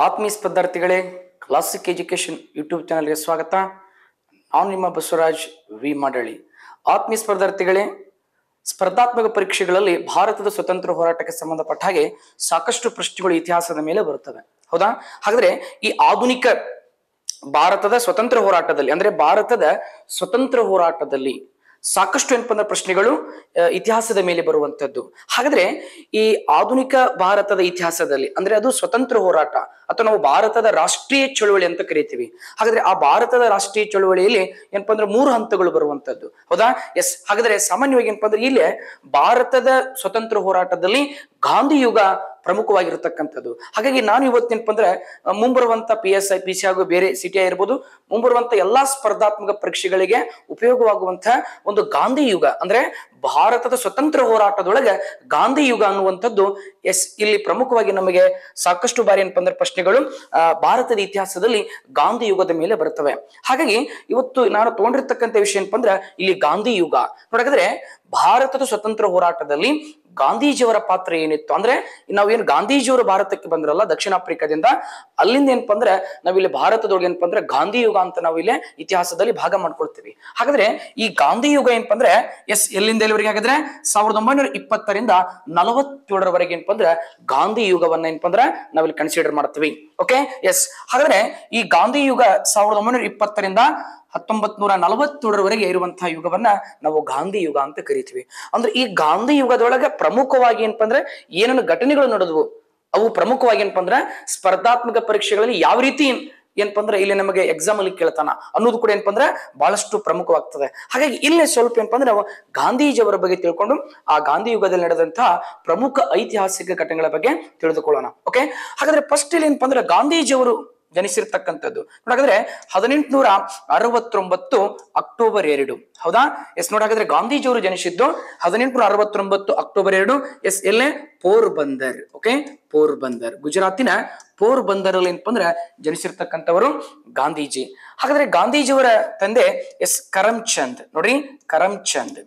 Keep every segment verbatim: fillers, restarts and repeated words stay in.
ಆತ್ಮೀಯ ಸ್ಪರ್ಧಾರ್ಥಿಗಳೇ, classic education YouTube ಚಾನಲ್ಗೆ ಸ್ವಾಗತ. ನಾನು ನಿಮ್ಮ ಬಸವರಾಜ್ ವಿ ಮಾಡಳಿ. ಆತ್ಮೀಯ ಸ್ಪರ್ಧಾರ್ಥಿಗಳೇ, ಸ್ಪರ್ಧಾತ್ಮಕ ಪರೀಕ್ಷೆಗಳಲ್ಲಿ ಭಾರತದ ಸ್ವತಂತ್ರ ಹೋರಾಟಕ್ಕೆ ಸಂಬಂಧಪಟ್ಟ ಹಾಗೆ ಸಾಕಷ್ಟು ಪ್ರಶ್ನೆಗಳು ಇತಿಹಾಸದ ಮೇಲೆ ಬರುತ್ತವೆ, ಹೌದಾ? ಹಾಗಾದ್ರೆ ಈ ಆಧುನಿಕ ಭಾರತದ ಸ್ವತಂತ್ರ ಹೋರಾಟದಲ್ಲಿ ಅಂದ್ರೆ ಭಾರತದ ಸ್ವತಂತ್ರ ಹೋರಾಟದಲ್ಲಿ ಸಾಕಷ್ಟು ಏನಪ್ಪ ಅಂದ್ರೆ ಪ್ರಶ್ನೆಗಳು ಇತಿಹಾಸದ ಮೇಲೆ ಬರುವಂತದ್ದು. ಹಾಗಾದ್ರೆ ಈ ಆಧುನಿಕ ಭಾರತದ ಇತಿಹಾಸದಲ್ಲಿ ಅಂದ್ರೆ ಅದು ಸ್ವತಂತ್ರ ಹೋರಾಟ ಅಥವಾ ನಾವು ಭಾರತದ ರಾಷ್ಟ್ರೀಯ ಚಳುವಳಿ ಅಂತ ಕರಿತೀವಿ. ಹಾಗಾದ್ರೆ ಆ ಭಾರತದ ರಾಷ್ಟ್ರೀಯ ಚಳುವಳಿಯಲ್ಲಿ ಏನಪ್ಪಾ ಅಂದ್ರೆ ಮೂರು ಹಂತಗಳು ಬರುವಂತದ್ದು, ಹೌದಾ? ಎಸ್. ಹಾಗಾದ್ರೆ ಸಾಮಾನ್ಯವಾಗಿ ಏನಪ್ಪಾ ಅಂದ್ರೆ ಇಲ್ಲೇ ಭಾರತದ ಸ್ವತಂತ್ರ ಹೋರಾಟದಲ್ಲಿ ಗಾಂಧಿ ಯುಗ ಪ್ರಮುಖವಾಗಿರತಕ್ಕಂಥದ್ದು. ಹಾಗಾಗಿ ನಾನು ಇವತ್ತೇನಪ್ಪ ಅಂದ್ರೆ ಮುಂಬರುವಂತ P S I P C ಹಾಗೂ ಬೇರೆ ಸಿ ಟಿ ಐ ಇರ್ಬೋದು, ಮುಂಬರುವಂತ ಎಲ್ಲಾ ಸ್ಪರ್ಧಾತ್ಮಕ ಪರೀಕ್ಷೆಗಳಿಗೆ ಉಪಯೋಗವಾಗುವಂತಹ ಒಂದು ಗಾಂಧಿ ಯುಗ ಅಂದ್ರೆ ಭಾರತದ ಸ್ವತಂತ್ರ ಹೋರಾಟದೊಳಗೆ ಗಾಂಧಿ ಯುಗ ಅನ್ನುವಂಥದ್ದು ಎಸ್ ಇಲ್ಲಿ ಪ್ರಮುಖವಾಗಿ ನಮಗೆ ಸಾಕಷ್ಟು ಬಾರಿ ಏನಪ್ಪ ಅಂದ್ರೆ ಪ್ರಶ್ನೆಗಳು ಆ ಭಾರತದ ಇತಿಹಾಸದಲ್ಲಿ ಗಾಂಧಿ ಯುಗದ ಮೇಲೆ ಬರ್ತವೆ. ಹಾಗಾಗಿ ಇವತ್ತು ನಾನು ತಗೊಂಡಿರ್ತಕ್ಕಂಥ ವಿಷಯ ಏನಪ್ಪ ಅಂದ್ರೆ ಇಲ್ಲಿ ಗಾಂಧಿ ಯುಗ ನೋಡಾದ್ರೆ ಭಾರತದ ಸ್ವತಂತ್ರ ಹೋರಾಟದಲ್ಲಿ ಗಾಂಧೀಜಿಯವರ ಪಾತ್ರ ಏನಿತ್ತು ಅಂದ್ರೆ ನಾವೇನು ಗಾಂಧೀಜಿಯವರು ಭಾರತಕ್ಕೆ ಬಂದ್ರಲ್ಲ ದಕ್ಷಿಣ ಆಫ್ರಿಕಾದಿಂದ, ಅಲ್ಲಿಂದ ಏನಪ್ಪಾ ಅಂದ್ರೆ ನಾವಿಲ್ಲಿ ಭಾರತದೊಳಗೆ ಏನಪ್ಪಾ ಅಂದ್ರೆ ಗಾಂಧಿ ಯುಗ ಅಂತ ನಾವು ಇಲ್ಲಿ ಇತಿಹಾಸದಲ್ಲಿ ಭಾಗ ಮಾಡ್ಕೊಳ್ತೀವಿ. ಹಾಗಾದ್ರೆ ಈ ಗಾಂಧಿ ಯುಗ ಏನಪ್ಪಾ ಅಂದ್ರೆ ಎಸ್ ಎಲ್ಲಿಂದ ಎಲ್ಲಿವರೆಗೆ ಹಾಗಾದ್ರೆ ಸಾವಿರದ ಒಂಬೈನೂರ ಇಪ್ಪತ್ತರಿಂದ ನಲವತ್ತೇಳರವರೆಗೆ ಏನಪ್ಪಾ ಅಂದ್ರೆ ಗಾಂಧಿ ಯುಗವನ್ನ ಏನಪ್ಪಾ ಅಂದ್ರೆ ನಾವಿಲ್ಲಿ ಕನ್ಸಿಡರ್ ಮಾಡ್ತೀವಿ. Okay, yes. ಹಾಗಾದ್ರೆ ಈ ಗಾಂಧಿ ಯುಗ ಸಾವಿರದ ಒಂಬೈನೂರ ಇಪ್ಪತ್ತರಿಂದ ಹತ್ತೊಂಬತ್ ನೂರ ನಲವತ್ತೇಳರವರೆಗೆ ಇರುವಂತಹ ಯುಗವನ್ನ ನಾವು ಗಾಂಧಿ ಯುಗ ಅಂತ ಕರಿತೀವಿ. ಅಂದ್ರೆ ಈ ಗಾಂಧಿ ಯುಗದೊಳಗೆ ಪ್ರಮುಖವಾಗಿ ಏನಪ್ಪಾ ಅಂದ್ರೆ ಏನೇನು ಘಟನೆಗಳು ನಡೆದವು ಅವು ಪ್ರಮುಖವಾಗಿ ಏನಪ್ಪಾ ಅಂದ್ರೆ ಸ್ಪರ್ಧಾತ್ಮಕ ಪರೀಕ್ಷೆಗಳಲ್ಲಿ ಯಾವ ರೀತಿ ಏನಪ್ಪಾ ಅಂದ್ರೆ ಇಲ್ಲಿ ನಮಗೆ ಎಕ್ಸಾಮ್ ಅಲ್ಲಿ ಕೇಳ್ತಾನ ಅನ್ನೋದು ಕೂಡ ಏನಪ್ಪಾ ಅಂದ್ರೆ ಬಹಳಷ್ಟು ಪ್ರಮುಖವಾಗ್ತದೆ. ಹಾಗಾಗಿ ಇಲ್ಲೇ ಸ್ವಲ್ಪ ಏನಪ್ಪಾ ಅಂದ್ರೆ ನಾವು ಗಾಂಧೀಜಿಯವರ ಬಗ್ಗೆ ತಿಳ್ಕೊಂಡು ಆ ಗಾಂಧಿ ಯುಗದಲ್ಲಿ ನಡೆದಂತಹ ಪ್ರಮುಖ ಐತಿಹಾಸಿಕ ಘಟನೆಗಳ ಬಗ್ಗೆ ತಿಳಿದುಕೊಳ್ಳೋಣ. ಓಕೆ, ಹಾಗಾದ್ರೆ ಫಸ್ಟ್ ಇಲ್ಲಿ ಏನಪ್ಪಾ ಅಂದ್ರೆ ಗಾಂಧೀಜಿಯವರು ಜನಿಸಿರ್ತಕ್ಕಂಥದ್ದು ನೋಡಾದ್ರೆ ಹದಿನೆಂಟುನೂರ ಅರವತ್ತೊಂಬತ್ತು ಅಕ್ಟೋಬರ್ ಎರಡು, ಹೌದಾ? ಎಸ್. ನೋಡಾದ್ರೆ ಗಾಂಧೀಜಿಯವರು ಜನಿಸಿದ್ದು ಹದಿನೆಂಟುನೂರ ಅರವತ್ತೊಂಬತ್ತು ಅಕ್ಟೋಬರ್ ಎರಡು ಎಸ್ ಎಲ್ಲೇ ಪೋರ್ಬಂದರ್. ಓಕೆ, ಪೋರ್ಬಂದರ್ ಗುಜರಾತಿನ ಪೋರ್ಬಂದರ್ ಅಲ್ಲಿ ಏನಪ್ಪ ಅಂದ್ರೆ ಜನಿಸಿರ್ತಕ್ಕಂಥವರು ಗಾಂಧೀಜಿ. ಹಾಗಾದ್ರೆ ಗಾಂಧೀಜಿಯವರ ತಂದೆ ಎಸ್ ಕರಮ್ಚಂದ್. ನೋಡ್ರಿ, ಕರಮ್ಚಂದ್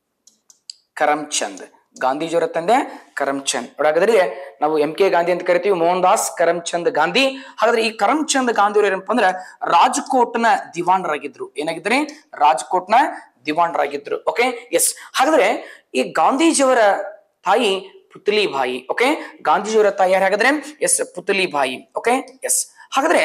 ಕರಮ್ಚಂದ್ ಗಾಂಧೀಜಿಯವರ ತಂದೆ ಕರಮ್ಚಂದ್. ನೋಡಾದ್ರೆ ನಾವು ಎಂ ಕೆ ಗಾಂಧಿ ಅಂತ ಕರಿತೀವಿ, ಮೋಹನ್ ದಾಸ್ ಕರಮ್ಚಂದ್ ಗಾಂಧಿ. ಹಾಗಾದ್ರೆ ಈ ಕರಮ್ಚಂದ್ ಗಾಂಧಿ ಏನಪ್ಪಾ ಅಂದ್ರೆ ರಾಜ್ಕೋಟ್ನ ದಿವಾಣರಾಗಿದ್ರು. ಏನಾಗಿದ್ರಿ? ರಾಜ್ಕೋಟ್ನ ದಿವಾಣರಾಗಿದ್ರು. Okay, yes. ಹಾಗಾದ್ರೆ ಈ ಗಾಂಧೀಜಿಯವರ ತಾಯಿ ಪುತ್ಲಿಬಾಯಿ. ಓಕೆ, ಗಾಂಧೀಜಿಯವರ ತಾಯಿ ಯಾರು ಹಾಗಾದ್ರೆ? ಎಸ್ ಪುತ್ಲಿಬಾಯಿ. Okay, yes. ಹಾಗಾದ್ರೆ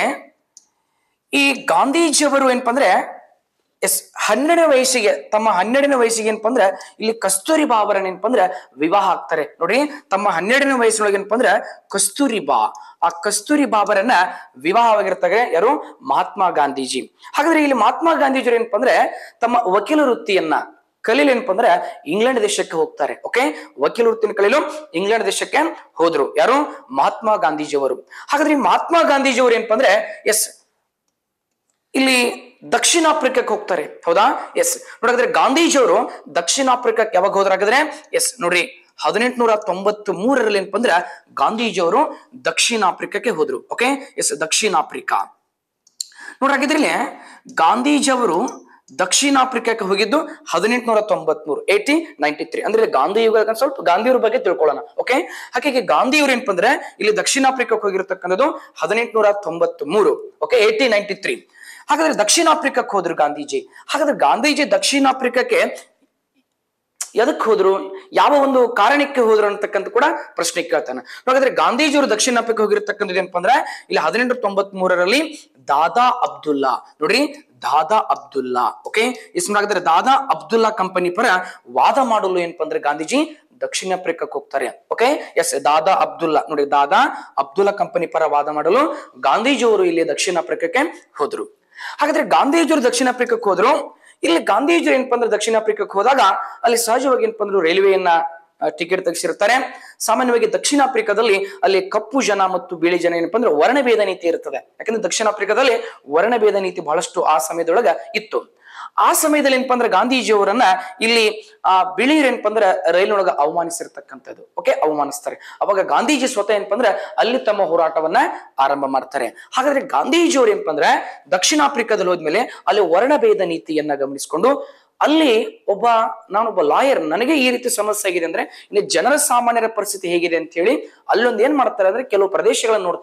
ಈ ಗಾಂಧೀಜಿಯವರು ಏನಪ್ಪಾ ಅಂದ್ರೆ ಎಸ್ ಹನ್ನೆರಡನೇ ವಯಸ್ಸಿಗೆ ತಮ್ಮ ಹನ್ನೆರಡನೇ ವಯಸ್ಸಿಗೆ ಏನಪ್ಪಾ ಅಂದ್ರೆ ಇಲ್ಲಿ ಕಸ್ತೂರಿಬಾ ಅವರನ್ನ ಏನಪ್ಪಾ ಅಂದ್ರೆ ವಿವಾಹ ಆಗ್ತಾರೆ. ನೋಡ್ರಿ, ತಮ್ಮ ಹನ್ನೆರಡನೇ ವಯಸ್ಸಿನೊಳಗೆ ಏನಪ್ಪಾ ಅಂದ್ರೆ ಕಸ್ತೂರಿಬಾ ಆ ಕಸ್ತೂರಿಬಾ ಅವರನ್ನ ವಿವಾಹವಾಗಿರ್ತಾರೆ. ಯಾರು? ಮಹಾತ್ಮ ಗಾಂಧೀಜಿ. ಹಾಗಾದ್ರೆ ಇಲ್ಲಿ ಮಹಾತ್ಮ ಗಾಂಧೀಜಿ ಏನಪ್ಪಾ ಅಂದ್ರೆ ತಮ್ಮ ವಕೀಲ ವೃತ್ತಿಯನ್ನ ಕಲೀಲಿ ಏನಪ್ಪಾ ಅಂದ್ರೆ ಇಂಗ್ಲೆಂಡ್ ದೇಶಕ್ಕೆ ಹೋಗ್ತಾರೆ. ಓಕೆ, ವಕೀಲ ವೃತ್ತಿನ ಕಲೀಲು ಇಂಗ್ಲೆಂಡ್ ದೇಶಕ್ಕೆ ಹೋದ್ರು. ಯಾರು? ಮಹಾತ್ಮ ಗಾಂಧೀಜಿಯವರು. ಹಾಗಾದ್ರೆ ಮಹಾತ್ಮ ಗಾಂಧೀಜಿಯವರು ಏನಪ್ಪಾ ಅಂದ್ರೆ ಎಸ್ ಇಲ್ಲಿ ದಕ್ಷಿಣ ಆಫ್ರಿಕಕ್ಕೆ ಹೋಗ್ತಾರೆ, ಹೌದಾ? ಎಸ್. ನೋಡಿದ್ರೆ ಗಾಂಧೀಜಿಯವರು ದಕ್ಷಿಣ ಆಫ್ರಿಕಕ್ಕೆ ಯಾವಾಗ ಹೋದ್ರಾಗಿದ್ರೆ ಎಸ್ ನೋಡ್ರಿ ಹದಿನೆಂಟುನೂರ ತೊಂಬತ್ ಮೂರರಲ್ಲಿ ಏನಪ್ಪ ಅಂದ್ರೆ ಗಾಂಧೀಜಿಯವರು ದಕ್ಷಿಣ ಆಫ್ರಿಕಕ್ಕೆ ಹೋದ್ರು. ಓಕೆ, ಎಸ್ ದಕ್ಷಿಣ ಆಫ್ರಿಕಾ ನೋಡ್ರಾಗಿದ್ರಲ್ಲಿ ಗಾಂಧೀಜಿಯವರು ದಕ್ಷಿಣ ಆಫ್ರಿಕಾಕ್ಕೆ ಹೋಗಿದ್ದು ಹದಿನೆಂಟುನೂರ ತೊಂಬತ್ ಮೂರು ಏಟಿ ನೈನ್ಟಿ ತ್ರೀ ಅಂದ್ರೆ ಗಾಂಧಿ ಯುಗ ಸ್ವಲ್ಪ ಗಾಂಧಿಯವ್ರ ಬಗ್ಗೆ ತಿಳ್ಕೊಳ್ಳೋಣ. ಓಕೆ, ಹಾಗಾಗಿ ಗಾಂಧಿಯವರು ಏನಪ್ಪ ಅಂದ್ರೆ ಇಲ್ಲಿ ದಕ್ಷಿಣ ಆಫ್ರಿಕಾಕ್ಕೆ ಹೋಗಿರತಕ್ಕಂಥದ್ದು ಹದಿನೆಂಟುನೂರ ತೊಂಬತ್ ಮೂರು ಓಕೆ ಏಟಿ ನೈನ್ಟಿ ತ್ರೀ. ಹಾಗಾದ್ರೆ ದಕ್ಷಿಣ ಆಫ್ರಿಕಕ್ಕೆ ಹೋದ್ರು ಗಾಂಧೀಜಿ. ಹಾಗಾದ್ರೆ ಗಾಂಧೀಜಿ ದಕ್ಷಿಣ ಆಫ್ರಿಕಕ್ಕೆ ಎದಕ್ ಹೋದ್ರು, ಯಾವ ಒಂದು ಕಾರಣಕ್ಕೆ ಹೋದ್ರು ಅಂತಕ್ಕಂಥ ಕೂಡ ಪ್ರಶ್ನೆ ಕೇಳ್ತಾನೆ. ಹಾಗಾದ್ರೆ ಗಾಂಧೀಜಿಯವರು ದಕ್ಷಿಣ ಆಫ್ರಿಕಾ ಹೋಗಿರ್ತಕ್ಕಂಥದ್ದು ಏನಪ್ಪಾ ಅಂದ್ರೆ ಇಲ್ಲಿ ಹದಿನೆಂಟು ತೊಂಬತ್ ಮೂರರಲ್ಲಿ ದಾದಾ ಅಬ್ದುಲ್ಲಾ. ನೋಡ್ರಿ, ದಾದಾ ಅಬ್ದುಲ್ಲಾ. ಓಕೆ, ಇಸ್ಮಾಗಿದ್ರೆ ದಾದಾ ಅಬ್ದುಲ್ಲಾ ಕಂಪನಿ ಪರ ವಾದ ಮಾಡಲು ಏನಪ್ಪಾ ಅಂದ್ರೆ ಗಾಂಧೀಜಿ ದಕ್ಷಿಣ ಆಫ್ರಿಕಾಕ್ಕೆ ಹೋಗ್ತಾರೆ. Okay, yes Dada Abdulla. ನೋಡಿ, ದಾದಾ ಅಬ್ದುಲ್ಲಾ ಕಂಪನಿ ಪರ ವಾದ ಮಾಡಲು ಗಾಂಧೀಜಿಯವರು ಇಲ್ಲಿ ದಕ್ಷಿಣ ಆಫ್ರಿಕಾಕ್ಕೆ ಹೋದ್ರು. ಹಾಗಾದ್ರೆ ಗಾಂಧೀಜಿಯವರು ದಕ್ಷಿಣ ಆಫ್ರಿಕಾಕ್ಕೆ ಹೋದ್ರು. ಇಲ್ಲಿ ಗಾಂಧೀಜಿ ಏನಪ್ಪಾ ಅಂದ್ರೆ ದಕ್ಷಿಣ ಆಫ್ರಿಕಾಕ್ಕೆ ಹೋದಾಗ ಅಲ್ಲಿ ಸಹಜವಾಗಿ ಏನಪ್ಪಾ ಅಂದ್ರೆ ರೈಲ್ವೆಯನ್ನ ಟಿಕೆಟ್ ತೆಗೆಸಿರ್ತಾರೆ. ಸಾಮಾನ್ಯವಾಗಿ ದಕ್ಷಿಣ ಆಫ್ರಿಕಾದಲ್ಲಿ ಅಲ್ಲಿ ಕಪ್ಪು ಜನ ಮತ್ತು ಬಿಳಿ ಜನ ಏನಪ್ಪಾ ಅಂದ್ರೆ ವರ್ಣಭೇದ ನೀತಿ ಇರ್ತದೆ. ಯಾಕಂದ್ರೆ ದಕ್ಷಿಣ ಆಫ್ರಿಕಾದಲ್ಲಿ ವರ್ಣಭೇದ ನೀತಿ ಬಹಳಷ್ಟು ಆ ಸಮಯದೊಳಗ ಇತ್ತು. ಆ ಸಮಯದಲ್ಲಿ ಏನಪ್ಪಾ ಅಂದ್ರೆ ಗಾಂಧೀಜಿಯವರನ್ನ ಇಲ್ಲಿ ಆ ಬಿಳಿಯರು ಏನಪ್ಪಾ ಅಂದ್ರೆ ರೈಲಿನೊಳಗ ಅವಮಾನಿಸಿರ್ತಕ್ಕಂಥದ್ದು. ಓಕೆ, ಅವಮಾನಿಸ್ತಾರೆ. ಅವಾಗ ಗಾಂಧೀಜಿ ಸ್ವತಃ ಏನಪ್ಪಾ ಅಂದ್ರೆ ಅಲ್ಲಿ ತಮ್ಮ ಹೋರಾಟವನ್ನ ಆರಂಭ ಮಾಡ್ತಾರೆ. ಹಾಗಾದ್ರೆ ಗಾಂಧೀಜಿಯವರು ಏನಪ್ಪಾ ಅಂದ್ರೆ ದಕ್ಷಿಣ ಆಫ್ರಿಕಾದಲ್ಲಿ ಹೋದ್ಮೇಲೆ ಅಲ್ಲಿ ವರ್ಣಭೇದ ನೀತಿಯನ್ನ ಗಮನಿಸಿಕೊಂಡು ಅಲ್ಲಿ ಒಬ್ಬ ನಾನೊಬ್ಬ ಲಾಯರ್, ನನಗೆ ಈ ರೀತಿ ಸಮಸ್ಯೆ ಆಗಿದೆ ಅಂದ್ರೆ ಇಲ್ಲಿ ಜನರ ಸಾಮಾನ್ಯರ ಪರಿಸ್ಥಿತಿ ಹೇಗಿದೆ ಅಂತ ಹೇಳಿ ಅಲ್ಲೊಂದು ಏನ್ ಮಾಡ್ತಾರೆ ಅಂದ್ರೆ ಕೆಲವು ಪ್ರದೇಶಗಳನ್ನ ನೋಡ್ತಾರೆ.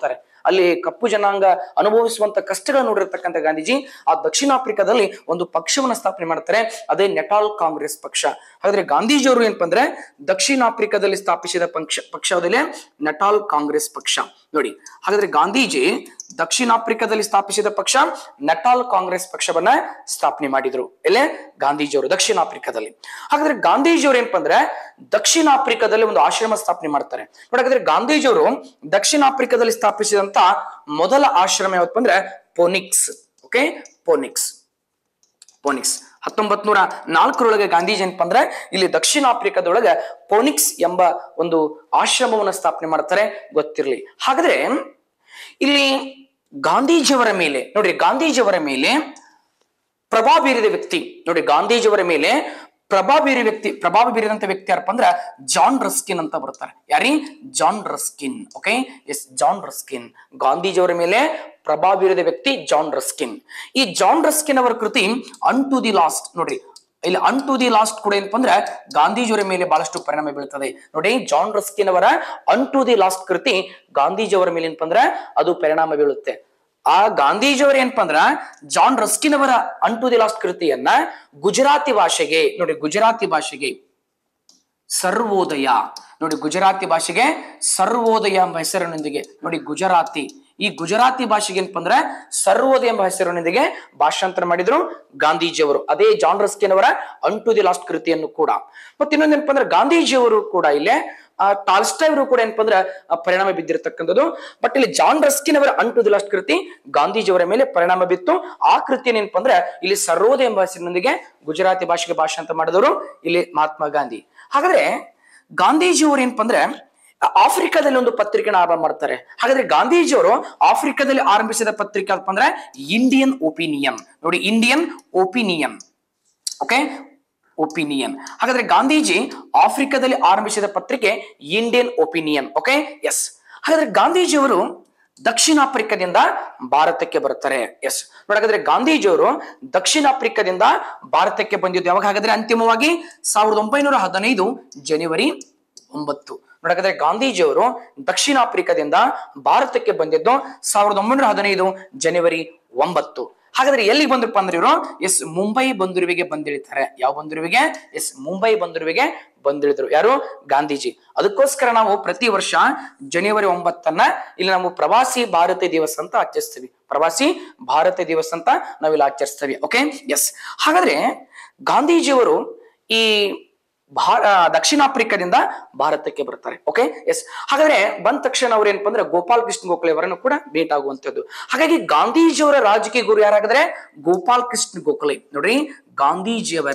ಅಲ್ಲಿ ಕಪ್ಪು ಜನಾಂಗ ಅನುಭವಿಸುವಂತ ಕಷ್ಟಗಳು ನೋಡಿರ್ತಕ್ಕಂಥ ಗಾಂಧೀಜಿ ಆ ದಕ್ಷಿಣ ಆಫ್ರಿಕಾದಲ್ಲಿ ಒಂದು ಪಕ್ಷವನ್ನ ಸ್ಥಾಪನೆ ಮಾಡ್ತಾರೆ, ಅದೇ ನೆಟಾಲ್ ಕಾಂಗ್ರೆಸ್ ಪಕ್ಷ. ಹಾಗಾದ್ರೆ ಗಾಂಧೀಜಿಯವರು ಏನಪ್ಪ ಅಂದ್ರೆ ದಕ್ಷಿಣ ಆಫ್ರಿಕಾದಲ್ಲಿ ಸ್ಥಾಪಿಸಿದ ಪಕ್ಷ ಪಕ್ಷದಲ್ಲಿ ನೆಟಾಲ್ ಕಾಂಗ್ರೆಸ್ ಪಕ್ಷ ನೋಡಿ. ಹಾಗಾದ್ರೆ ಗಾಂಧೀಜಿ ದಕ್ಷಿಣ ಆಫ್ರಿಕಾದಲ್ಲಿ ಸ್ಥಾಪಿಸಿದ ಪಕ್ಷ ನೆಟಾಲ್ ಕಾಂಗ್ರೆಸ್ ಪಕ್ಷವನ್ನ ಸ್ಥಾಪನೆ ಮಾಡಿದ್ರು. ಎಲ್ಲೇ ಗಾಂಧೀಜಿಯವರು ದಕ್ಷಿಣ ಆಫ್ರಿಕಾದಲ್ಲಿ. ಹಾಗಾದ್ರೆ ಗಾಂಧೀಜಿಯವರು ಏನಪ್ಪ ಅಂದ್ರೆ ದಕ್ಷಿಣ ಆಫ್ರಿಕಾದಲ್ಲಿ ಒಂದು ಆಶ್ರಮ ಸ್ಥಾಪನೆ ಮಾಡ್ತಾರೆ. ನೋಡಾದ್ರೆ ಗಾಂಧೀಜಿಯವರು ದಕ್ಷಿಣ ಆಫ್ರಿಕಾದಲ್ಲಿ ಸ್ಥಾಪಿಸಿದಂತ ಮೊದಲ ಆಶ್ರಮ ಯಾವತ್ತಪ್ಪ ಅಂದ್ರೆ ಪೋನಿಕ್ಸ್. ಓಕೆ, ಪೋನಿಕ್ಸ್ ಪೋನಿಕ್ಸ್ ಹತ್ತೊಂಬತ್ ನೂರ ನಾಲ್ಕರೊಳಗೆ ಗಾಂಧೀಜಿ ಏನಪ್ಪ ಅಂದ್ರೆ ಇಲ್ಲಿ ದಕ್ಷಿಣ ಆಫ್ರಿಕಾದೊಳಗೆ ಪೋನಿಕ್ಸ್ ಎಂಬ ಒಂದು ಆಶ್ರಮವನ್ನು ಸ್ಥಾಪನೆ ಮಾಡ್ತಾರೆ, ಗೊತ್ತಿರಲಿ. ಹಾಗಾದ್ರೆ ಇಲ್ಲಿ ಗಾಂಧೀಜಿಯವರ ಮೇಲೆ ನೋಡ್ರಿ, ಗಾಂಧೀಜಿಯವರ ಮೇಲೆ ಪ್ರಭಾವ ಬೀರಿದ ವ್ಯಕ್ತಿ ನೋಡಿ, ಗಾಂಧೀಜಿಯವರ ಮೇಲೆ ಪ್ರಭಾವ ಬೀರಿ ವ್ಯಕ್ತಿ ಪ್ರಭಾವ ಬೀರಿದಂತ ವ್ಯಕ್ತಿ ಯಾರಪ್ಪ ಅಂದ್ರೆ ಜಾನ್ ರಸ್ಕಿನ್ ಅಂತ ಬರ್ತಾರೆ. ಯಾರಿ? John Ruskin. Okay, yes, John Ruskin. ಗಾಂಧೀಜಿಯವರ ಮೇಲೆ ಪ್ರಭಾವ ಬೀರಿದ ವ್ಯಕ್ತಿ ಜಾನ್ ರಸ್ಕಿನ್. ಈ ಜಾನ್ ರಸ್ಕಿನ್ ಅವರ ಕೃತಿ ಅನ್ ಟು ದಿ ಲಾಸ್ಟ್ ನೋಡ್ರಿ, ಇಲ್ಲಿ ಅನ್ ಟು ದಿ ಲಾಸ್ಟ್ ಕೂಡ ಏನಪ್ಪ ಅಂದ್ರೆ ಗಾಂಧೀಜಿಯವರ ಮೇಲೆ ಬಹಳಷ್ಟು ಪರಿಣಾಮ ಬೀಳ್ತದೆ ನೋಡಿ. ಜಾನ್ ರಸ್ಕಿನ್ ಅವರ ಅನ್ ಟು ದಿ ಲಾಸ್ಟ್ ಕೃತಿ ಗಾಂಧೀಜಿಯವರ ಮೇಲೆ ಏನಪ್ಪ ಅಂದ್ರೆ ಅದು ಪರಿಣಾಮ ಬೀಳುತ್ತೆ. ಆ ಗಾಂಧೀಜಿಯವರು ಏನಪ್ಪ ಅಂದ್ರ ಜಾನ್ ರಸ್ಕಿನ್ ಅವರ ಅನ್ ಟು ದಿ ಲಾಸ್ಟ್ ಕೃತಿಯನ್ನ ಗುಜರಾತಿ ಭಾಷೆಗೆ ನೋಡಿ, ಗುಜರಾತಿ ಭಾಷೆಗೆ ಸರ್ವೋದಯ ನೋಡಿ, ಗುಜರಾತಿ ಭಾಷೆಗೆ ಸರ್ವೋದಯ ಎಂಬ ಹೆಸರಿನೊಂದಿಗೆ ನೋಡಿ, ಗುಜರಾತಿ ಈ ಗುಜರಾತಿ ಭಾಷೆಗೆ ಏನಪ್ಪ ಅಂದ್ರೆ ಸರ್ವೋದಯ ಎಂಬ ಹೆಸರಿನೊಂದಿಗೆ ಭಾಷಾಂತರ ಮಾಡಿದ್ರು ಗಾಂಧೀಜಿಯವರು. ಅದೇ ಜಾನ್ ರಸ್ಕಿನ್ ಅವರ ಅನ್ ಟು ದಿ ಲಾಸ್ಟ್ ಕೃತಿಯನ್ನು ಕೂಡ. ಮತ್ತೆ ಇನ್ನೊಂದು ಏನಪ್ಪ ಅಂದ್ರೆ ಗಾಂಧೀಜಿಯವರು ಕೂಡ ಇಲ್ಲೇ ಟಾಲ್ಸ್ಟಾಯ್ ಅವರು ಕೂಡ ಏನಪ್ಪ ಅಂದ್ರೆ ಪರಿಣಾಮ ಬಿದ್ದಿರತಕ್ಕಂಥದ್ದು. ಬಟ್ ಇಲ್ಲಿ ಜಾನ್ ರಸ್ಕಿನ್ ಅವರ ಅನ್ ಟು ದಿ ಲಾಸ್ಟ್ ಕೃತಿ ಗಾಂಧೀಜಿಯವರ ಮೇಲೆ ಪರಿಣಾಮ ಬಿತ್ತು. ಆ ಕೃತಿಯನ್ನು ಏನಪ್ಪ ಅಂದ್ರೆ ಇಲ್ಲಿ ಸರ್ವೋದಯ ಎಂಬ ಹೆಸರಿನೊಂದಿಗೆ ಗುಜರಾತಿ ಭಾಷೆಗೆ ಭಾಷಾಂತರ ಮಾಡಿದವರು ಇಲ್ಲಿ ಮಹಾತ್ಮ ಗಾಂಧಿ. ಹಾಗಾದ್ರೆ ಗಾಂಧೀಜಿಯವರು ಏನಪ್ಪ ಅಂದ್ರೆ ಆಫ್ರಿಕಾದಲ್ಲಿ ಒಂದು ಪತ್ರಿಕೆನ ಆರಂಭ ಮಾಡ್ತಾರೆ. ಹಾಗಾದ್ರೆ ಗಾಂಧೀಜಿಯವರು ಆಫ್ರಿಕಾದಲ್ಲಿ ಆರಂಭಿಸಿದ ಪತ್ರಿಕೆ ಏನಪ್ಪ ಅಂದ್ರೆ ಇಂಡಿಯನ್ ಒಪಿನಿಯನ್ ನೋಡಿ, ಇಂಡಿಯನ್ ಒಪಿನಿಯನ್. Okay, opinion. ಹಾಗಾದ್ರೆ ಗಾಂಧೀಜಿ ಆಫ್ರಿಕಾದಲ್ಲಿ ಆರಂಭಿಸಿದ ಪತ್ರಿಕೆ ಇಂಡಿಯನ್ ಒಪಿನಿಯನ್. Okay, yes. ಹಾಗಾದ್ರೆ ಗಾಂಧೀಜಿಯವರು ದಕ್ಷಿಣ ಆಫ್ರಿಕಾದಿಂದ ಭಾರತಕ್ಕೆ ಬರ್ತಾರೆ. ಎಸ್, ನೋಡಾದ್ರೆ ಗಾಂಧೀಜಿಯವರು ದಕ್ಷಿಣ ಆಫ್ರಿಕಾದಿಂದ ಭಾರತಕ್ಕೆ ಬಂದಿದ್ದು ಯಾವಾಗ? ಹಾಗಾದ್ರೆ ಅಂತಿಮವಾಗಿ ಸಾವಿರದ ಒಂಬೈನೂರ ಹದಿನೈದು ಜನವರಿ ಒಂಬತ್ತು. ನೋಡಾದ್ರೆ ಗಾಂಧೀಜಿಯವರು ದಕ್ಷಿಣ ಆಫ್ರಿಕಾದಿಂದ ಭಾರತಕ್ಕೆ ಬಂದಿದ್ದು ಸಾವಿರದ ಒಂಬೈನೂರ ಹದಿನೈದು ಜನವರಿ ಒಂಬತ್ತು. ಹಾಗಾದ್ರೆ ಎಲ್ಲಿಗೆ ಬಂದ್ರಪ್ಪ ಅಂದ್ರೆ ಇವರು ಎಸ್ ಮುಂಬೈ ಬಂದರುವಿಗೆ ಬಂದಿಳಿತಾರೆ. ಯಾವ ಬಂದರುವಿಗೆ? ಎಸ್, ಮುಂಬೈ ಬಂದರುವಿಗೆ ಬಂದಿಳಿದ್ರು. ಯಾರು? ಗಾಂಧೀಜಿ. ಅದಕ್ಕೋಸ್ಕರ ನಾವು ಪ್ರತಿ ವರ್ಷ ಜನವರಿ ಒಂಬತ್ತನ್ನ ಇಲ್ಲಿ ನಾವು ಪ್ರವಾಸಿ ಭಾರತೀಯ ದಿವಸ ಅಂತ ಆಚರಿಸ್ತೀವಿ. ಪ್ರವಾಸಿ ಭಾರತೀಯ ದಿವಸ ಅಂತ ನಾವಿಲ್ಲಿ ಆಚರಿಸ್ತೀವಿ. Okay, yes. ಹಾಗಾದ್ರೆ ಗಾಂಧೀಜಿಯವರು ಈ ಭಾ ದಕ್ಷಿಣ ಆಫ್ರಿಕಾದಿಂದ ಭಾರತಕ್ಕೆ ಬರ್ತಾರೆ. Okay, yes. ಹಾಗಾದ್ರೆ ಬಂದ ತಕ್ಷಣ ಅವ್ರು ಏನಪ್ಪ ಅಂದ್ರೆ ಗೋಪಾಲ್ ಕೃಷ್ಣ ಗೋಖಲೆ ಅವರನ್ನು ಕೂಡ ಭೇಟಿ ಆಗುವಂತದ್ದು. ಹಾಗಾಗಿ ಗಾಂಧೀಜಿಯವರ ರಾಜಕೀಯ ಗುರು ಯಾರಾಗಿದ್ರೆ ಗೋಪಾಲ್ ಕೃಷ್ಣ ಗೋಖಲೆ. ನೋಡ್ರಿ, ಗಾಂಧೀಜಿಯವರ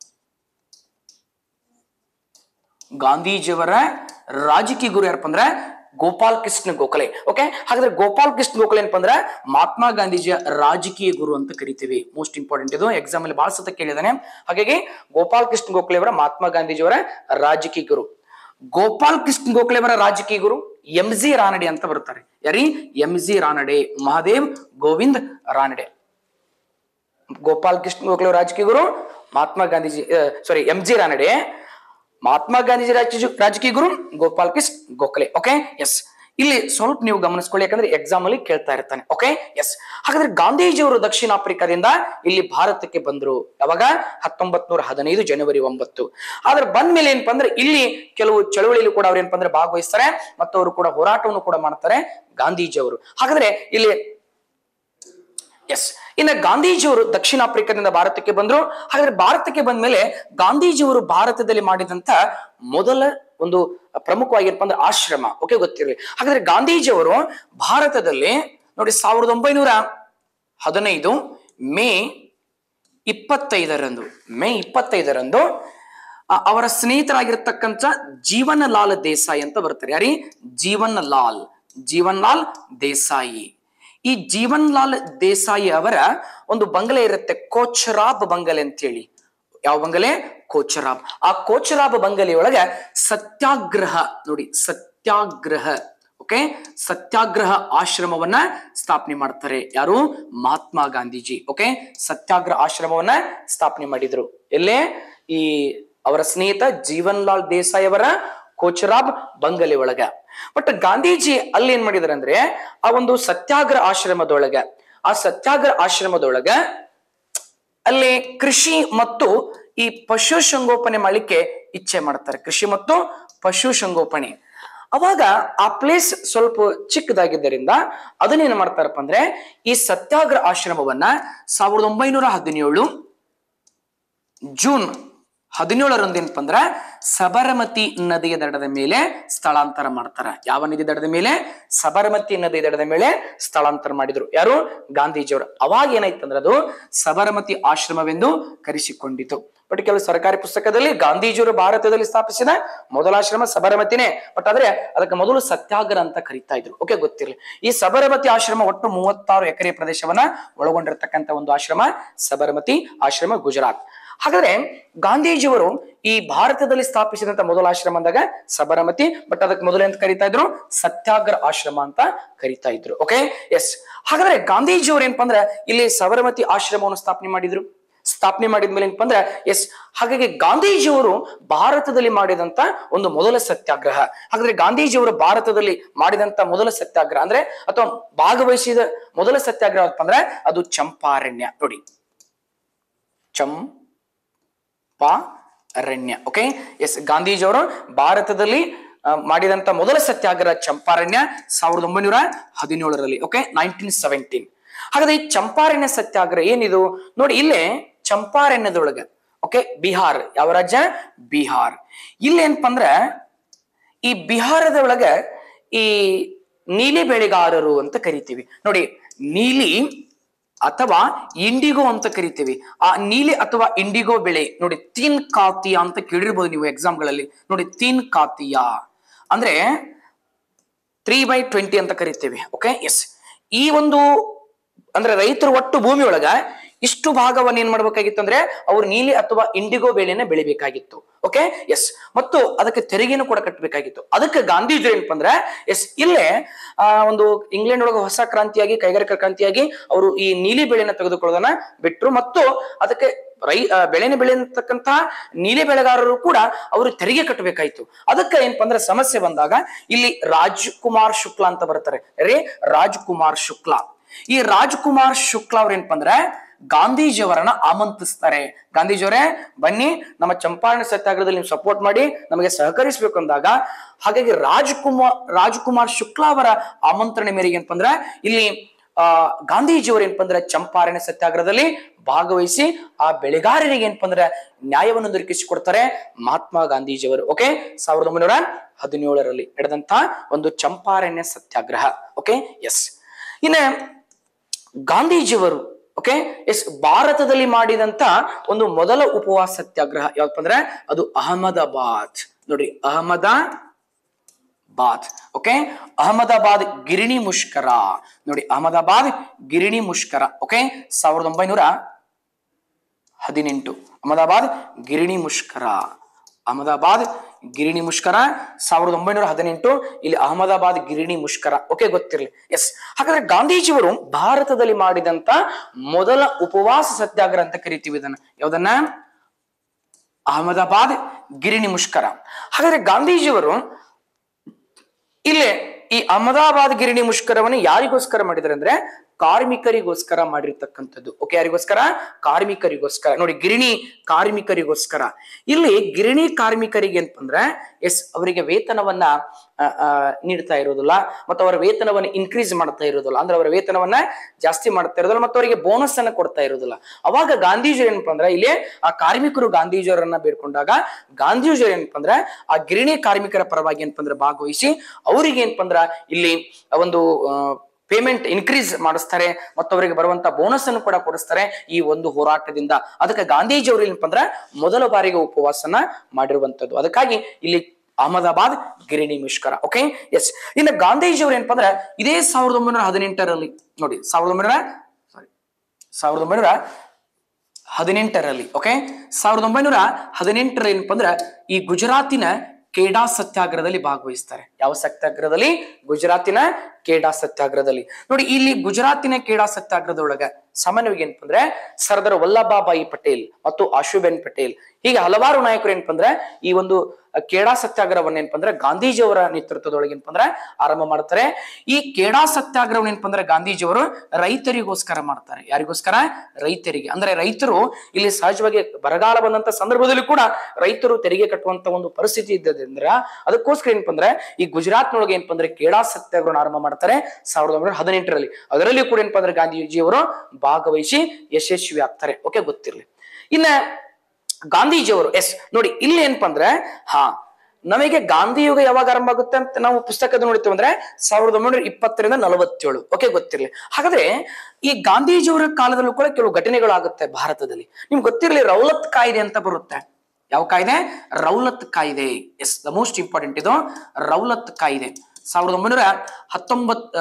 ಗಾಂಧೀಜಿಯವರ ರಾಜಕೀಯ ಗುರು ಯಾರಪ್ಪ ಅಂದ್ರೆ ಗೋಪಾಲ್ ಕೃಷ್ಣ ಗೋಖಲೆ. ಓಕೆ, ಹಾಗಾದ್ರೆ ಗೋಪಾಲ್ ಕೃಷ್ಣ ಗೋಖಲೆ ಏನಪ್ಪ ಅಂದ್ರೆ ಮಹಾತ್ಮ ಗಾಂಧೀಜಿಯ ರಾಜಕೀಯ ಗುರು ಅಂತ ಕರಿತೀವಿ. ಮೋಸ್ಟ್ ಇಂಪಾರ್ಟೆಂಟ್ ಇದು, ಎಕ್ಸಾಮ್ ಅಲ್ಲಿ ಬಹಳ ಸತ ಕೇಳಿದಾನೆ. ಹಾಗಾಗಿ ಗೋಪಾಲ್ ಕೃಷ್ಣ ಗೋಖಲೆ ಅವರ ಮಹಾತ್ಮ ಗಾಂಧೀಜಿಯವರ ರಾಜಕೀಯ ಗುರು. ಗೋಪಾಲ್ ಕೃಷ್ಣ ಗೋಖಲೆ ಅವರ ರಾಜಕೀಯ ಗುರು ಎಂ ಜಿ ರಾನಡೆ ಅಂತ ಬರ್ತಾರೆ. ಯಾರಿ? M G Ranade, Mahadev Govind Ranade. ಗೋಪಾಲ್ ಕೃಷ್ಣ ಗೋಖಲೆ ರಾಜಕೀಯ ಗುರು, Mahatma Gandhiji sorry M G Ranade, Mahatma Gandhiji ರಾಜಕೀಯ ಗುರು ಗೋಪಾಲ್ ಕೃಷ್ಣ ಗೋಖಲೆ. Okay, yes. ಇಲ್ಲಿ ಸ್ವಲ್ಪ ನೀವು ಗಮನಿಸ್ಕೊಳ್ಳಿ, ಯಾಕಂದ್ರೆ ಎಕ್ಸಾಮ್ ಅಲ್ಲಿ ಕೇಳ್ತಾ ಇರ್ತಾನೆ. Okay, yes. ಹಾಗಾದ್ರೆ ಗಾಂಧೀಜಿಯವರು ದಕ್ಷಿಣ ಆಫ್ರಿಕಾದಿಂದ ಇಲ್ಲಿ ಭಾರತಕ್ಕೆ ಬಂದ್ರು ಯಾವಾಗ? ಹತ್ತೊಂಬತ್ ನೂರ ಹದಿನೈದು ಜನವರಿ ಒಂಬತ್ತು. ಆದ್ರೆ ಬಂದ ಮೇಲೆ ಏನಪ್ಪಾ ಅಂದ್ರೆ ಇಲ್ಲಿ ಕೆಲವು ಚಳವಳಿಯಲ್ಲಿ ಕೂಡ ಅವ್ರು ಏನಪ್ಪಾ ಅಂದ್ರೆ ಭಾಗವಹಿಸ್ತಾರೆ ಮತ್ತು ಅವರು ಕೂಡ ಹೋರಾಟವನ್ನು ಕೂಡ ಮಾಡ್ತಾರೆ ಗಾಂಧೀಜಿಯವರು. ಹಾಗಾದ್ರೆ ಇಲ್ಲಿ ಎಸ್, ಇನ್ನು ಗಾಂಧೀಜಿಯವರು ದಕ್ಷಿಣ ಆಫ್ರಿಕಾದಿಂದ ಭಾರತಕ್ಕೆ ಬಂದ್ರು. ಹಾಗಾದ್ರೆ ಭಾರತಕ್ಕೆ ಬಂದ ಮೇಲೆ ಗಾಂಧೀಜಿಯವರು ಭಾರತದಲ್ಲಿ ಮಾಡಿದಂತ ಮೊದಲ ಒಂದು ಪ್ರಮುಖವಾಗಿರಪ್ಪ ಅಂದ್ರೆ ಆಶ್ರಮ. ಓಕೆ, ಗೊತ್ತಿರಲಿ. ಹಾಗಾದ್ರೆ ಗಾಂಧೀಜಿಯವರು ಭಾರತದಲ್ಲಿ ನೋಡಿ ಸಾವಿರದ ಒಂಬೈನೂರ ಹದಿನೈದು ಮೇ ಇಪ್ಪತ್ತೈದರಂದು ಮೇ ಇಪ್ಪತ್ತೈದರಂದು ಅವರ ಸ್ನೇಹಿತರಾಗಿರ್ತಕ್ಕಂಥ ಜೀವನ್ ಲಾಲ್ ದೇಸಾಯಿ ಅಂತ ಬರ್ತಾರೆ. ಯಾರಿ? ಜೀವನ್ ಲಾಲ್ ಜೀವನ್ ಲಾಲ್ ದೇಸಾಯಿ. ಈ ಜೀವನ್ ಲಾಲ್ ದೇಸಾಯಿ ಅವರ ಒಂದು ಬಂಗಲೆ ಇರುತ್ತೆ, ಕೋಚರಾಬ್ ಬಂಗಲೆ ಅಂತ ಹೇಳಿ. ಯಾವ ಬಂಗಲೆ? ಕೋಚರಾಬ್. ಆ ಕೋಚರಾಬ್ ಬಂಗಲೆಯೊಳಗ ಸತ್ಯಾಗ್ರಹ ನೋಡಿ, ಸತ್ಯಾಗ್ರಹ ಓಕೆ ಸತ್ಯಾಗ್ರಹ ಆಶ್ರಮವನ್ನ ಸ್ಥಾಪನೆ ಮಾಡ್ತಾರೆ. ಯಾರು? ಮಹಾತ್ಮ ಗಾಂಧೀಜಿ. ಓಕೆ, ಸತ್ಯಾಗ್ರಹ ಆಶ್ರಮವನ್ನ ಸ್ಥಾಪನೆ ಮಾಡಿದ್ರು. ಎಲ್ಲೇ? ಈ ಅವರ ಸ್ನೇಹಿತ ಜೀವನ್ ಲಾಲ್ ದೇಸಾಯಿ ಅವರ ಕೋಚರಾಬ್ ಬಂಗಲೆ ಒಳಗ. ಬಟ್ ಗಾಂಧೀಜಿ ಅಲ್ಲಿ ಏನ್ ಮಾಡಿದಾರೆ ಅಂದ್ರೆ ಆ ಒಂದು ಸತ್ಯಾಗ್ರಹ ಆಶ್ರಮದೊಳಗ ಆ ಸತ್ಯಾಗ್ರಹ ಆಶ್ರಮದೊಳಗ ಅಲ್ಲಿ ಕೃಷಿ ಮತ್ತು ಈ ಪಶು ಸಂಗೋಪನೆ ಮಾಡ್ಲಿಕ್ಕೆ ಇಚ್ಛೆ ಮಾಡ್ತಾರೆ, ಕೃಷಿ ಮತ್ತು ಪಶು ಸಂಗೋಪನೆ. ಅವಾಗ ಆ ಪ್ಲೇಸ್ ಸ್ವಲ್ಪ ಚಿಕ್ಕದಾಗಿದ್ದರಿಂದ ಅದನ್ನೇನ್ ಮಾಡ್ತಾರಪ್ಪ ಅಂದ್ರೆ ಈ ಸತ್ಯಾಗ್ರಹ ಆಶ್ರಮವನ್ನ ಸಾವಿರದ ಒಂಬೈನೂರ ಹದಿನೇಳು ಜೂನ್ ಹದಿನೇಳರಂದು ಏನಪ್ಪ ಅಂದ್ರ ಸಬರಮತಿ ನದಿಯ ದಡದ ಮೇಲೆ ಸ್ಥಳಾಂತರ ಮಾಡ್ತಾರ. ಯಾವ ನದಿ ದಡದ ಮೇಲೆ? ಸಬರಮತಿ ನದಿ ದಡದ ಮೇಲೆ ಸ್ಥಳಾಂತರ ಮಾಡಿದ್ರು. ಯಾರು? ಗಾಂಧೀಜಿಯವರು. ಅವಾಗ ಏನಾಯ್ತಂದ್ರೆ ಅದು ಸಬರಮತಿ ಆಶ್ರಮವೆಂದು ಕರೆಸಿಕೊಂಡಿತು. ಬಟ್ ಕೆಲವು ಸರ್ಕಾರಿ ಪುಸ್ತಕದಲ್ಲಿ ಗಾಂಧೀಜಿಯವರು ಭಾರತದಲ್ಲಿ ಸ್ಥಾಪಿಸಿದ ಮೊದಲ ಆಶ್ರಮ ಸಬರಮತಿನೇ, ಬಟ್ ಆದ್ರೆ ಅದಕ್ಕೆ ಮೊದಲು ಸತ್ಯಾಗ್ರಹ ಅಂತ ಕರೀತಾ ಇದ್ರು. ಓಕೆ, ಗೊತ್ತಿರಲಿ. ಈ ಸಬರಮತಿ ಆಶ್ರಮ ಒಟ್ಟು ಮೂವತ್ತಾರು ಎಕರೆ ಪ್ರದೇಶವನ್ನ ಒಳಗೊಂಡಿರ್ತಕ್ಕಂಥ ಒಂದು ಆಶ್ರಮ ಸಬರಮತಿ ಆಶ್ರಮ, ಗುಜರಾತ್. ಹಾಗಾದ್ರೆ ಗಾಂಧೀಜಿಯವರು ಈ ಭಾರತದಲ್ಲಿ ಸ್ಥಾಪಿಸಿದಂತ ಮೊದಲ ಆಶ್ರಮ ಅಂದಾಗ ಸಬರಮತಿ, ಬಟ್ ಅದಕ್ಕೆ ಮೊದಲು ಅಂತ ಕರೀತಾ ಇದ್ರು ಸತ್ಯಾಗ್ರಹ ಆಶ್ರಮ ಅಂತ ಕರೀತಾ ಇದ್ರು. Okay, yes. ಹಾಗಾದ್ರೆ ಗಾಂಧೀಜಿಯವರು ಏನಪ್ಪಾ ಅಂದ್ರೆ ಇಲ್ಲಿ ಸಬರಮತಿ ಆಶ್ರಮವನ್ನು ಸ್ಥಾಪನೆ ಮಾಡಿದ್ರು. ಸ್ಥಾಪನೆ ಮಾಡಿದ್ಮೇಲೆ ಏನಪ್ಪಾ ಅಂದ್ರೆ ಎಸ್, ಹಾಗಾಗಿ ಗಾಂಧೀಜಿಯವರು ಭಾರತದಲ್ಲಿ ಮಾಡಿದಂತ ಒಂದು ಮೊದಲ ಸತ್ಯಾಗ್ರಹ. ಹಾಗಾದ್ರೆ ಗಾಂಧೀಜಿಯವರು ಭಾರತದಲ್ಲಿ ಮಾಡಿದಂತ ಮೊದಲ ಸತ್ಯಾಗ್ರಹ ಅಂದ್ರೆ ಅಥವಾ ಭಾಗವಹಿಸಿದ ಮೊದಲ ಸತ್ಯಾಗ್ರಹ ಅಂತ ಅಂದ್ರೆ ಅದು ಚಂಪಾರಣ್ಯ. ನೋಡಿ, Champaranya. Okay, yes. ಗಾಂಧೀಜಿಯವರು ಭಾರತದಲ್ಲಿ ಮಾಡಿದಂತ ಮೊದಲ ಸತ್ಯಾಗ್ರಹ ಚಂಪಾರಣ್ಯ ಸಾವಿರದ ಒಂಬೈನೂರ ಹದಿನೇಳರಲ್ಲಿ. Okay, nineteen seventeen. ಹಾಗಾದ್ರೆ ಈ ಚಂಪಾರಣ್ಯ ಸತ್ಯಾಗ್ರಹ ಏನಿದು ನೋಡಿ, ಇಲ್ಲೇ ಚಂಪಾರಣ್ಯದೊಳಗ ಓಕೆ ಬಿಹಾರ್, ಯಾವ ರಾಜ್ಯ? ಬಿಹಾರ್. ಇಲ್ಲಿ ಏನಪ್ಪ ಅಂದ್ರ ಈ ಬಿಹಾರದ ಒಳಗ ಈ ನೀಲಿ ಬೆಳೆಗಾರರು ಅಂತ ಕರಿತೀವಿ ನೋಡಿ. ನೀಲಿ ಅಥವಾ ಇಂಡಿಗೋ ಅಂತ ಕರಿತೀವಿ. ಆ ನೀಲಿ ಅಥವಾ ಇಂಡಿಗೋ ಬೆಳೆ ನೋಡಿ, ತೀನ್ ಕಾತಿಯ ಅಂತ ಕೇಳಿರ್ಬೋದು ನೀವು ಎಕ್ಸಾಮ್ಗಳಲ್ಲಿ. ನೋಡಿ, ತೀನ್ ಕಾತಿಯ ಅಂದ್ರೆ ತ್ರೀ ಬೈ ಟ್ವೆಂಟಿ ಅಂತ ಕರಿತೀವಿ. Okay, yes. ಈ ಒಂದು ಅಂದ್ರೆ ರೈತರು ಒಟ್ಟು ಭೂಮಿ ಒಳಗ ಇಷ್ಟು ಭಾಗವನ್ನು ಏನ್ ಮಾಡ್ಬೇಕಾಗಿತ್ತು ಅಂದ್ರೆ ಅವ್ರು ನೀಲಿ ಅಥವಾ ಇಂಡಿಗೋ ಬೆಳೆಯನ್ನ ಬೆಳಿಬೇಕಾಗಿತ್ತು. Okay, S. ಮತ್ತು ಅದಕ್ಕೆ ತೆರಿಗೆನೂ ಕೂಡ ಕಟ್ಟಬೇಕಾಗಿತ್ತು. ಅದಕ್ಕೆ ಗಾಂಧೀಜಿ ಏನಪ್ಪ ಅಂದ್ರೆ ಎಸ್, ಇಲ್ಲೇ ಆ ಒಂದು ಇಂಗ್ಲೆಂಡ್ ಒಳಗೆ ಹೊಸ ಕ್ರಾಂತಿಯಾಗಿ, ಕೈಗಾರಿಕಾ ಕ್ರಾಂತಿಯಾಗಿ ಅವರು ಈ ನೀಲಿ ಬೆಳೆಯನ್ನ ತೆಗೆದುಕೊಳ್ಳೋದನ್ನ ಬಿಟ್ರು. ಮತ್ತು ಅದಕ್ಕೆ ರೈ ಬೆಳೆನ ಬೆಳೆಯತಕ್ಕಂತಹ ನೀಲಿ ಬೆಳೆಗಾರರು ಕೂಡ ಅವರು ತೆರಿಗೆ ಕಟ್ಟಬೇಕಾಯ್ತು. ಅದಕ್ಕೆ ಏನಪ್ಪ ಅಂದ್ರೆ ಸಮಸ್ಯೆ ಬಂದಾಗ ಇಲ್ಲಿ ರಾಜ್ಕುಮಾರ್ ಶುಕ್ಲಾ ಅಂತ ಬರ್ತಾರೆ. ರೇ ರಾಜ್ಕುಮಾರ್ ಶುಕ್ಲಾ. ಈ ರಾಜ್ಕುಮಾರ್ ಶುಕ್ಲಾ ಅವ್ರ ಏನಪ್ಪ ಅಂದ್ರೆ ಗಾಂಧೀಜಿಯವರನ್ನ ಆಮಂತ್ರಿಸ್ತಾರೆ. ಗಾಂಧೀಜಿಯವರೇ ಬನ್ನಿ, ನಮ್ಮ ಚಂಪಾರಣ ಸತ್ಯಾಗ್ರಹದಲ್ಲಿ ನೀವು ಸಪೋರ್ಟ್ ಮಾಡಿ ನಮಗೆ ಸಹಕರಿಸಬೇಕು ಅಂದಾಗ, ಹಾಗಾಗಿ ರಾಜ್ಕುಮಾರ್ ರಾಜ್ಕುಮಾರ್ ಶುಕ್ಲಾ ಅವರ ಆಮಂತ್ರಣ ಮೇರೆಗೆ ಏನಪ್ಪ ಅಂದ್ರೆ ಇಲ್ಲಿ ಆ ಗಾಂಧೀಜಿಯವರು ಏನಪ್ಪ ಅಂದ್ರೆ ಚಂಪಾರಣ ಸತ್ಯಾಗ್ರಹದಲ್ಲಿ ಭಾಗವಹಿಸಿ ಆ ಬೆಳೆಗಾರರಿಗೆ ಏನಪ್ಪ ಅಂದ್ರೆ ನ್ಯಾಯವನ್ನು ದೊರಕಿಸಿಕೊಡ್ತಾರೆ ಮಹಾತ್ಮ ಗಾಂಧೀಜಿಯವರು. ಓಕೆ, ಸಾವಿರದ ಒಂಬೈನೂರ ಹದಿನೇಳರಲ್ಲಿ ನಡೆದಂತ ಒಂದು ಚಂಪಾರಣ್ಯ ಸತ್ಯಾಗ್ರಹ. Okay, S. ಇನ್ನ ಗಾಂಧೀಜಿಯವರು ಓಕೆ ಎಸ್ ಭಾರತದಲ್ಲಿ ಮಾಡಿದಂತ ಒಂದು ಮೊದಲ ಉಪವಾಸ ಸತ್ಯಾಗ್ರಹ ಯಾವಪ್ಪ ಅಂದ್ರೆ ಅದು ಅಹಮದಾಬಾದ್. ನೋಡಿ, ಅಹಮದಾಬಾದ್. ಓಕೆ, ಅಹಮದಾಬಾದ್ ಗಿರಣಿ ಮುಷ್ಕರ. ನೋಡಿ, ಅಹಮದಾಬಾದ್ ಗಿರಣಿ ಮುಷ್ಕರ. ಓಕೆ, ಸಾವಿರದ ಒಂಬೈನೂರ ಹದಿನೆಂಟು ಅಹಮದಾಬಾದ್ ಗಿರಣಿ ಮುಷ್ಕರ. ಅಹಮದಾಬಾದ್ ಗಿರಣಿ ಮುಷ್ಕರ ಸಾವಿರದ ಒಂಬೈನೂರ ಹದಿನೆಂಟು. ಇಲ್ಲಿ ಅಹಮದಾಬಾದ್ ಗಿರಣಿ ಮುಷ್ಕರ. ಓಕೆ, ಗೊತ್ತಿರಲಿ. ಎಸ್. ಹಾಗಾದ್ರೆ ಗಾಂಧೀಜಿಯವರು ಭಾರತದಲ್ಲಿ ಮಾಡಿದಂತ ಮೊದಲ ಉಪವಾಸ ಸತ್ಯಾಗ್ರಹ ಅಂತ ಕರಿತೀವಿ ಇದನ್ನ. ಯಾವ್ದನ್ನ? ಅಹಮದಾಬಾದ್ ಗಿರಣಿ ಮುಷ್ಕರ. ಹಾಗಾದ್ರೆ ಗಾಂಧೀಜಿಯವರು ಇಲ್ಲೇ ಈ ಅಹಮದಾಬಾದ್ ಗಿರಣಿ ಮುಷ್ಕರವನ್ನು ಯಾರಿಗೋಸ್ಕರ ಮಾಡಿದ್ದಾರೆ ಅಂದ್ರೆ ಕಾರ್ಮಿಕರಿಗೋಸ್ಕರ ಮಾಡಿರ್ತಕ್ಕಂಥದ್ದು. ಓಕೆ, ಯಾರಿಗೋಸ್ಕರ? ಕಾರ್ಮಿಕರಿಗೋಸ್ಕರ. ನೋಡಿ, ಗಿರಣಿ ಕಾರ್ಮಿಕರಿಗೋಸ್ಕರ. ಇಲ್ಲಿ ಗಿರಣಿ ಕಾರ್ಮಿಕರಿಗೆ ಅಂತಂದ್ರೆ ಎಸ್ ಅವರಿಗೆ ವೇತನವನ್ನ ನೀಡ್ತಾ ಇರೋದಿಲ್ಲ, ಮತ್ತು ಅವರ ವೇತನವನ್ನು ಇನ್ಕ್ರೀಸ್ ಮಾಡ್ತಾ ಇರೋದಿಲ್ಲ. ಅಂದ್ರೆ ಅವರ ವೇತನವನ್ನ ಜಾಸ್ತಿ ಮಾಡ್ತಾ ಇರೋದಿಲ್ಲ, ಮತ್ತು ಅವರಿಗೆ ಬೋನಸ್ ಅನ್ನ ಕೊಡ್ತಾ ಇರೋದಿಲ್ಲ. ಅವಾಗ ಗಾಂಧೀಜಿ ಏನಪ್ಪ ಅಂದ್ರೆ ಇಲ್ಲಿ ಆ ಕಾರ್ಮಿಕರು ಗಾಂಧೀಜಿಯವರನ್ನ ಬೇಡ್ಕೊಂಡಾಗ ಗಾಂಧೀಜಿ ಏನಪ್ಪ ಅಂದ್ರೆ ಆ ಗಿರಣಿ ಕಾರ್ಮಿಕರ ಪರವಾಗಿ ಏನಪ್ಪ ಅಂದ್ರೆ ಭಾಗವಹಿಸಿ ಅವರಿಗೆ ಏನಪ್ಪ ಅಂದ್ರ ಇಲ್ಲಿ ಒಂದು ಪೇಮೆಂಟ್ ಇನ್ಕ್ರೀಸ್ ಮಾಡಿಸ್ತಾರೆ, ಮತ್ತು ಅವರಿಗೆ ಬರುವಂತ ಬೋನಸ್ ಅನ್ನು ಕೂಡ ಕೊಡಿಸ್ತಾರೆ ಈ ಒಂದು ಹೋರಾಟದಿಂದ. ಅದಕ್ಕೆ ಗಾಂಧೀಜಿ ಅವರು ಏನಪ್ಪ ಅಂದ್ರೆ ಮೊದಲ ಬಾರಿಗೆ ಉಪವಾಸನ ಮಾಡಿರುವಂತದ್ದು. ಅದಕ್ಕಾಗಿ ಇಲ್ಲಿ ಅಹಮದಾಬಾದ್ ಗಿರಣಿ ಮುಷ್ಕರ. Okay, yes. ಇನ್ನು ಗಾಂಧೀಜಿ ಅವರು ಏನಪ್ಪ ಅಂದ್ರೆ ಇದೇ ಸಾವಿರದ ಒಂಬೈನೂರ ಹದಿನೆಂಟರಲ್ಲಿ ನೋಡಿ ಸಾವಿರದ ಒಂಬೈನೂರ ಸಾರಿ ಸಾವಿರದ ಒಂಬೈನೂರ ಹದಿನೆಂಟರಲ್ಲಿ ಓಕೆ ಸಾವಿರದ ಒಂಬೈನೂರ ಹದಿನೆಂಟರಲ್ಲಿ ಏನಪ್ಪ ಅಂದ್ರೆ ಈ ಗುಜರಾತಿನ ಖೇಡಾ ಸತ್ಯಾಗ್ರಹದಲ್ಲಿ ಭಾಗವಹಿಸ್ತಾರೆ. ಯಾವ ಸತ್ಯಾಗ್ರಹದಲ್ಲಿ? ಗುಜರಾತಿನ ಖೇಡಾ ಸತ್ಯಾಗ್ರಹದಲ್ಲಿ. ನೋಡಿ ಇಲ್ಲಿ ಗುಜರಾತಿನ ಖೇಡಾ ಸತ್ಯಾಗ್ರಹದೊಳಗ ಸಾಮಾನ್ಯವಾಗಿ ಏನಪ್ಪ ಅಂದ್ರೆ ಸರ್ದಾರ್ ವಲ್ಲಭಾಬಾಯಿ ಪಟೇಲ್ ಮತ್ತು ಆಶುಬೆನ್ ಪಟೇಲ್ ಹೀಗೆ ಹಲವಾರು ನಾಯಕರು ಏನಪ್ಪ ಅಂದ್ರೆ ಈ ಒಂದು ಖೇಡಾ ಸತ್ಯಾಗ್ರಹವನ್ನ ಏನಪ್ಪ ಅಂದ್ರೆ ಗಾಂಧೀಜಿಯವರ ನೇತೃತ್ವದೊಳಗೆ ಏನಪ್ಪ ಅಂದ್ರೆ ಆರಂಭ ಮಾಡ್ತಾರೆ. ಈ ಖೇಡಾ ಸತ್ಯಾಗ್ರಹವನ್ನು ಏನಪ್ಪ ಅಂದ್ರೆ ಗಾಂಧೀಜಿಯವರು ರೈತರಿಗೋಸ್ಕರ ಮಾಡ್ತಾರೆ. ಯಾರಿಗೋಸ್ಕರ? ರೈತರಿಗೆ. ಅಂದ್ರೆ ರೈತರು ಇಲ್ಲಿ ಸಹಜವಾಗಿ ಬರಗಾಲ ಬಂದಂತ ಸಂದರ್ಭದಲ್ಲಿ ಕೂಡ ರೈತರು ತೆರಿಗೆ ಕಟ್ಟುವಂತ ಒಂದು ಪರಿಸ್ಥಿತಿ ಇದ್ದದ್ರಿಂದ ಅದಕ್ಕೋಸ್ಕರ ಏನಪ್ಪ ಅಂದ್ರೆ ಈ ಗುಜರಾತ್ನೊಳಗೆ ಏನಪ್ಪ ಅಂದ್ರೆ ಖೇಡಾ ಸತ್ಯಾಗ್ರಹವನ್ನು ಆರಂಭ ಮಾಡ್ತಾರೆ ಸಾವಿರದ ಒಂಬೈನೂರ ಹದಿನೆಂಟರಲ್ಲಿ. ಅದರಲ್ಲಿ ಕೂಡ ಏನಪ್ಪ ಅಂದ್ರೆ ಗಾಂಧೀಜಿಯವರು ಭಾಗವಹಿಸಿ ಯಶಸ್ವಿ ಆಗ್ತಾರೆ. ಓಕೆ, ಗೊತ್ತಿರ್ಲಿ. ಇನ್ನ ಗಾಂಧೀಜಿಯವರು ಎಸ್ ನೋಡಿ ಇಲ್ಲಿ ಏನಪ್ಪಾ ಅಂದ್ರೆ ಹಾ ನಮಗೆ ಗಾಂಧಿ ಯುಗ ಯಾವಾಗ ಆರಂಭ ಆಗುತ್ತೆ ಅಂತ ನಾವು ಪುಸ್ತಕದ ನೋಡ್ತೀವಿ ಅಂದ್ರೆ ಸಾವಿರದ ಒಂಬೈನೂರ ಇಪ್ಪತ್ತರಿಂದ ನಲವತ್ತೇಳು. ಓಕೆ, ಗೊತ್ತಿರ್ಲಿ. ಹಾಗಾದ್ರೆ ಈ ಗಾಂಧೀಜಿಯವರ ಕಾಲದಲ್ಲೂ ಕೂಡ ಕೆಲವು ಘಟನೆಗಳಾಗುತ್ತೆ ಭಾರತದಲ್ಲಿ. ನಿಮ್ಗೆ ಗೊತ್ತಿರ್ಲಿ, ರೌಲತ್ ಕಾಯ್ದೆ ಅಂತ ಬರುತ್ತೆ. ಯಾವ ಕಾಯ್ದೆ? ರೌಲತ್ ಕಾಯ್ದೆ. ಎಸ್, ದ ಮೋಸ್ಟ್ ಇಂಪಾರ್ಟೆಂಟ್ ಇದು ರೌಲತ್ ಕಾಯ್ದೆ. ಸಾವಿರದ ಒಂಬೈನೂರ ಹತ್ತೊಂಬತ್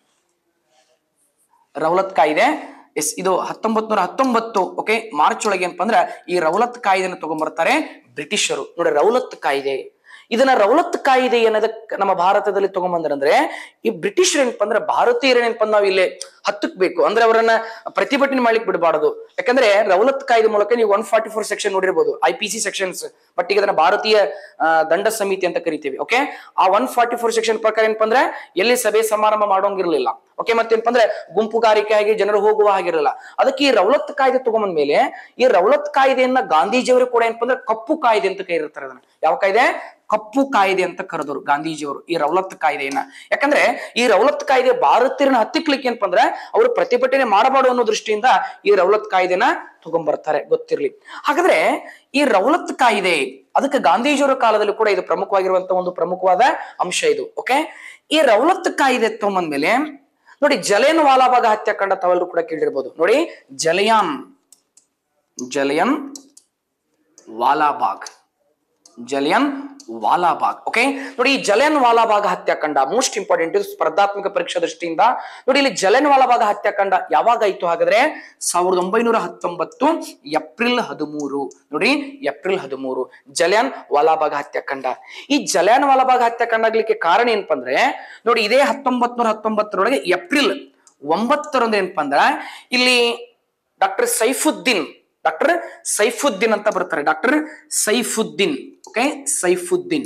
ರೌಲತ್ ಕಾಯ್ದೆ ಎಸ್ ಇದು ಹತ್ತೊಂಬತ್ ನೂರ ಹತ್ತೊಂಬತ್ತು ಓಕೆ ಮಾರ್ಚ್ ಒಳಗೆ ಏನಪ್ಪ ಅಂದ್ರೆ ಈ ರೌಲತ್ ಕಾಯ್ದೆನ ತಗೊಂಡ್ಬರ್ತಾರೆ ಬ್ರಿಟಿಷರು. ನೋಡಿ, ರೌಲತ್ ಕಾಯ್ದೆ ಇದನ್ನ ರೌಲತ್ ಕಾಯ್ದೆ ಏನದಕ್ಕೆ ನಮ್ಮ ಭಾರತದಲ್ಲಿ ತಗೊಂಡ್ಬಂದ್ರಂದ್ರೆ ಈ ಬ್ರಿಟಿಷರು ಏನಪ್ಪ ಅಂದ್ರೆ ಭಾರತೀಯರ ಏನಪ್ಪ ನಾವು ಇಲ್ಲಿ ಹತ್ತಕ್ಬೇಕು ಅಂದ್ರೆ ಅವರನ್ನ ಪ್ರತಿಭಟನೆ ಮಾಡ್ಲಿಕ್ಕೆ ಬಿಡಬಾರದು. ಯಾಕಂದ್ರೆ ರೌಲತ್ ಕಾಯ್ದೆ ಮೂಲಕ ನೀವು ಒನ್ ಫಾರ್ಟಿ ಫೋರ್ ಸೆಕ್ಷನ್ ನೋಡಿರ್ಬೋದು, I P C sections, but ಈಗ ಅದನ್ನ ಭಾರತೀಯ ದಂಡ ಸಮಿತಿ ಅಂತ ಕರಿತೀವಿ. ಓಕೆ, ಆ ಒನ್ ಫಾರ್ಟಿ ಫೋರ್ ಸೆಕ್ಷನ್ ಪ್ರಕಾರ ಏನಪ್ಪ ಅಂದ್ರೆ ಎಲ್ಲಿ ಸಭೆ ಸಮಾರಂಭ ಮಾಡೋಂಗಿರ್ಲಿಲ್ಲ. ಓಕೆ, ಮತ್ತೇನಪ್ಪ ಅಂದ್ರೆ ಗುಂಪುಗಾರಿಕೆ ಆಗಿ ಜನರು ಹೋಗುವ ಹಾಗಿರಲಿಲ್ಲ. ಅದಕ್ಕೆ ಈ ರೌಲತ್ ಕಾಯ್ದೆ ತಗೊಂಬಂದ ಮೇಲೆ ಈ ರೌಲತ್ ಕಾಯ್ದೆಯನ್ನ ಗಾಂಧೀಜಿಯವರು ಕೂಡ ಏನಪ್ಪ ಅಂದ್ರೆ ಕಪ್ಪು ಕಾಯ್ದೆ ಅಂತ ಕರೀತಾರೆ. ಅದನ್ನ ಯಾವ ಕಾಯ್ದೆ? ಕಪ್ಪು ಕಾಯ್ದೆ ಅಂತ ಕರೆದರು ಗಾಂಧೀಜಿಯವರು ಈ ರೌಲತ್ ಕಾಯ್ದೆಯನ್ನ. ಯಾಕಂದ್ರೆ ಈ ರೌಲತ್ ಕಾಯ್ದೆ ಭಾರತೀಯರನ್ನ ಹತ್ತಿಕ್ಲಿಕ್ಕೆ ಏನಪ್ಪ ಅಂದ್ರೆ ಅವರು ಪ್ರತಿಭಟನೆ ಮಾಡಬಾರ್ದು ಅನ್ನೋ ದೃಷ್ಟಿಯಿಂದ ಈ ರೌಲತ್ ಕಾಯ್ದೆನ ತಗೊಂಡ್ಬರ್ತಾರೆ. ಗೊತ್ತಿರ್ಲಿ. ಹಾಗಾದ್ರೆ ಈ ರೌಲತ್ ಕಾಯ್ದೆ ಅದಕ್ಕೆ ಗಾಂಧೀಜಿಯವರ ಕಾಲದಲ್ಲಿ ಕೂಡ ಇದು ಪ್ರಮುಖವಾಗಿರುವಂತಹ ಒಂದು ಪ್ರಮುಖವಾದ ಅಂಶ ಇದು. ಓಕೆ, ಈ ರೌಲತ್ ಕಾಯ್ದೆ ತಗೊಂಬಂದ್ಮೇಲೆ ನೋಡಿ ಜಲಿಯನ್ ವಾಲಾಬಾಗ್ ಹತ್ಯಾಕಾಂಡ ತಾವೆಲ್ಲರೂ ಕೂಡ ಕೇಳಿರ್ಬೋದು. ನೋಡಿ, ಜಲಿಯನ್ ಜಲಿಯನ್ ವಾಲಾಬಾಗ್ ಜಲಿಯನ್ ವಾಲಾಬಾಗ್. ಓಕೆ, ನೋಡಿ ಈ ಜಲಿಯನ್ ವಾಲಾಬಾಗ್ ಹತ್ಯಾಕಾಂಡ ಮೋಸ್ಟ್ ಇಂಪಾರ್ಟೆಂಟ್ ಇದು ಸ್ಪರ್ಧಾತ್ಮಕ ಪರೀಕ್ಷಾ ದೃಷ್ಟಿಯಿಂದ. ನೋಡಿ, ಇಲ್ಲಿ ಜಲಿಯನ್ ವಾಲಾಬಾಗ್ ಹತ್ಯಾಕಾಂಡ ಯಾವಾಗ ಆಯ್ತು ಹಾಗಾದ್ರೆ ಸಾವಿರದ ಒಂಬೈನೂರ ಹತ್ತೊಂಬತ್ತು ಏಪ್ರಿಲ್ ಹದಿಮೂರು. ನೋಡಿ, ಏಪ್ರಿಲ್ ಹದಿಮೂರು ಜಲಿಯನ್ ವಾಲಾಬಾಗ್ ಹತ್ಯಾಕಾಂಡ. ಈ ಜಲಿಯನ್ ವಾಲಾಬಾಗ್ ಹತ್ಯಾಕಾಂಡ ಆಗ್ಲಿಕ್ಕೆ ಕಾರಣ ಏನಪ್ಪಾ ಅಂದ್ರೆ ನೋಡಿ ಇದೇ ಹತ್ತೊಂಬತ್ ನೂರ ಹತ್ತೊಂಬತ್ತರೊಳಗೆ ಏಪ್ರಿಲ್ ಒಂಬತ್ತರಂದು ಏನಪ್ಪಾ ಅಂದ್ರ ಇಲ್ಲಿ ಡಾಕ್ಟರ್ ಸೈಫುದ್ದೀನ್ ಡಾಕ್ಟರ್ ಸೈಫುದ್ದೀನ್ ಅಂತ ಬರ್ತಾರೆ. ಡಾಕ್ಟರ್ ಸೈಫುದ್ದೀನ್ ಓಕೆ ಸೈಫುದ್ದೀನ್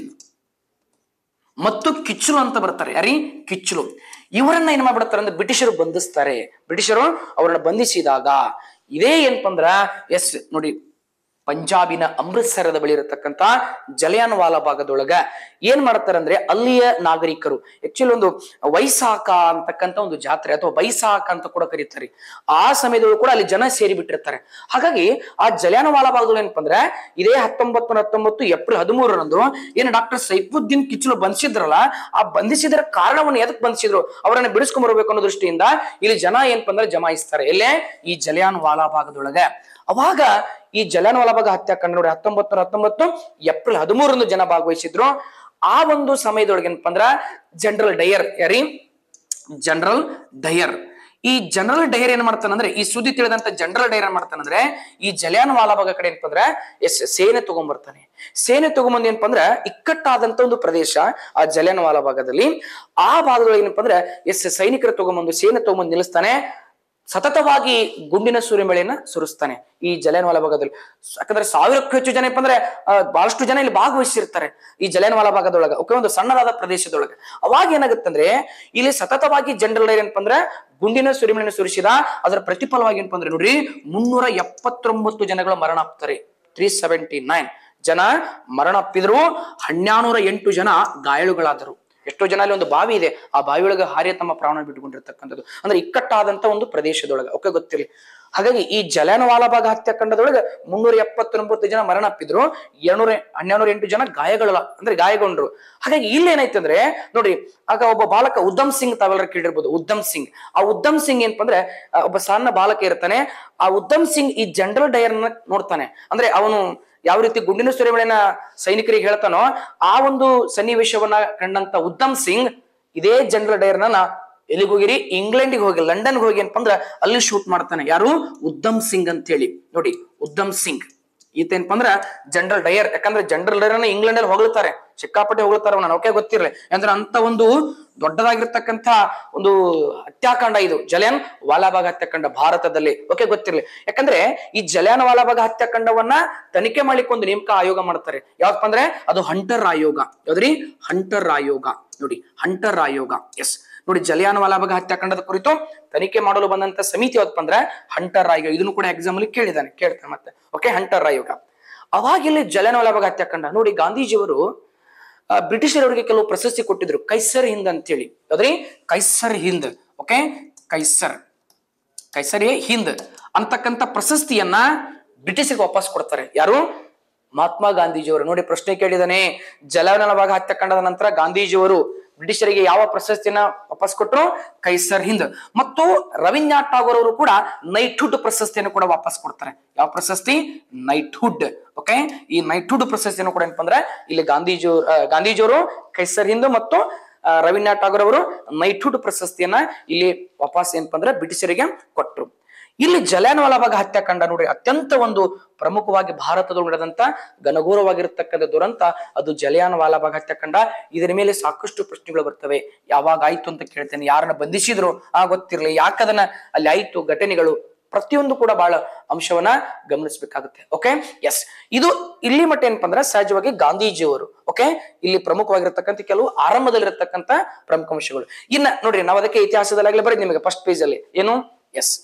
ಮತ್ತು ಕಿಚ್ಲು ಅಂತ ಬರ್ತಾರೆ. ಯಾರಿ? ಕಿಚ್ಲು. ಇವರನ್ನ ಏನ್ ಮಾಡ್ಬಿಡ್ತಾರೆ ಅಂದ್ರೆ ಬ್ರಿಟಿಷರು ಬಂಧಿಸ್ತಾರೆ. ಬ್ರಿಟಿಷರು ಅವರನ್ನ ಬಂಧಿಸಿದಾಗ ಇದೇ ಏನಪ್ಪ ಅಂದ್ರ ಎಸ್ ನೋಡಿ ಪಂಜಾಬಿನ ಅಮೃತ್ಸರದ ಬಳಿ ಇರತಕ್ಕಂತ ಜಲಿಯನ್ ವಾಲಾಬಾಗದೊಳಗ ಏನ್ ಮಾಡ್ತಾರೆ ಅಂದ್ರೆ ಅಲ್ಲಿಯ ನಾಗರಿಕರು ಆಕ್ಚುಲಿ ಒಂದು ವೈಸಾಖ ಅಂತಕ್ಕಂಥ ಒಂದು ಜಾತ್ರೆ ಅಥವಾ ಬೈಸಾಖ ಅಂತ ಕೂಡ ಕರೀತಾರೆ. ಆ ಸಮಯದಲ್ಲೂ ಕೂಡ ಅಲ್ಲಿ ಜನ ಸೇರಿ ಬಿಟ್ಟಿರ್ತಾರೆ. ಹಾಗಾಗಿ ಆ ಜಲಿಯನ್ ವಾಲಾಬಾಗದಲ್ಲಿ ಏನಪ್ಪ ಅಂದ್ರೆ ಇದೇ ಹತ್ತೊಂಬತ್ತು ನೂರ ಹತ್ತೊಂಬತ್ತು ಏಪ್ರಿಲ್ ಹದಿಮೂರರಂದು ಏನು ಡಾಕ್ಟರ್ ಸೈಫುದ್ದೀನ್ ಕಿಚ್ಲು ಬಂಧಿಸಿದ್ರಲ್ಲ, ಆ ಬಂಧಿಸಿದ್ರ ಕಾರಣವನ್ನು ಎದಕ್ ಬಂಧಿಸಿದ್ರು, ಅವರನ್ನ ಬಿಡಿಸ್ಕೊಂಡ್ ಬರ್ಬೇಕು ಅನ್ನೋ ದೃಷ್ಟಿಯಿಂದ ಇಲ್ಲಿ ಜನ ಏನಪ್ಪ ಅಂದ್ರೆ ಜಮಾಯಿಸ್ತಾರೆ. ಎಲ್ಲೇ? ಈ ಜಲಿಯನ್ ವಾಲಾಬಾಗದೊಳಗ. ಅವಾಗ ಈ ಜಲಿಯನ್ ವಾಲಾಬಾಗ್ ಹತ್ಯಾಕಾಂಡ ನೋಡಿ ಹತ್ತೊಂಬತ್ತು ನೂರ ಹತ್ತೊಂಬತ್ತು ಏಪ್ರಿಲ್ ಹದಿಮೂರರಂದು ಜನ ಭಾಗವಹಿಸಿದ್ರು. ಆ ಒಂದು ಸಮಯದೊಳಗೆ ಏನಪ್ಪ ಅಂದ್ರ ಜನರಲ್ ಡಯರ್ ಯಾರಿ ಜನರಲ್ ಡಯರ್ ಈ ಜನರಲ್ ಡಯರ್ ಏನ್ ಮಾಡ್ತಾನಂದ್ರೆ ಈ ಸುದ್ದಿ ತಿಳಿದಂತ ಜನರಲ್ ಡಯರ್ ಏನ್ ಮಾಡ್ತಾನಂದ್ರೆ ಈ ಜಲಿಯನ್ ವಾಲಾಬಾಗ್ ಕಡೆ ಏನಪ್ಪ ಅಂದ್ರೆ ಎಸ್ ಸೇನೆ ತಗೊಂಡ್ಬರ್ತಾನೆ. ಸೇನೆ ತಗೊಂಬಂದ್ ಏನಪ್ಪ ಅಂದ್ರೆ ಇಕ್ಕಟ್ಟಾದಂತ ಒಂದು ಪ್ರದೇಶ ಆ ಜಲಿಯನ್ ವಾಲಾಬಾಗದಲ್ಲಿ. ಆ ಭಾಗದೊಳಗೆ ಏನಪ್ಪ ಅಂದ್ರೆ ಎಸ್ ಸೈನಿಕರು ತಗೊಂಬಂದು ಸೇನೆ ತಗೊಂಬಂದು ನಿಲ್ಲಿಸ್ತಾನೆ. ಸತತವಾಗಿ ಗುಂಡಿನ ಸೂರ್ಯಮಳೆಯನ್ನ ಸುರಿಸ್ತಾನೆ ಈ ಜಲಿಯನ್ ವಾಲಾಬಾಗದಲ್ಲಿ. ಯಾಕಂದ್ರೆ ಸಾವಿರಕ್ಕೂ ಹೆಚ್ಚು ಜನ ಏನಪ್ಪ ಅಂದ್ರೆ ಬಹಳಷ್ಟು ಜನ ಇಲ್ಲಿ ಭಾಗವಹಿಸಿರ್ತಾರೆ ಈ ಜಲಿಯನ್ ವಾಲಾಬಾಗದೊಳಗ. ಓಕೆ, ಒಂದು ಸಣ್ಣದಾದ ಪ್ರದೇಶದೊಳಗೆ. ಅವಾಗ ಏನಾಗುತ್ತಂದ್ರೆ ಇಲ್ಲಿ ಸತತವಾಗಿ ಜನರಲ್ ಡಯರ್ ಏನಪ್ಪ ಅಂದ್ರೆ ಗುಂಡಿನ ಸೂರ್ಯಮಳೆಯನ್ನು ಸುರಿಸಿದ. ಅದರ ಪ್ರತಿಫಲವಾಗಿ ಏನಪ್ಪ ಅಂದ್ರೆ ನೋಡ್ರಿ ಮುನ್ನೂರ ಎಪ್ಪತ್ತೊಂಬತ್ತು ಜನಗಳು ಮರಣ ಆಗ್ತಾರೆ. ತ್ರೀ ಸೆವೆಂಟಿ ನೈನ್ ಜನ ಮರಣ ಅಪ್ಪಿದ್ರು, ಹನ್ನೆರಡುನೂರ ಎಂಟು ಜನ ಗಾಯಾಳುಗಳಾದರು. ಎಷ್ಟೋ ಜನ ಅಲ್ಲಿ ಒಂದು ಬಾವಿ ಇದೆ, ಆ ಬಾವಿ ಒಳಗೆ ಹಾರಿ ತಮ್ಮ ಪ್ರಾಣ ಬಿಟ್ಟುಕೊಂಡಿರ್ತಕ್ಕಂಥದ್ದು. ಅಂದ್ರೆ ಇಕ್ಕಟ್ಟಾದಂತ ಒಂದು ಪ್ರದೇಶದೊಳಗೆ. ಓಕೆ, ಗೊತ್ತಿರಲಿ. ಹಾಗಾಗಿ ಈ ಜಲಿಯನ್ ವಾಲಾಬಾಗ್ ಹತ್ಯಾಕಾಂಡದೊಳಗೆ ಮುನ್ನೂರ ಎಪ್ಪತ್ತೊಂಬತ್ತು ಜನ ಮರಣ ಅಪ್ಪಿದ್ರು, ಎರಡ್ನೂರ ಹನ್ನೆರಡುನೂರ ಎಂಟು ಜನ ಗಾಯಗಳ ಅಂದ್ರೆ ಗಾಯಗೊಂಡ್ರು. ಹಾಗಾಗಿ ಇಲ್ಲಿ ಏನಾಯ್ತು ಅಂದ್ರೆ ನೋಡ್ರಿ ಆಗ ಒಬ್ಬ ಬಾಲಕ ಉದ್ದಮ್ ಸಿಂಗ್ ತಾವೆಲ್ಲರೂ ಕೇಳಿರ್ಬೋದು. ಉದ್ದಮ್ ಸಿಂಗ್ ಆ ಉದ್ದಮ್ ಸಿಂಗ್ ಏನಪ್ಪ ಅಂದ್ರೆ ಒಬ್ಬ ಸಣ್ಣ ಬಾಲಕ ಇರ್ತಾನೆ. ಆ ಉದ್ದಮ್ ಸಿಂಗ್ ಈ ಜನರಲ್ ಡಯರ್ನ ನೋಡ್ತಾನೆ. ಅಂದ್ರೆ ಅವನು ಯಾವ ರೀತಿ ಗುಂಡಿನ ಸೂರ್ಯಮಳೆಯನ್ನ ಸೈನಿಕರಿಗೆ ಹೇಳ್ತಾನೋ ಆ ಒಂದು ಸನ್ನಿವೇಶವನ್ನ ಕಂಡಂತ ಉದ್ದಮ್ ಸಿಂಗ್ ಇದೇ ಜನರಲ್ ಡಯರ್ನ ಎಲ್ಲಿಗೆ ಹೋಗಿರಿ ಇಂಗ್ಲೆಂಡಿಗೆ ಹೋಗಿ ಲಂಡನ್ಗೆ ಹೋಗಿ ಏನಪ್ಪ ಅಂದ್ರೆ ಅಲ್ಲಿ ಶೂಟ್ ಮಾಡ್ತಾನೆ. ಯಾರು? ಉದ್ದಮ್ ಸಿಂಗ್ ಅಂತ ಹೇಳಿ. ನೋಡಿ ಉದ್ದಮ್ ಸಿಂಗ್ ಈತ ಏನಪ್ಪ ಅಂದ್ರ ಜನರಲ್ ಡಯರ್. ಯಾಕಂದ್ರೆ ಜನರಲ್ ಡಯರ್ ಅನ್ನ ಇಂಗ್ಲೆಂಡ್ ಅಲ್ಲಿ ಹೊಗಳ್ತಾರೆ, ಸಿಕ್ಕಾಪಟ್ಟೆ ಹೊಗಳ್ತಾರ. ನಾನು ಓಕೆ ಗೊತ್ತಿರಲಿ ಅಂದ್ರೆ ಅಂತ ಒಂದು ದೊಡ್ಡದಾಗಿರ್ತಕ್ಕಂಥ ಒಂದು ಹತ್ಯಾಕಾಂಡ ಇದು, ಜಲಿಯನ್ ವಾಲಾಬಾಗ್ ಹತ್ಯಾಕಾಂಡ ಭಾರತದಲ್ಲಿ. ಓಕೆ ಗೊತ್ತಿರಲಿ. ಯಾಕಂದ್ರೆ ಈ ಜಲಿಯನ್ ವಾಲಾಬಾಗ್ ಹತ್ಯಾಕಾಂಡವನ್ನ ತನಿಖೆ ಮಾಡ್ಲಿಕ್ಕೆ ಒಂದು ನೇಮಕ ಆಯೋಗ ಮಾಡ್ತಾರೆ. ಯಾವಪ್ಪ ಅಂದ್ರೆ ಅದು ಹಂಟರ್ ಆಯೋಗ. ಯಾವ್ದ್ರಿ? ಹಂಟರ್ ಆಯೋಗ. ನೋಡಿ, ಹಂಟರ್ ಆಯೋಗ. ಎಸ್ ನೋಡಿ, ಜಲಿಯನ್ ವಾಲಾಬಾಗ್ ಹತ್ಯಾಕಾಂಡದ ಕುರಿತು ತನಿಖೆ ಮಾಡಲು ಬಂದಂತ ಸಮಿತಿ ಯಾವಪ್ಪ ಅಂದ್ರೆ ಹಂಟರ್ ಆಯೋಗ. ಇದನ್ನು ಕೂಡ ಎಕ್ಸಾಮ್ ಅಲ್ಲಿ ಕೇಳಿದಾನೆ, ಕೇಳ್ತಾನೆ ಮತ್ತೆ. ಓಕೆ, ಹಂಟರ್ ಆಯೋಗ. ಅವಾಗ ಇಲ್ಲಿ ಜಲಿಯನ್ ವಾಲಾಬಾಗ್ ಹತ್ಯಾಕಾಂಡ ನೋಡಿ, ಗಾಂಧೀಜಿಯವರು ಬ್ರಿಟಿಷರವರಿಗೆ ಕೆಲವು ಪ್ರಶಸ್ತಿ ಕೊಟ್ಟಿದ್ರು, ಕೈಸರ್ ಹಿಂದ್ ಅಂತೇಳಿ. ಯಾವ್ದ್ರಿ? Kaiser Hind. Okay, Kaiser Kaiser Hind ಅಂತಕ್ಕಂಥ ಪ್ರಶಸ್ತಿಯನ್ನ ಬ್ರಿಟಿಷರಿಗೆ ವಾಪಸ್ ಕೊಡ್ತಾರೆ. ಯಾರು? ಮಹಾತ್ಮ ಗಾಂಧೀಜಿಯವರು. ನೋಡಿ, ಪ್ರಶ್ನೆ ಕೇಳಿದಾನೆ, ಜಲಿಯನ್ ವಾಲಾಬಾಗ್ ಹತ್ಯಾಕಾಂಡದ ನಂತರ ಗಾಂಧೀಜಿಯವರು ಬ್ರಿಟಿಷರಿಗೆ ಯಾವ ಪ್ರಶಸ್ತಿಯನ್ನ ವಾಪಸ್ ಕೊಟ್ಟರು? ಕೈಸರ್ ಹಿಂದ್. ಮತ್ತು ರವೀಂದ್ರನಾಥ್ ಟಾಗೋರ್ ಅವರು ಕೂಡ ನೈಟ್ಹುಡ್ ಪ್ರಶಸ್ತಿಯನ್ನು ಕೂಡ ವಾಪಸ್ ಕೊಡ್ತಾರೆ. ಯಾವ ಪ್ರಶಸ್ತಿ? ನೈಟ್ಹುಡ್. ಓಕೆ, ಈ ನೈಟ್ಹುಡ್ ಪ್ರಶಸ್ತಿಯನ್ನು ಕೂಡ ಏನಪ್ಪ ಅಂದ್ರೆ ಇಲ್ಲಿ ಗಾಂಧೀಜಿ ಗಾಂಧೀಜಿಯವರು ಕೈಸರ್ ಹಿಂದ್ ಮತ್ತು ರವೀಂದ್ರನಾಥ್ ಟಾಗೋರ್ ಅವರು ನೈಟ್ಹುಡ್ ಪ್ರಶಸ್ತಿಯನ್ನ ಇಲ್ಲಿ ವಾಪಸ್ ಏನಪ್ಪ ಅಂದ್ರೆ ಬ್ರಿಟಿಷರಿಗೆ ಕೊಟ್ಟರು. ಇಲ್ಲಿ ಜಲಿಯನ್ ವಾಲಾಬಾಗ್ ಹತ್ಯಾಕಾಂಡ ನೋಡಿ, ಅತ್ಯಂತ ಒಂದು ಪ್ರಮುಖವಾಗಿ ಭಾರತದೊಳಗೆ ನಡೆದಂತ ಘನಘೋರವಾಗಿರ್ತಕ್ಕಂಥ ದುರಂತ ಅದು ಜಲಿಯನ್ ವಾಲಾಬಾಗ್ ಹತ್ಯಾಕಾಂಡ. ಇದರ ಮೇಲೆ ಸಾಕಷ್ಟು ಪ್ರಶ್ನೆಗಳು ಬರ್ತವೆ. ಯಾವಾಗ ಆಯ್ತು ಅಂತ ಕೇಳ್ತೇನೆ, ಯಾರನ್ನ ಬಂಧಿಸಿದ್ರು ಆ ಗೊತ್ತಿರ್ಲಿ, ಯಾಕದನ್ನ ಅಲ್ಲಿ ಆಯ್ತು, ಘಟನೆಗಳು ಪ್ರತಿಯೊಂದು ಕೂಡ ಬಹಳ ಅಂಶವನ್ನ ಗಮನಿಸಬೇಕಾಗುತ್ತೆ. ಓಕೆ, ಎಸ್, ಇದು ಇಲ್ಲಿ ಮಟ್ಟ ಏನಪ್ಪ ಅಂದ್ರೆ ಸಹಜವಾಗಿ ಗಾಂಧೀಜಿಯವರು. ಓಕೆ, ಇಲ್ಲಿ ಪ್ರಮುಖವಾಗಿರ್ತಕ್ಕಂಥ ಕೆಲವು ಆರಂಭದಲ್ಲಿರತಕ್ಕಂಥ ಪ್ರಮುಖ ಅಂಶಗಳು. ಇನ್ನ ನೋಡ್ರಿ, ನಾವು ಅದಕ್ಕೆ ಇತಿಹಾಸದಲ್ಲಿ ಬರೀ ನಿಮಗೆ ಫಸ್ಟ್ ಪೇಜ್ ಅಲ್ಲಿ ಏನು, ಎಸ್,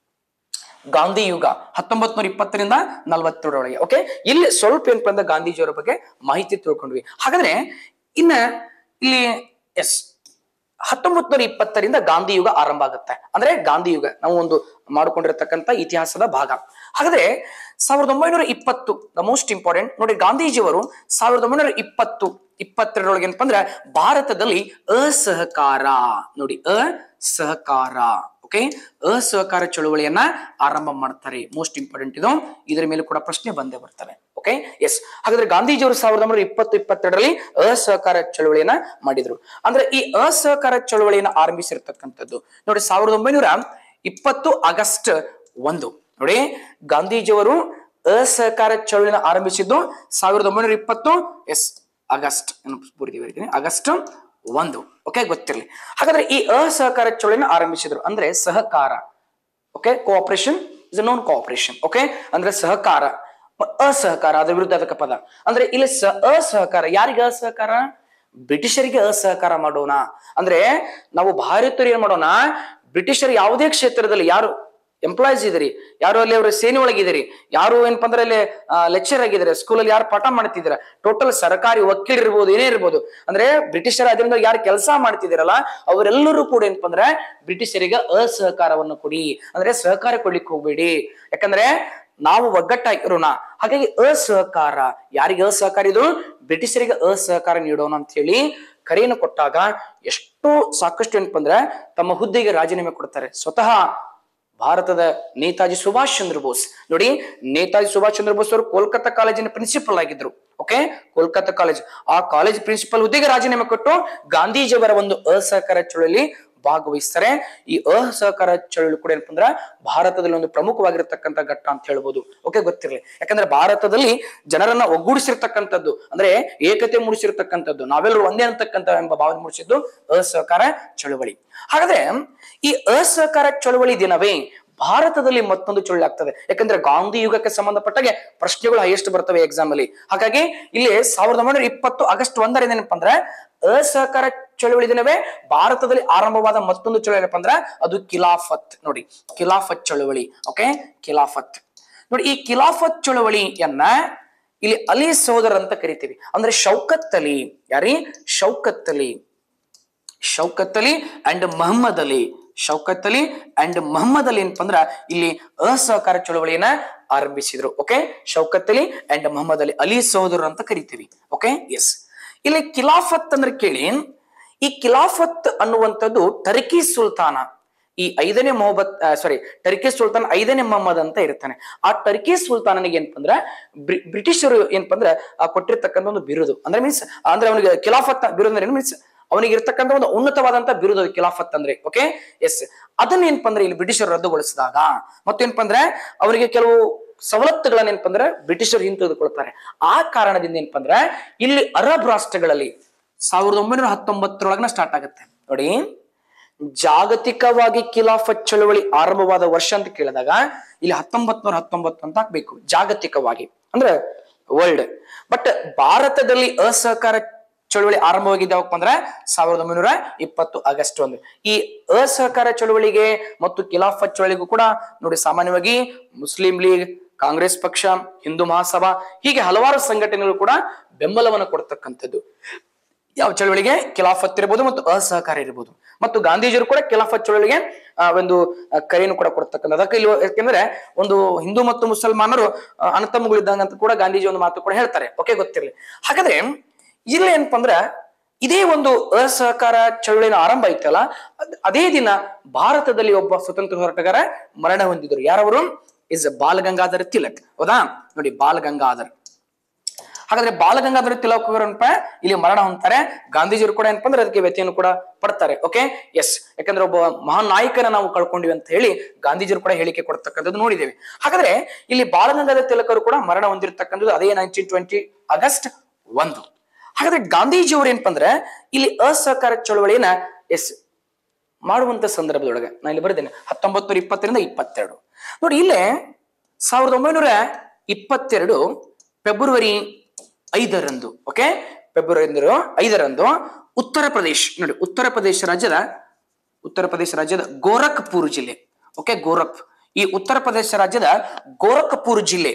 ಗಾಂಧಿ ಯುಗ ಹತ್ತೊಂಬತ್ ನೂರ ಇಪ್ಪತ್ತರಿಂದ ನಲವತ್ತೇಳರೊಳಗೆ. ಓಕೆ, ಇಲ್ಲಿ ಸ್ವಲ್ಪ ಏನಪ್ಪ ಅಂದ್ರೆ ಗಾಂಧೀಜಿಯವರ ಬಗ್ಗೆ ಮಾಹಿತಿ ತಿಳ್ಕೊಂಡ್ವಿ. ಹಾಗಾದ್ರೆ ಇನ್ನ ಇಲ್ಲಿ ಎಸ್ ಹತ್ತೊಂಬತ್ ನೂರ ಇಪ್ಪತ್ತರಿಂದ ಗಾಂಧಿ ಯುಗ ಆರಂಭ ಆಗುತ್ತೆ. ಅಂದ್ರೆ ಗಾಂಧಿ ಯುಗ ನಾವು ಒಂದು ಮಾಡಿಕೊಂಡಿರತಕ್ಕಂಥ ಇತಿಹಾಸದ ಭಾಗ. ಹಾಗಾದ್ರೆ ಸಾವಿರದ ಒಂಬೈನೂರ ಇಪ್ಪತ್ತು ದ ಮೋಸ್ಟ್ ಇಂಪಾರ್ಟೆಂಟ್ ನೋಡಿ, ಗಾಂಧೀಜಿಯವರು ಸಾವಿರದ ಒಂಬೈನೂರ ಇಪ್ಪತ್ತು ಇಪ್ಪತ್ತೆರಡರೊಳಗೆ ಏನಪ್ಪ ಅಂದ್ರೆ ಭಾರತದಲ್ಲಿ ಅಸಹಕಾರ ನೋಡಿ ಅಸಹಕಾರ ಓಕೆ ಅಸಹಕಾರ ಚಳುವಳಿಯನ್ನ ಆರಂಭ ಮಾಡ್ತಾರೆ. ಮೋಸ್ಟ್ ಇಂಪಾರ್ಟೆಂಟ್ ಇದು, ಇದರ ಮೇಲೆ ಕೂಡ ಪ್ರಶ್ನೆ ಬಂದೇ ಬರ್ತವೆ. Okay, yes. ಹಾಗಾದ್ರೆ ಗಾಂಧೀಜಿಯವರು ಸಾವಿರದ ಒಂಬೈನೂರ ಇಪ್ಪತ್ತು ಇಪ್ಪತ್ತೆರಡರಲ್ಲಿ ಅಸಹಕಾರ ಚಳುವಳಿಯನ್ನ ಮಾಡಿದ್ರು. ಅಂದ್ರೆ ಈ ಅಸಹಕಾರ ಚಳುವಳಿಯನ್ನ ಆರಂಭಿಸಿರ್ತಕ್ಕಂಥದ್ದು ನೋಡಿ ಸಾವಿರದ ಒಂಬೈನೂರ ಇಪ್ಪತ್ತು ಆಗಸ್ಟ್ ಒಂದು ನೋಡಿ, ಗಾಂಧೀಜಿಯವರು ಅಸಹಕಾರ ಚಳುವಳಿಯನ್ನ ಆರಂಭಿಸಿದ್ದು ಸಾವಿರದ ಒಂಬೈನೂರ ಇಪ್ಪತ್ತು ಎಸ್ ಆಗಸ್ಟ್ ಪೂರ್ತಿ ಆಗಸ್ಟ್ ಒಂದು. ಓಕೆ, ಗೊತ್ತಿರಲಿ. ಹಾಗಾದ್ರೆ ಈ ಅಸಹಕಾರ ಚಳುವಳಿನ ಆರಂಭಿಸಿದ್ರು ಅಂದ್ರೆ ಸಹಕಾರ. Okay, cooperation is non cooperation. Okay, ಅಂದ್ರೆ ಸಹಕಾರ, ಅಸಹಕಾರ ಅದರ ವಿರುದ್ಧ ಪದ. ಅಂದ್ರೆ ಇಲ್ಲಿ ಅಸಹಕಾರ, ಯಾರಿಗೆ ಅಸಹಕಾರ? ಬ್ರಿಟಿಷರಿಗೆ ಅಸಹಕಾರ ಮಾಡೋಣ. ಅಂದ್ರೆ ನಾವು ಭಾರತೀಯರು ಏನ್ ಮಾಡೋಣ, ಬ್ರಿಟಿಷರು ಯಾವುದೇ ಕ್ಷೇತ್ರದಲ್ಲಿ ಯಾರು ಎಂಪ್ಲಾಯ್ಸ್ ಇದ್ರಿ, ಯಾರು ಅಲ್ಲಿ ಅವ್ರ ಸೇನೆ ಒಳಗಿದ್ದೀರಿ, ಯಾರು ಏನಪ್ಪ ಅಂದ್ರೆ ಅಲ್ಲಿ ಲೆಕ್ಚರ್ ಆಗಿದ್ದಾರೆ, ಸ್ಕೂಲಲ್ಲಿ ಯಾರು ಪಾಠ ಮಾಡ್ತಿದ್ದೀರಾ, ಟೋಟಲ್ ಸರ್ಕಾರಿ ವಕೀಲ ಇರ್ಬೋದು, ಏನೇ ಇರ್ಬೋದು, ಅಂದ್ರೆ ಬ್ರಿಟಿಷರ ಅದರಿಂದ ಯಾರು ಕೆಲಸ ಮಾಡ್ತಿದ್ದೀರಲ್ಲ ಅವರೆಲ್ಲರೂ ಕೂಡ ಏನಪ್ಪ ಅಂದ್ರೆ ಬ್ರಿಟಿಷರಿಗೆ ಅಸಹಕಾರವನ್ನು ಕೊಡಿ, ಅಂದ್ರೆ ಸಹಕಾರ ಕೊಡ್ಲಿಕ್ಕೆ ಹೋಗ್ಬೇಡಿ, ಯಾಕಂದ್ರೆ ನಾವು ಒಗ್ಗಟ್ಟಾಗಿರೋಣ. ಹಾಗಾಗಿ ಅಸಹಕಾರ, ಯಾರಿಗೆ ಅಸಹಕಾರ ಇದು? ಬ್ರಿಟಿಷರಿಗೆ ಅಸಹಕಾರ ನೀಡೋಣ ಅಂತ ಹೇಳಿ ಕರೆಯನ್ನು ಕೊಟ್ಟಾಗ ಎಷ್ಟು ಸಾಕಷ್ಟು ಏನಪ್ಪ ಅಂದ್ರೆ ತಮ್ಮ ಹುದ್ದೆಗೆ ರಾಜೀನಾಮೆ ಕೊಡ್ತಾರೆ. ಸ್ವತಃ ಭಾರತದ ನೇತಾಜಿ ಸುಭಾಷ್ ಚಂದ್ರ ಬೋಸ್ ನೋಡಿ, ನೇತಾಜಿ ಸುಭಾಷ್ ಚಂದ್ರ ಬೋಸ್ ಅವರು ಕೋಲ್ಕತ್ತಾ ಕಾಲೇಜಿನ ಪ್ರಿನ್ಸಿಪಲ್ ಆಗಿದ್ರು. ಓಕೆ, ಕೋಲ್ಕತ್ತಾ ಕಾಲೇಜ್, ಆ ಕಾಲೇಜ್ ಪ್ರಿನ್ಸಿಪಲ್ ಹುದ್ದೆಗೆ ರಾಜೀನಾಮೆ ಕೊಟ್ಟು ಗಾಂಧೀಜಿಯವರ ಒಂದು ಅಸಹಕಾರ ಚಳುವಳಿ ಭಾಗವಹಿಸ್ತಾರೆ. ಈ ಅಸಹಕಾರ ಚಳುವಳಿ ಕೂಡ ಏನಪ್ಪ ಅಂದ್ರೆ ಭಾರತದಲ್ಲಿ ಒಂದು ಪ್ರಮುಖವಾಗಿರ್ತಕ್ಕಂಥ ಘಟ್ಟ ಅಂತ ಹೇಳ್ಬೋದು. ಓಕೆ, ಗೊತ್ತಿರಲಿ. ಯಾಕಂದ್ರೆ ಭಾರತದಲ್ಲಿ ಜನರನ್ನ ಒಗ್ಗೂಡಿಸಿರ್ತಕ್ಕಂಥದ್ದು, ಅಂದ್ರೆ ಏಕತೆ ಮೂಡಿಸಿರ್ತಕ್ಕಂಥದ್ದು, ನಾವೆಲ್ಲರೂ ಒಂದೇ ಅಂತಕ್ಕಂಥ ಎಂಬ ಭಾವನೆ ಮೂಡಿಸಿದ್ದು ಅಸಹಕಾರ ಚಳುವಳಿ. ಹಾಗಾದ್ರೆ ಈ ಅಸಹಕಾರ ಚಳುವಳಿ ದಿನವೇ ಭಾರತದಲ್ಲಿ ಮತ್ತೊಂದು ಚಳುವಳಿ ಆಗ್ತದೆ. ಯಾಕಂದ್ರೆ ಗಾಂಧಿ ಯುಗಕ್ಕೆ ಸಂಬಂಧಪಟ್ಟಾಗೆ ಪ್ರಶ್ನೆಗಳು ಹೈಯೆಸ್ಟ್ ಬರ್ತವೆ ಎಕ್ಸಾಮ್ ಅಲ್ಲಿ. ಹಾಗಾಗಿ ಇಲ್ಲಿ ಸಾವಿರದ ಒಂಬೈನೂರ ಇಪ್ಪತ್ತು ಆಗಸ್ಟ್ ಒಂದರಿಂದ ಏನಪ್ಪಾ ಅಂದ್ರೆ ಅಸಹಕಾರ ಚಳುವಳಿ ದಿನವೇ ಭಾರತದಲ್ಲಿ ಆರಂಭವಾದ ಮತ್ತೊಂದು ಚಳುವಳಿ ಏನಪ್ಪಾ ಅಂದ್ರೆ ಅದು ಖಿಲಾಫತ್ ನೋಡಿ, ಖಿಲಾಫತ್ ಚಳುವಳಿ. ಓಕೆ, ಖಿಲಾಫತ್ ನೋಡಿ, ಈ ಖಿಲಾಫತ್ ಚಳುವಳಿಯನ್ನ ಇಲ್ಲಿ ಅಲಿ ಸಹೋದರ ಅಂತ ಕರಿತೀವಿ. ಅಂದ್ರೆ ಶೌಕತ್ ಅಲಿ, ಯಾರಿ? ಶೌಕತ್ ಅಲಿ, ಶೌಕತ್ ಅಲಿ ಅಂಡ್ ಮೊಹಮ್ಮದ್ ಅಲಿ, ಶೌಕತ್ ಅಲಿ ಅಂಡ್ ಮೊಹಮ್ಮದ್ ಅಲಿ ಏನಪ್ಪ ಅಂದ್ರ ಇಲ್ಲಿ ಅಸಹಕಾರ ಚಳುವಳಿಯನ್ನ ಆರಂಭಿಸಿದ್ರು. ಓಕೆ, ಶೌಕತ್ ಅಲಿ ಅಂಡ್ ಮೊಹಮ್ಮದ್ ಅಲಿ, ಅಲಿ ಸಹೋದರರು ಅಂತ ಕರಿತೀವಿ. Okay, yes. ಇಲ್ಲಿ ಖಿಲಾಫತ್ ಅಂದ್ರೆ ಕೇಳಿ, ಈ ಖಿಲಾಫತ್ ಅನ್ನುವಂಥದ್ದು ಟರ್ಕಿ ಸುಲ್ತಾನ, ಈ ಐದನೇ ಮೊಹಮ್ಮದ್ ಸಾರಿ ಟರ್ಕಿ ಸುಲ್ತಾನ್ ಐದನೇ ಮೊಹಮ್ಮದ್ ಅಂತ ಇರ್ತಾನೆ. ಆ ಟರ್ಕಿ ಸುಲ್ತಾನನಿಗೆ ಏನಪ್ಪ ಅಂದ್ರೆ ಬ್ರಿಟಿಷರು ಏನಪ್ಪ ಅಂದ್ರೆ ಕೊಟ್ಟಿರ್ತಕ್ಕಂಥ ಒಂದು ಬಿರುದು, ಅಂದ್ರೆ ಮೀನ್ಸ್ ಅಂದ್ರೆ ಅವನಿಗೆ ಖಿಲಾಫತ್ ಬಿರುದು ಅಂದ್ರೆ ಮೀನ್ಸ್ ಅವನಿಗೆ ಇರ್ತಕ್ಕಂಥ ಒಂದು ಉನ್ನತವಾದಂತಹ ಬಿರುದು ಖಿಲಾಫತ್ ಅಂದ್ರೆ. Okay, yes. ಅದನ್ನ ಏನಪ್ಪ ಅಂದ್ರೆ ಇಲ್ಲಿ ಬ್ರಿಟಿಷರು ರದ್ದುಗೊಳಿಸಿದಾಗ ಮತ್ತೇನಪ್ಪ ಅಂದ್ರೆ ಅವರಿಗೆ ಕೆಲವು ಸವಲತ್ತುಗಳನ್ನ ಏನಪ್ಪ ಅಂದ್ರೆ ಬ್ರಿಟಿಷರು ಹಿಂತೆಗೆದುಕೊಳ್ತಾರೆ. ಆ ಕಾರಣದಿಂದ ಏನಪ್ಪ ಅಂದ್ರೆ ಇಲ್ಲಿ ಅರಬ್ ರಾಷ್ಟ್ರಗಳಲ್ಲಿ ಸಾವಿರದ ಒಂಬೈನೂರ ಹತ್ತೊಂಬತ್ತರೊಳಗನ ಸ್ಟಾರ್ಟ್ ಆಗುತ್ತೆ ನೋಡಿ. ಜಾಗತಿಕವಾಗಿ ಖಿಲಾಫತ್ ಚಳವಳಿ ಆರಂಭವಾದ ವರ್ಷ ಅಂತ ಕೇಳಿದಾಗ ಇಲ್ಲಿ ಹತ್ತೊಂಬತ್ ನೂರ ಹತ್ತೊಂಬತ್ತು ಅಂತ ಹಾಕ್ಬೇಕು, ಜಾಗತಿಕವಾಗಿ ಅಂದ್ರೆ ವರ್ಲ್ಡ್. ಬಟ್ ಭಾರತದಲ್ಲಿ ಅಸಹಕಾರ ಚಳವಳಿ ಆರಂಭವಾಗಿದ್ದ ಯಾವಪ್ಪ ಅಂದ್ರೆ ಸಾವಿರದ ಒಂಬೈನೂರ ಇಪ್ಪತ್ತು ಆಗಸ್ಟ್ ಒಂದು. ಈ ಅಸಹಕಾರ ಚಳವಳಿಗೆ ಮತ್ತು ಖಿಲಾಫತ್ ಚಳವಳಿಗೂ ಕೂಡ ನೋಡಿ ಸಾಮಾನ್ಯವಾಗಿ ಮುಸ್ಲಿಂ ಲೀಗ್, ಕಾಂಗ್ರೆಸ್ ಪಕ್ಷ, ಹಿಂದೂ ಮಹಾಸಭಾ ಹೀಗೆ ಹಲವಾರು ಸಂಘಟನೆಗಳು ಕೂಡ ಬೆಂಬಲವನ್ನು ಕೊಡ್ತಕ್ಕಂಥದ್ದು. ಯಾವ ಚಳವಳಿಗೆ? ಖಿಲಾಫತ್ ಇರಬಹುದು ಮತ್ತು ಅಸಹಕಾರ ಇರಬಹುದು. ಮತ್ತು ಗಾಂಧೀಜಿಯವರು ಕೂಡ ಖಿಲಾಫತ್ ಚಳವಳಿಗೆ ಆ ಒಂದು ಕರೆಯನ್ನು ಕೂಡ ಕೊಡ್ತಕ್ಕಂಥ. ಅದಕ್ಕೆ ಇಲ್ಲಿ ಯಾಕೆಂದ್ರೆ ಒಂದು ಹಿಂದೂ ಮತ್ತು ಮುಸಲ್ಮಾನರು ಅಣ್ಣತಮ್ಮಗಳಿದ್ದಂಗ ಅಂತ ಕೂಡ ಗಾಂಧೀಜಿ ಒಂದು ಮಾತು ಕೂಡ ಹೇಳ್ತಾರೆ. ಓಕೆ, ಗೊತ್ತಿರಲಿ. ಹಾಗಾದ್ರೆ ಇಲ್ಲಿ ಏನಪ್ಪ ಅಂದ್ರ ಇದೇ ಒಂದು ಅಸಹಕಾರ ಚಳವಳಿನ ಆರಂಭ ಐತಲ್ಲ, ಅದೇ ದಿನ ಭಾರತದಲ್ಲಿ ಒಬ್ಬ ಸ್ವತಂತ್ರ ಹೋರಾಟಗಾರ ಮರಣ ಹೊಂದಿದ್ರು. ಯಾರವರು? ಇಸ್ ಬಾಲ್ ಗಂಗಾಧರ್ ತಿಲಕ್. ಹೌದಾ ನೋಡಿ, ಬಾಲ್ ಗಂಗಾಧರ್. ಹಾಗಾದ್ರೆ ಬಾಲ ಗಂಗಾಧರ ತಿಲಕ್ ಏನಪ್ಪ ಇಲ್ಲಿ ಮರಣ ಹೊಂದ್ತಾರೆ. ಗಾಂಧೀಜಿಯವರು ಕೂಡ ಏನಪ್ಪ ಅಂದ್ರೆ ಅದಕ್ಕೆ ವ್ಯಥೆಯನ್ನು ಕೂಡ ಪಡ್ತಾರೆ. Okay, yes. ಯಾಕಂದ್ರೆ ಒಬ್ಬ ಮಹಾನ್ ನಾಯಕನ ನಾವು ಕಳ್ಕೊಂಡಿವಿ ಅಂತ ಹೇಳಿ ಗಾಂಧೀಜಿಯವರು ಕೂಡ ಹೇಳಿಕೆ ಕೊಡ್ತಕ್ಕಂಥದ್ದು ನೋಡಿದ್ದೇವೆ. ಹಾಗಾದ್ರೆ ಇಲ್ಲಿ ಬಾಲ ಗಂಗಾಧರ ತಿಲಕ್ ಅವರು ಕೂಡ ಮರಣ ಹೊಂದಿರತಕ್ಕಂಥದ್ದು ಅದೇ ನೈನ್ಟೀನ್ ಟ್ವೆಂಟಿ ಆಗಸ್ಟ್ ಒಂದು. ಹಾಗಾದ್ರೆ ಗಾಂಧೀಜಿಯವರು ಏನಪ್ಪ ಅಂದ್ರೆ ಇಲ್ಲಿ ಅಸಹಕಾರ ಚಳವಳಿಯನ್ನ ಎಸ್ ಮಾಡುವಂತ ಸಂದರ್ಭದೊಳಗೆ ನಾನು ಇಲ್ಲಿ ಬರೆದೇನೆ ಹತ್ತೊಂಬತ್ ನೂರ ಇಪ್ಪತ್ತರಿಂದ ಇಪ್ಪತ್ತೆರಡು ನೋಡಿ. ಇಲ್ಲೇ ಸಾವಿರದ ಒಂಬೈನೂರ ಇಪ್ಪತ್ತೆರಡು ಫೆಬ್ರವರಿ ಐದರಂದು ಓಕೆ ಫೆಬ್ರವರಿ ಐದರಂದು ಉತ್ತರ ಪ್ರದೇಶ್ ನೋಡಿ ಉತ್ತರ ಪ್ರದೇಶ ರಾಜ್ಯದ ಉತ್ತರ ಪ್ರದೇಶ ರಾಜ್ಯದ ಗೋರಖ್ಪುರ್ ಜಿಲ್ಲೆ ಓಕೆ ಗೋರಖ್ ಈ ಉತ್ತರ ಪ್ರದೇಶ ರಾಜ್ಯದ ಗೋರಖ್ಪುರ್ ಜಿಲ್ಲೆ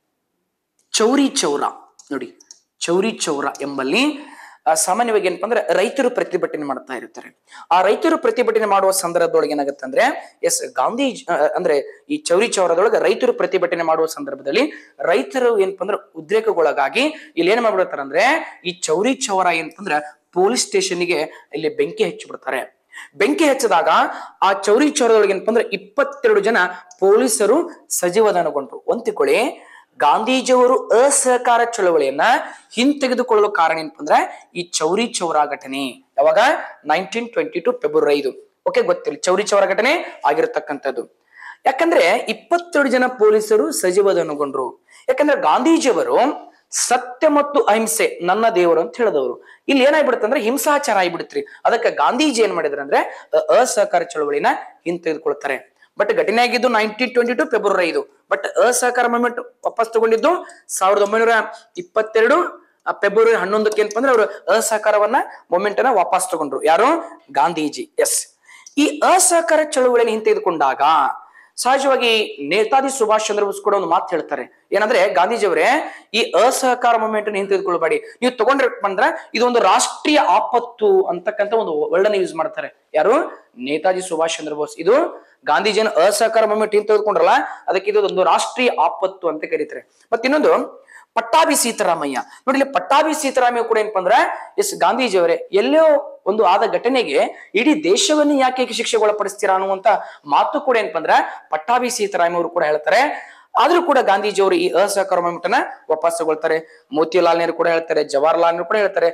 ಚೌರಿ ಚೌರ ನೋಡಿ ಚೌರಿ ಚೌರ ಎಂಬಲ್ಲಿ ಸಾಮಾನ್ಯವಾಗಿ ಏನಪ್ಪಾ ಅಂದ್ರೆ ರೈತರು ಪ್ರತಿಭಟನೆ ಮಾಡ್ತಾ ಇರ್ತಾರೆ. ಆ ರೈತರು ಪ್ರತಿಭಟನೆ ಮಾಡುವ ಸಂದರ್ಭದೊಳಗೆ ಏನಾಗುತ್ತೆ ಅಂದ್ರೆ ಎಸ್ ಗಾಂಧೀಜಿ ಅಂದ್ರೆ ಈ ಚೌರಿ ಚೌರದೊಳಗೆ ರೈತರು ಪ್ರತಿಭಟನೆ ಮಾಡುವ ಸಂದರ್ಭದಲ್ಲಿ ರೈತರು ಏನಪ್ಪಾ ಅಂದ್ರೆ ಉದ್ರೇಕಗೊಳಗಾಗಿ ಇಲ್ಲಿ ಏನ್ ಮಾಡ್ಬಿಡ್ತಾರೆ ಅಂದ್ರೆ ಈ ಚೌರಿ ಚೌರ ಏನಪ್ಪಂದ್ರೆ ಪೊಲೀಸ್ ಸ್ಟೇಷನ್ಗೆ ಇಲ್ಲಿ ಬೆಂಕಿ ಹಚ್ಚಿಬಿಡ್ತಾರೆ. ಬೆಂಕಿ ಹಚ್ಚಿದಾಗ ಆ ಚೌರಿ ಚೌರದೊಳಗೆ ಏನಪ್ಪಾ ಅಂದ್ರೆ ಇಪ್ಪತ್ತೆರಡು ಜನ ಪೊಲೀಸರು ಸಜೀವದಾನಗೊಂಡ್ರು. ಒಂತಿಕೊಳ್ಳಿ, ಗಾಂಧೀಜಿಯವರು ಅಸಹಕಾರ ಚಳವಳಿಯನ್ನ ಹಿಂತೆಗೆದುಕೊಳ್ಳಲು ಕಾರಣ ಏನಪ್ಪ ಅಂದ್ರೆ ಈ ಚೌರಿ ಚೌರ ಘಟನೆ. ಯಾವಾಗ? ನೈನ್ಟೀನ್ ಟ್ವೆಂಟಿ ಟು ಫೆಬ್ರವರಿ ಐದು ಓಕೆ ಗೊತ್ತಿಲ್ಲ ಚೌರಿ ಚೌರ ಘಟನೆ ಆಗಿರತಕ್ಕಂಥದ್ದು. ಯಾಕಂದ್ರೆ ಇಪ್ಪತ್ತೆರಡು ಜನ ಪೊಲೀಸರು ಸಜೀವದಾನಗೊಂಡ್ರು. ಯಾಕಂದ್ರೆ ಗಾಂಧೀಜಿಯವರು ಸತ್ಯ ಮತ್ತು ಅಹಿಂಸೆ ನನ್ನ ದೇವರು ಅಂತ ಹೇಳಿದವರು. ಇಲ್ಲಿ ಏನಾಗ್ಬಿಡುತ್ತೆ ಅಂದ್ರೆ ಹಿಂಸಾಚಾರ ಆಗಿಬಿಡುತ್ರಿ. ಅದಕ್ಕೆ ಗಾಂಧೀಜಿ ಏನ್ ಮಾಡಿದ್ರು ಅಂದ್ರೆ ಅಸಹಕಾರ ಚಳವಳಿನ ಹಿಂತೆಗೆದುಕೊಳ್ತಾರೆ. ಬಟ್ ಘಟನೆ ಆಗಿದ್ದು ನೈನ್ಟೀನ್ ಟ್ವೆಂಟಿ ಟು ಫೆಬ್ರವರಿ ಐದು. ಬಟ್ ಅಸಹಕಾರ ಮೂವ್ಮೆಂಟ್ ವಾಪಸ್ ತಗೊಂಡಿದ್ದು ಸಾವಿರದ ಒಂಬೈನೂರ ಇಪ್ಪತ್ತೆರಡು ಫೆಬ್ರವರಿ ಹನ್ನೊಂದಕ್ಕೆ ಏನಪ್ಪ ಅಂದ್ರೆ ಅವರು ಅಸಹಕಾರವನ್ನ ಮೂವ್ಮೆಂಟ್ ಅನ್ನ ವಾಪಸ್ ತಗೊಂಡ್ರು. ಯಾರು? ಗಾಂಧೀಜಿ. ಎಸ್. ಈ ಅಸಹಕಾರ ಚಳವಳಿಯನ್ನು ಹಿಂತೆಗೆದುಕೊಂಡಾಗ ಸಹಜವಾಗಿ ನೇತಾಜಿ ಸುಭಾಷ್ ಚಂದ್ರ ಬೋಸ್ ಕೂಡ ಒಂದು ಮಾತು ಹೇಳ್ತಾರೆ. ಏನಂದ್ರೆ ಗಾಂಧೀಜಿಯವರೇ ಈ ಅಸಹಕಾರ ಮೂವ್ಮೆಂಟ್ ಅನ್ನು ಹಿಂತೆಗೆದುಕೊಳ್ಬೇಡಿ, ನೀವು ತಗೊಂಡ್ರಪ್ಪ ಅಂದ್ರೆ ಇದೊಂದು ರಾಷ್ಟ್ರೀಯ ಆಪತ್ತು ಅಂತಕ್ಕಂಥ ಒಂದು ವರ್ಡನ್ನ ಯೂಸ್ ಮಾಡ್ತಾರೆ. ಯಾರು? ನೇತಾಜಿ ಸುಭಾಷ್ ಚಂದ್ರ ಬೋಸ್. ಇದು ಗಾಂಧೀಜಿಯನ್ನು ಅಸಹಕಾರ ಮೂವ್ಮೆಂಟ್ ಹಿಂದೆ ತೆಗೆದುಕೊಂಡ್ರಲ್ಲ ಅದಕ್ಕೆ ಇದು ಒಂದು ರಾಷ್ಟ್ರೀಯ ಆಪತ್ತು ಅಂತ ಕರೀತಾರೆ. ಮತ್ತೆ ಇನ್ನೊಂದು ಪಟ್ಟಾಭಿ ಸೀತಾರಾಮಯ್ಯ ನೋಡಿ, ಇಲ್ಲಿ ಪಟ್ಟಾಭಿ ಸೀತಾರಾಮಯ್ಯ ಕೂಡ ಏನಪ್ಪ ಅಂದ್ರೆ ಎಸ್ ಗಾಂಧೀಜಿಯವರೇ ಎಲ್ಲೋ ಒಂದು ಆದ ಘಟನೆಗೆ ಇಡೀ ದೇಶವನ್ನು ಯಾಕೆ ಶಿಕ್ಷೆಗೆ ಒಳಪಡಿಸ್ತೀರಾ ಅನ್ನುವಂತ ಮಾತು ಕೂಡ ಏನಪ್ಪ ಅಂದ್ರೆ ಪಟ್ಟಾಭಿ ಸೀತಾರಾಮಯ್ಯ ಅವರು ಕೂಡ ಹೇಳ್ತಾರೆ. ಆದ್ರೂ ಕೂಡ ಗಾಂಧೀಜಿಯವರು ಈ ಅಸಹಕಾರ ಮೂವ್ಮೆಂಟ್ ಅನ್ನ ವಾಪಸ್ ತಗೊಳ್ತಾರೆ. ಮೋತಿಲಾಲ್ ನೆಹರು ಕೂಡ ಹೇಳ್ತಾರೆ, ಜವಾಹರ್ಲಾಲ್ ನೆಹರು ಕೂಡ ಹೇಳ್ತಾರೆ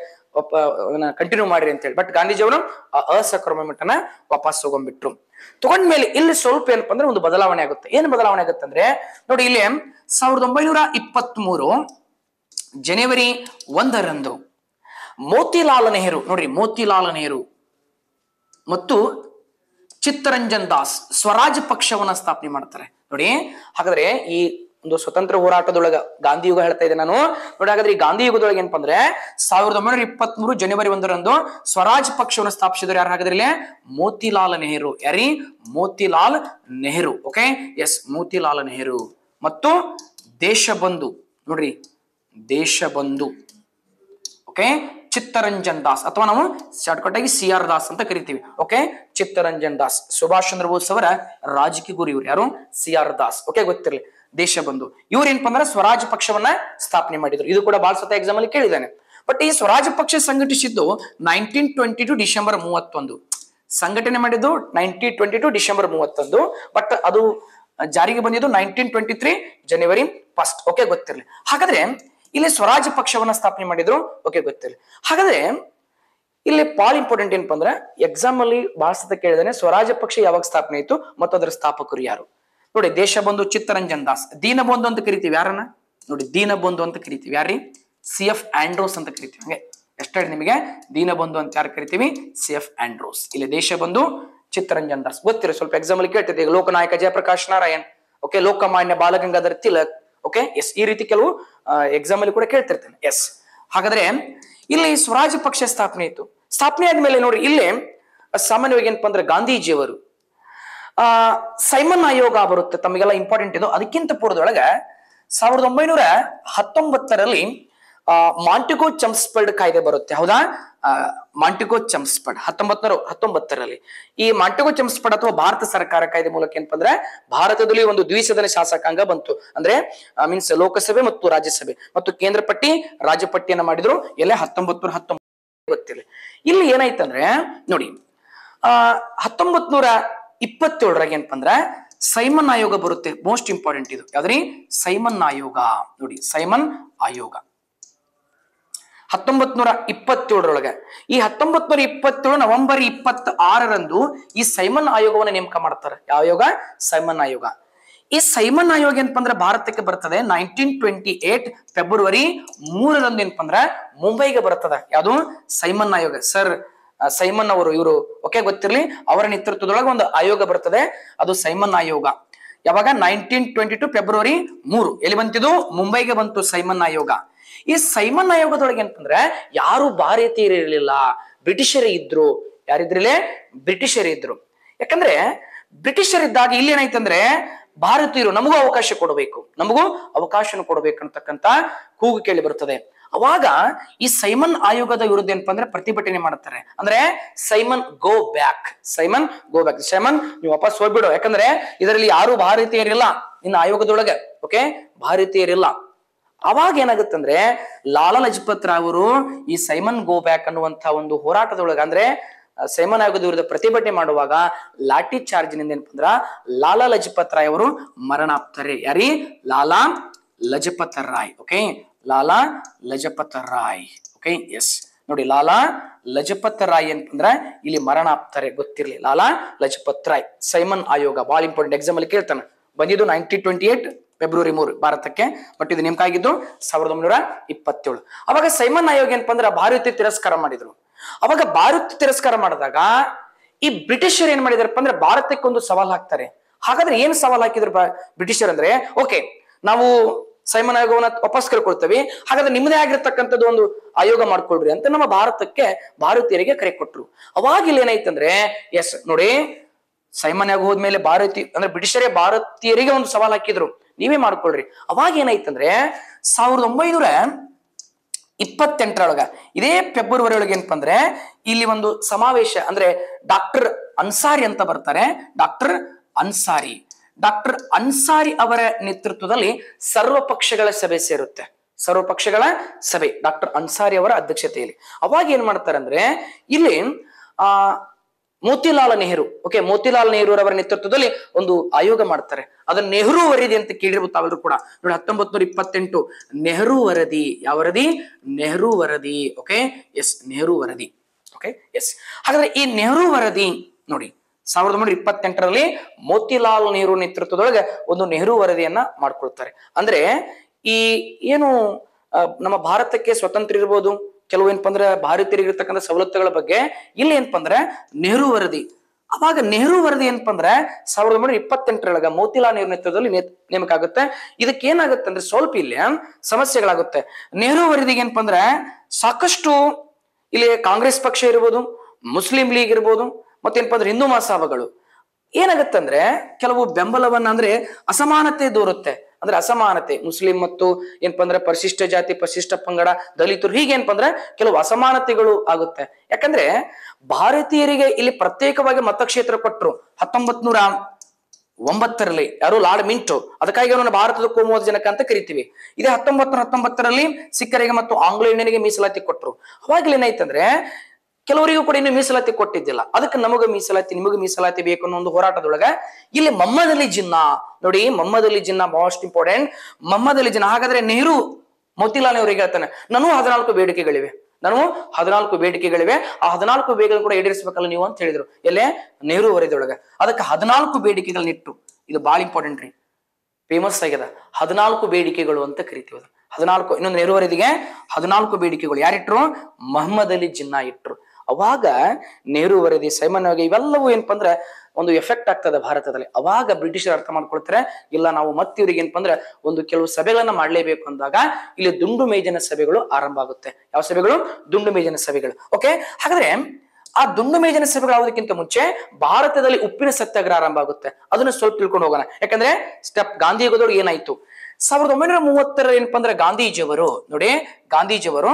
ಕಂಟಿನ್ಯೂ ಮಾಡಿರಿ ಅಂತ ಹೇಳಿ. ಬಟ್ ಗಾಂಧೀಜಿಯವರು ಆ ಅಸಹಕಾರ ಮೂವ್ಮೆಂಟ್ ಅನ್ನ ವಾಪಸ್ ತಗೊಂಡ್ಬಿಟ್ರು. ತಗೊಂಡ್ಮೇಲೆ ಇಲ್ಲಿ ಸ್ವಲ್ಪ ಏನಪ್ಪ ಅಂದ್ರೆ ಒಂದು ಬದಲಾವಣೆ ಆಗುತ್ತೆ. ಏನ್ ಬದಲಾವಣೆ ಆಗುತ್ತೆ ಅಂದ್ರೆ ನೋಡಿ, ಇಲ್ಲಿ ಸಾವಿರದ ಒಂಬೈನೂರ ಇಪ್ಪತ್ತ್ ಮೂರು ಜನವರಿ ಒಂದರಂದು ಮೋತಿಲಾಲ್ ನೆಹರು ನೋಡ್ರಿ ಮೋತಿಲಾಲ್ ನೆಹರು ಮತ್ತು ಚಿತ್ತರಂಜನ್ ದಾಸ್ ಸ್ವರಾಜ್ ಪಕ್ಷವನ್ನ ಸ್ಥಾಪನೆ ಮಾಡ್ತಾರೆ ನೋಡಿ. ಹಾಗಾದ್ರೆ ಈ ಒಂದು ಸ್ವತಂತ್ರ ಹೋರಾಟದೊಳಗ ಗಾಂಧಿ ಯುಗ ಹೇಳ್ತಾ ಇದ್ದೆ ನಾನು ನೋಡಿ. ಹಾಗಾದ್ರೆ ಈ ಗಾಂಧಿ ಯುಗದೊಳಗೆ ಏನಪ್ಪ ಅಂದ್ರೆ ಸಾವಿರದ ಒಂಬೈನೂರ ಇಪ್ಪತ್ತ್ ಮೂರು ಜನವರಿ ಒಂದರಂದು ಸ್ವರಾಜ್ ಪಕ್ಷವನ್ನು ಸ್ಥಾಪಿಸಿದ್ರು. ಯಾರು ಹಾಗಾದ್ರೆ ಇಲ್ಲಿ? ಮೋತಿಲಾಲ್ ನೆಹರು. ಯಾರಿ? ಮೋತಿಲಾಲ್ ನೆಹರು. ಓಕೆ ಎಸ್, ಮೋತಿಲಾಲ್ ನೆಹರು ಮತ್ತು ದೇಶಬಂಧು ನೋಡ್ರಿ ದೇಶಬಂಧು ಓಕೆ ಚಿತ್ತರಂಜನ್ ದಾಸ್, ಅಥವಾ ನಾವು ಶಾರ್ಟ್ಕಟ್ ಆಗಿ ಸಿ ಆರ್ ದಾಸ್ ಅಂತ ಕರಿತೀವಿ. ಓಕೆ ಚಿತ್ತರಂಜನ್ ದಾಸ್ ಸುಭಾಷ್ ಚಂದ್ರ ಬೋಸ್ ಅವರ ರಾಜಕೀಯ ಗುರು ಇವ್ರು. ಯಾರು? C R Das. ಓಕೆ ಗೊತ್ತಿರಲಿ. ದೇಶಬಂಧು ಇವ್ರು ಏನಪ್ಪ ಅಂದ್ರೆ ಸ್ವರಾಜ್ ಪಕ್ಷವನ್ನ ಸ್ಥಾಪನೆ ಮಾಡಿದ್ರು. ಇದು ಕೂಡ ಬಾಳ್ ಸತ ಎಕ್ಸಾಮ್ ಅಲ್ಲಿ ಕೇಳಿದ್ದಾನೆ. ಬಟ್ ಈ ಸ್ವರಾಜ್ ಪಕ್ಷ ಸಂಘಟಿಸಿದ್ದು ನೈನ್ಟೀನ್ ಟ್ವೆಂಟಿ ಟು ಡಿಸೆಂಬರ್ ಮೂವತ್ತೊಂದು ಸಂಘಟನೆ ಮಾಡಿದ್ದು ನೈನ್ಟೀನ್ ಟ್ವೆಂಟಿ ಟು ಡಿಸೆಂಬರ್ ಮೂವತ್ತೊಂದು. ಬಟ್ ಅದು ಜಾರಿಗೆ ಬಂದಿದ್ದು nineteen twenty three January first. Okay ಗೊತ್ತಿರಲಿ. ಹಾಗಾದ್ರೆ ಇಲ್ಲಿ ಸ್ವರಾಜ್ ಪಕ್ಷವನ್ನ ಸ್ಥಾಪನೆ ಮಾಡಿದ್ರು. ಓಕೆ ಗೊತ್ತಿರಲಿ. ಹಾಗಾದ್ರೆ ಇಲ್ಲಿ ಬಾಳ ಇಂಪಾರ್ಟೆಂಟ್ ಏನಪ್ಪ ಅಂದ್ರೆ ಎಕ್ಸಾಮ್ ಅಲ್ಲಿ ಬಹಳ ಸತ ಕೇಳಿದಾನೆ ಸ್ವರಾಜ್ ಪಕ್ಷ ಯಾವಾಗ ಸ್ಥಾಪನೆ ಆಯ್ತು ಮತ್ತು ಅದರ ಸ್ಥಾಪಕರು ಯಾರು. ನೋಡಿ ದೇಶಬಂಧು ಚಿತ್ತರಂಜನ್ ದಾಸ್, ದೀನಬಂಧು ಅಂತ ಕರಿತೀವಿ ಯಾರನ್ನ, ನೋಡಿ ದೀನಬಂಧು ಅಂತ ಕರಿತೀವಿ ಯಾರ್ರಿ, ಸಿ ಎಫ್ ಆಂಡ್ರೋಸ್ ಅಂತ ಕರಿತೀವಿ. ಹಂಗೆ ಎಷ್ಟೇ ನಿಮಗೆ ದೀನಬಂಧು ಅಂತ ಯಾರು ಕರಿತೀವಿ, ಸಿ ಎಫ್ ಆಂಡ್ರೋಸ್. ಇಲ್ಲಿ ದೇಶಬಂಧು ಚಿತ್ತರಂಜನ್ ದಾಸ್ ಗೊತ್ತಿರೋ, ಸ್ವಲ್ಪ ಎಕ್ಸಾಂಪಲ್ ಕೇಳ್ತಿದ್ದೆ. ಈಗ Loknayak Jayaprakash Narayan, okay, Lokmanya Balgangadhar Tilak, okay yes, ಈ ರೀತಿ ಕೆಲವು ಎಕ್ಸಾಮ್ ಅಲ್ಲಿ ಕೂಡ ಕೇಳ್ತಿರ್ತೇನೆ. ಎಸ್, ಹಾಗಾದ್ರೆ ಇಲ್ಲಿ ಸ್ವರಾಜ್ಯ ಪಕ್ಷ ಸ್ಥಾಪನೆ ಇತ್ತು. ಸ್ಥಾಪನೆ ಆದ್ಮೇಲೆ ನೋಡಿ ಇಲ್ಲಿ ಸಾಮಾನ್ಯವಾಗಿ ಏನಪ್ಪಾ ಅಂದ್ರೆ ಗಾಂಧೀಜಿಯವರು ಆ ಸೈಮನ್ ಆಯೋಗ ಬರುತ್ತೆ, ತಮಗೆಲ್ಲ ಇಂಪಾರ್ಟೆಂಟ್ ಇದು. ಅದಕ್ಕಿಂತ ಪೂರ್ವದೊಳಗೆ ಸಾವಿರದ ಒಂಬೈನೂರ ಹತ್ತೊಂಬತ್ತರಲ್ಲಿ ಆ ಮಾಂಟಿಗೋ ಚಮ್ಸ್ಫರ್ಡ್ ಕಾಯ್ದೆ ಬರುತ್ತೆ, ಹೌದಾ? ಮಾಂಟಿಗೋ ಚಮ್ಸ್ಫರ್ಡ್ ಹತ್ತೊಂಬತ್ ನೂರ ಹತ್ತೊಂಬತ್ತರಲ್ಲಿ ಈ ಮಾಂಟಿಗೋ ಚಮ್ಸ್ಫರ್ಡ್ ಅಥವಾ ಭಾರತ ಸರ್ಕಾರ ಕಾಯ್ದೆ ಮೂಲಕ ಏನಪ್ಪಾ ಅಂದ್ರೆ ಭಾರತದಲ್ಲಿ ಒಂದು ದ್ವಿಸದನ ಶಾಸಕಾಂಗ ಬಂತು. ಅಂದ್ರೆ ಮೀನ್ಸ್ ಲೋಕಸಭೆ ಮತ್ತು ರಾಜ್ಯಸಭೆ ಮತ್ತು ಕೇಂದ್ರ ಪಟ್ಟಿ ರಾಜ್ಯ ಪಟ್ಟಿಯನ್ನ ಮಾಡಿದ್ರು. ಎಲ್ಲ ಹತ್ತೊಂಬತ್ ನೂರ ಹತ್ತೊಂಬತ್ತು ಗೊತ್ತಿಲ್ಲ. ಇಲ್ಲಿ ಏನಾಯ್ತಂದ್ರೆ ನೋಡಿ ಆ ಹತ್ತೊಂಬತ್ ನೂರ ಇಪ್ಪತ್ತೇಳರಾಗ ಏನಪ್ಪಾ ಅಂದ್ರೆ ಸೈಮನ್ ಆಯೋಗ ಬರುತ್ತೆ. ಮೋಸ್ಟ್ ಇಂಪಾರ್ಟೆಂಟ್ ಇದು ಯಾವ್ದ್ರಿ, ಸೈಮನ್ ಆಯೋಗ. ನೋಡಿ ಸೈಮನ್ ಆಯೋಗ ಹತ್ತೊಂಬತ್ ನೂರ ಇಪ್ಪತ್ತೇಳರೊಳಗೆ, ಈ ಹತ್ತೊಂಬತ್ ನೂರ ಇಪ್ಪತ್ತೇಳು ನವೆಂಬರ್ ಇಪ್ಪತ್ತ ಆರರಂದು ಈ ಸೈಮನ್ ಆಯೋಗವನ್ನು ನೇಮಕ ಮಾಡ್ತಾರೆ. ಯಾವ ಆಯೋಗ? ಸೈಮನ್ ಆಯೋಗ. ಈ ಸೈಮನ್ ಆಯೋಗ ಏನಪ್ಪಾ ಅಂದ್ರೆ ಭಾರತಕ್ಕೆ ಬರ್ತದೆ ನೈನ್ಟೀನ್ ಟ್ವೆಂಟಿ ಏಟ್ ಫೆಬ್ರವರಿ ಮೂರರಂದು ಏನಪ್ಪಾ ಅಂದ್ರೆ ಮುಂಬೈಗೆ ಬರ್ತದೆ. ಯಾವುದು? ಸೈಮನ್ ಆಯೋಗ. ಸರ್ ಸೈಮನ್ ಅವರು ಇವರು ಓಕೆ ಗೊತ್ತಿರ್ಲಿ, ಅವರ ನೇತೃತ್ವದೊಳಗೆ ಒಂದು ಆಯೋಗ ಬರ್ತದೆ, ಅದು ಸೈಮನ್ ಆಯೋಗ. ಯಾವಾಗ? ನೈನ್ಟೀನ್ ಟ್ವೆಂಟಿ ಟು ಫೆಬ್ರವರಿ ಮೂರು. ಎಲ್ಲಿ ಬಂತಿದ್ದು? ಮುಂಬೈಗೆ ಬಂತು ಸೈಮನ್ ಆಯೋಗ. ಈ ಸೈಮನ್ ಆಯೋಗದೊಳಗೆ ಏನಂತಂದ್ರೆ ಯಾರು ಭಾರತೀಯರು ಇರಲಿಲ್ಲ, ಬ್ರಿಟಿಷರೇ ಇದ್ರು. ಯಾರಿದ್ರಿಲ್ಲೇ? ಬ್ರಿಟಿಷರೇ ಇದ್ರು. ಯಾಕಂದ್ರೆ ಬ್ರಿಟಿಷರಿದ್ದಾಗ ಇಲ್ಲಿ ಏನಾಯ್ತಂದ್ರೆ ಭಾರತೀಯರು ನಮಗೂ ಅವಕಾಶ ಕೊಡಬೇಕು, ನಮಗೂ ಅವಕಾಶ ಕೊಡಬೇಕು ಅಂತಕ್ಕಂತ ಕೂಗು ಕೇಳಿ ಬರ್ತದೆ. ಅವಾಗ ಈ ಸೈಮನ್ ಆಯೋಗದ ವಿರುದ್ಧ ಏನಪ್ಪಾ ಅಂದ್ರೆ ಪ್ರತಿಭಟನೆ ಮಾಡುತ್ತಾರೆ. ಅಂದ್ರೆ Simon go back, Simon go back, Simon ನೀವು ವಾಪಸ್ ಹೋಗ್ಬಿಡು, ಯಾಕಂದ್ರೆ ಇದರಲ್ಲಿ ಯಾರು ಭಾರತೀಯರಿಲ್ಲ ಇನ್ನು ಆಯೋಗದೊಳಗೆ, ಓಕೆ ಭಾರತೀಯರಿಲ್ಲ. ಅವಾಗ ಏನಾಗುತ್ತಂದ್ರೆ ಲಾಲಾ ಲಜಪತ್ ರಾವ್ ಅವರು ಈ ಸೈಮನ್ ಗೋ ಬ್ಯಾಕ್ ಅನ್ನುವಂತ ಒಂದು ಹೋರಾಟದೊಳಗೆ ಅಂದ್ರೆ ಸೈಮನ್ ಆಯೋಗದ ವಿರುದ್ಧ ಪ್ರತಿಭಟನೆ ಮಾಡುವಾಗ ಲಾಠಿ ಚಾರ್ಜ್ ನಿಂದ ಏನಪ್ಪ ಅಂದ್ರ ಲಾಲಾ ಲಜಪತ್ ರಾಯ್ ಅವರು ಮರಣಾಪ್ತಾರೆ. ಯಾರಿ? Lala Lajpat Rai. Okay, Lala Lajpat Rai. Okay yes, ನೋಡಿ ಲಾಲಾ ಲಜಪತ್ ರಾಯ್ ಏನಪ್ಪಂದ್ರ ಇಲ್ಲಿ ಮರಣ ಆಗ್ತಾರೆ. ಗೊತ್ತಿರ್ಲಿ, ಲಾಲಾ ಲಜಪತ್ ರಾಯ್. ಸೈಮನ್ ಆಯೋಗ ಬಹಳ ಇಂಪಾರ್ಟೆಂಟ್, ಎಕ್ಸಾಮ್ ಅಲ್ಲಿ ಕೇಳ್ತಾನೆ. ಬಂದಿದ್ದು ನೈನ್ಟೀನ್ ಟ್ವೆಂಟಿ ಏಟ್ ಫೆಬ್ರವರಿ ಮೂರು ಭಾರತಕ್ಕೆ, ಬಟ್ ಇದು ನೇಮಕ ಆಗಿದ್ದು ಸಾವಿರದ ಒಂಬೈನೂರ ಇಪ್ಪತ್ತೇಳು. ಅವಾಗ ಸೈಮನ್ ಆಯೋಗ ಏನಪ್ಪಾ ಅಂದ್ರೆ ಭಾರತೀಯ ತಿರಸ್ಕಾರ ಮಾಡಿದ್ರು. ಅವಾಗ ಭಾರತ ತಿರಸ್ಕಾರ ಮಾಡಿದಾಗ ಈ ಬ್ರಿಟಿಷರು ಏನ್ ಮಾಡಿದಾರಪ್ಪ ಅಂದ್ರೆ ಭಾರತಕ್ಕೆ ಒಂದು ಸವಾಲ್ ಹಾಕ್ತಾರೆ. ಹಾಗಾದ್ರೆ ಏನ್ ಸವಾಲ್ ಹಾಕಿದ್ರು ಬ್ರಿಟಿಷರ್ ಅಂದ್ರೆ, ಓಕೆ ನಾವು ಸೈಮನ್ ಆಯೋಗವನ್ನ ವಾಪಸ್ ಕರ್ಕೊಳ್ತೇವೆ, ಹಾಗಾದ್ರೆ ನಿಮ್ಮದೇ ಆಗಿರ್ತಕ್ಕಂಥದ್ದು ಒಂದು ಆಯೋಗ ಮಾಡ್ಕೊಳ್ರಿ ಅಂತ ನಮ್ಮ ಭಾರತಕ್ಕೆ ಭಾರತೀಯರಿಗೆ ಕರೆ ಕೊಟ್ರು. ಅವಾಗ ಇಲ್ಲಿ ಏನಾಯ್ತಂದ್ರೆ ಎಸ್ ನೋಡಿ ಸೈಮನ್ ಆಯೋಗ ಹೋದ್ಮೇಲೆ ಭಾರತೀಯ ಅಂದ್ರೆ ಬ್ರಿಟಿಷರೇ ಭಾರತೀಯರಿಗೆ ಒಂದು ಸವಾಲ್ ಹಾಕಿದ್ರು, ನೀವೇ ಮಾಡ್ಕೊಳ್ರಿ. ಅವಾಗ ಏನಾಯ್ತಂದ್ರೆ ಸಾವಿರದ ಒಂಬೈನೂರ ಇಪ್ಪತ್ತೆಂಟರೊಳಗ ಇದೇ ಫೆಬ್ರವರಿ ಒಳಗೆ ಏನಪ್ಪಾ ಅಂದ್ರೆ ಇಲ್ಲಿ ಒಂದು ಸಮಾವೇಶ ಅಂದ್ರೆ ಡಾಕ್ಟರ್ ಅನ್ಸಾರಿ ಅಂತ ಬರ್ತಾರೆ. ಡಾಕ್ಟರ್ ಅನ್ಸಾರಿ ಡಾಕ್ಟರ್ ಅನ್ಸಾರಿ ಅವರ ನೇತೃತ್ವದಲ್ಲಿ ಸರ್ವ ಪಕ್ಷಗಳ ಸಭೆ ಸೇರುತ್ತೆ. ಸರ್ವ ಪಕ್ಷಗಳ ಸಭೆ ಡಾಕ್ಟರ್ ಅನ್ಸಾರಿ ಅವರ ಅಧ್ಯಕ್ಷತೆಯಲ್ಲಿ. ಅವಾಗ ಏನ್ ಮಾಡ್ತಾರೆ ಅಂದ್ರೆ ಇಲ್ಲಿ ಆ ಮೋತಿಲಾಲ್ ನೆಹರು, ಓಕೆ ಮೋತಿಲಾಲ್ ನೆಹರು ಅವರ ನೇತೃತ್ವದಲ್ಲಿ ಒಂದು ಆಯೋಗ ಮಾಡ್ತಾರೆ. ಅದನ್ನ ನೆಹರು ವರದಿ ಅಂತ ಕೇಳಿರ್ಬೋದು ತಾವೆಲ್ಲರೂ ಕೂಡ. ನೋಡಿ ಹತ್ತೊಂಬತ್ ನೂರ ಇಪ್ಪತ್ತೆಂಟು ನೆಹರು ವರದಿ. ಯಾವ ವರದಿ? ನೆಹರು ವರದಿ. ಓಕೆ ಎಸ್, ನೆಹರು ವರದಿ. ಓಕೆ ಎಸ್, ಹಾಗಾದ್ರೆ ಈ ನೆಹರು ವರದಿ ನೋಡಿ ಸಾವಿರದ ಒಂಬೈನೂರ ಇಪ್ಪತ್ತೆಂಟರಲ್ಲಿ ಮೋತಿಲಾಲ್ ನೆಹರು ನೇತೃತ್ವದೊಳಗೆ ಒಂದು ನೆಹರು ವರದಿಯನ್ನ ಮಾಡ್ಕೊಳ್ತಾರೆ. ಅಂದ್ರೆ ಈ ಏನು ನಮ್ಮ ಭಾರತಕ್ಕೆ ಸ್ವತಂತ್ರ ಇರ್ಬೋದು, ಕೆಲವು ಏನಪ್ಪಾ ಅಂದ್ರೆ ಭಾರತೀಯರಿಗಿರ್ತಕ್ಕಂಥ ಸವಲತ್ತುಗಳ ಬಗ್ಗೆ ಇಲ್ಲಿ ಏನಪ್ಪಾ ಅಂದ್ರೆ ನೆಹರು ವರದಿ. ಅವಾಗ ನೆಹರು ವರದಿ ಏನಪ್ಪಾ ಅಂದ್ರೆ ಸಾವಿರದ ಒಂಬೈನೂರ ಇಪ್ಪತ್ತೆಂಟರೊಳಗ ಮೋತಿಲಾಲ್ ನೆಹರು ನೇತೃತ್ವದಲ್ಲಿ ನೇಮಕ ಆಗುತ್ತೆ. ಇದಕ್ಕೆ ಏನಾಗುತ್ತೆ ಅಂದ್ರೆ ಸ್ವಲ್ಪ ಇಲ್ಲಿ ಸಮಸ್ಯೆಗಳಾಗುತ್ತೆ. ನೆಹರು ವರದಿಗೆ ಏನಪ್ಪಾ ಅಂದ್ರೆ ಸಾಕಷ್ಟು ಇಲ್ಲಿ ಕಾಂಗ್ರೆಸ್ ಪಕ್ಷ ಇರ್ಬೋದು, ಮುಸ್ಲಿಂ ಲೀಗ್ ಇರ್ಬೋದು, ಮತ್ತೇನಪ್ಪಾ ಅಂದ್ರೆ ಹಿಂದೂ ಮಹಾಸಭಾಗಳು ಏನಾಗತ್ತಂದ್ರೆ ಕೆಲವು ಬೆಂಬಲವನ್ನ ಅಂದ್ರೆ ಅಸಮಾನತೆ ದೂರುತ್ತೆ. ಅಂದ್ರೆ ಅಸಮಾನತೆ ಮುಸ್ಲಿಂ ಮತ್ತು ಏನಪ್ಪಾ ಅಂದ್ರೆ ಪರಿಶಿಷ್ಟ ಜಾತಿ, ಪರಿಶಿಷ್ಟ ಪಂಗಡ, ದಲಿತರು, ಹೀಗೆ ಏನಪ್ಪಾ ಅಂದ್ರೆ ಕೆಲವು ಅಸಮಾನತೆಗಳು ಆಗುತ್ತೆ. ಯಾಕಂದ್ರೆ ಭಾರತೀಯರಿಗೆ ಇಲ್ಲಿ ಪ್ರತ್ಯೇಕವಾಗಿ ಮತಕ್ಷೇತ್ರ ಕೊಟ್ಟರು ಹತ್ತೊಂಬತ್ ನೂರ ಒಂಬತ್ತರಲ್ಲಿ. ಯಾರು? Lord Minto. ಅದಕ್ಕಾಗಿ ಅವರನ್ನು ಭಾರತದ ಕೋಮುವಾದ ಜನಕ ಅಂತ ಕರಿತೀವಿ. ಇದೇ ಹತ್ತೊಂಬತ್ ನೂರ ಹತ್ತೊಂಬತ್ತರಲ್ಲಿ ಸಿಖ್ಖರಿಗೆ ಮತ್ತು ಆಂಗ್ಲೋ ಇಂಡಿಯನ್ಗೆ ಮೀಸಲಾತಿ ಕೊಟ್ಟರು. ಅವಾಗ ಏನಾಯ್ತಂದ್ರೆ ಕೆಲವರಿಗೂ ಕೂಡ ಇನ್ನು ಮೀಸಲಾತಿ ಕೊಟ್ಟಿದ್ದಿಲ್ಲ. ಅದಕ್ಕೆ ನಮಗ ಮೀಸಲಾತಿ ನಿಮಗ ಮೀಸಲಾತಿ ಬೇಕು ಅನ್ನೋ ಒಂದು ಹೋರಾಟದೊಳಗ ಇಲ್ಲಿ ಮೊಹಮ್ಮದ್ ಅಲಿ ಜಿನ್ನಾ ನೋಡಿ, ಮೊಹಮ್ಮದ್ ಅಲಿ ಜಿನ್ನಾ ಮೋಸ್ಟ್ ಇಂಪಾರ್ಟೆಂಟ್. ಮೊಹಮ್ಮದ್ ಅಲಿ ಜಿನ್ನಾ ಹಾಗಾದ್ರೆ ನೆಹರು ಮೋತಿಲಾಲ್ ನೆಹರಿಗೆ ಹೇಳ್ತಾನೆ, ನಾನು ಹದಿನಾಲ್ಕು ಬೇಡಿಕೆಗಳಿವೆ, ನಾನು ಹದಿನಾಲ್ಕು ಬೇಡಿಕೆಗಳಿವೆ ಆ ಹದಿನಾಲ್ಕು ಬೇಡಿಕೆಗಳು ಕೂಡ ಈಡೇರಿಸಬೇಕಲ್ಲ ನೀವು ಅಂತ ಹೇಳಿದ್ರು. ಎಲ್ಲೇ? ನೆಹರು ವರದಿಯೊಳಗ. ಅದಕ್ಕೆ ಹದಿನಾಲ್ಕು ಬೇಡಿಕೆಗಳನ್ನಿಟ್ಟು ಇದು ಬಹಳ ಇಂಪಾರ್ಟೆಂಟ್ ರೀ, ಫೇಮಸ್ ಆಗ್ಯದ. ಹದಿನಾಲ್ಕು ಬೇಡಿಕೆಗಳು ಅಂತ ಕರಿತೀವಿ. ಹದಿನಾಲ್ಕು ಇನ್ನೊಂದು ನೆಹರು ವರದಿಗೆ ಹದಿನಾಲ್ಕು ಬೇಡಿಕೆಗಳು ಯಾರಿಟ್ರು? ಮೊಹಮ್ಮದ್ ಅಲಿ ಜಿನ್ನಾ ಇಟ್ರು. ಅವಾಗ ನೆಹರು ವರದಿ, ಸೈಮನ್ ವರದಿ ಇವೆಲ್ಲವೂ ಏನಪ್ಪಾ ಅಂದ್ರೆ ಒಂದು ಎಫೆಕ್ಟ್ ಆಗ್ತದೆ ಭಾರತದಲ್ಲಿ. ಅವಾಗ ಬ್ರಿಟಿಷರು ಅರ್ಥ ಮಾಡ್ಕೊಳ್ತಾರೆ, ಇಲ್ಲ ನಾವು ಮತ್ತೆ ಇವ್ರಿಗೆ ಏನಪ್ಪಾ ಅಂದ್ರೆ ಒಂದು ಕೆಲವು ಸಭೆಗಳನ್ನ ಮಾಡ್ಲೇಬೇಕು ಅಂದಾಗ ಇಲ್ಲಿ ದುಂಡು ಮೇಜಿನ ಸಭೆಗಳು ಆರಂಭ ಆಗುತ್ತೆ. ಯಾವ ಸಭೆಗಳು? ದುಂಡು ಮೇಜಿನ ಸಭೆಗಳು. ಓಕೆ, ಹಾಗಾದ್ರೆ ಆ ದುಂಡು ಮೇಜಿನ ಸಭೆಗಳು ಆಗೋದಕ್ಕಿಂತ ಮುಂಚೆ ಭಾರತದಲ್ಲಿ ಉಪ್ಪಿನ ಸತ್ಯಾಗ್ರಹ ಆರಂಭ ಆಗುತ್ತೆ. ಅದನ್ನ ಸ್ವಲ್ಪ ತಿಳ್ಕೊಂಡು ಹೋಗೋಣ. ಯಾಕಂದ್ರೆ ಸ್ಟೆಪ್ ಗಾಂಧಿ ಯುಗದೊಳಗೆ ಏನಾಯ್ತು, ಸಾವಿರದ ಒಂಬೈನೂರ ಮೂವತ್ತರ ಏನಪ್ಪಾ ಅಂದ್ರೆ ಗಾಂಧೀಜಿಯವರು ನೋಡಿ, ಗಾಂಧೀಜಿಯವರು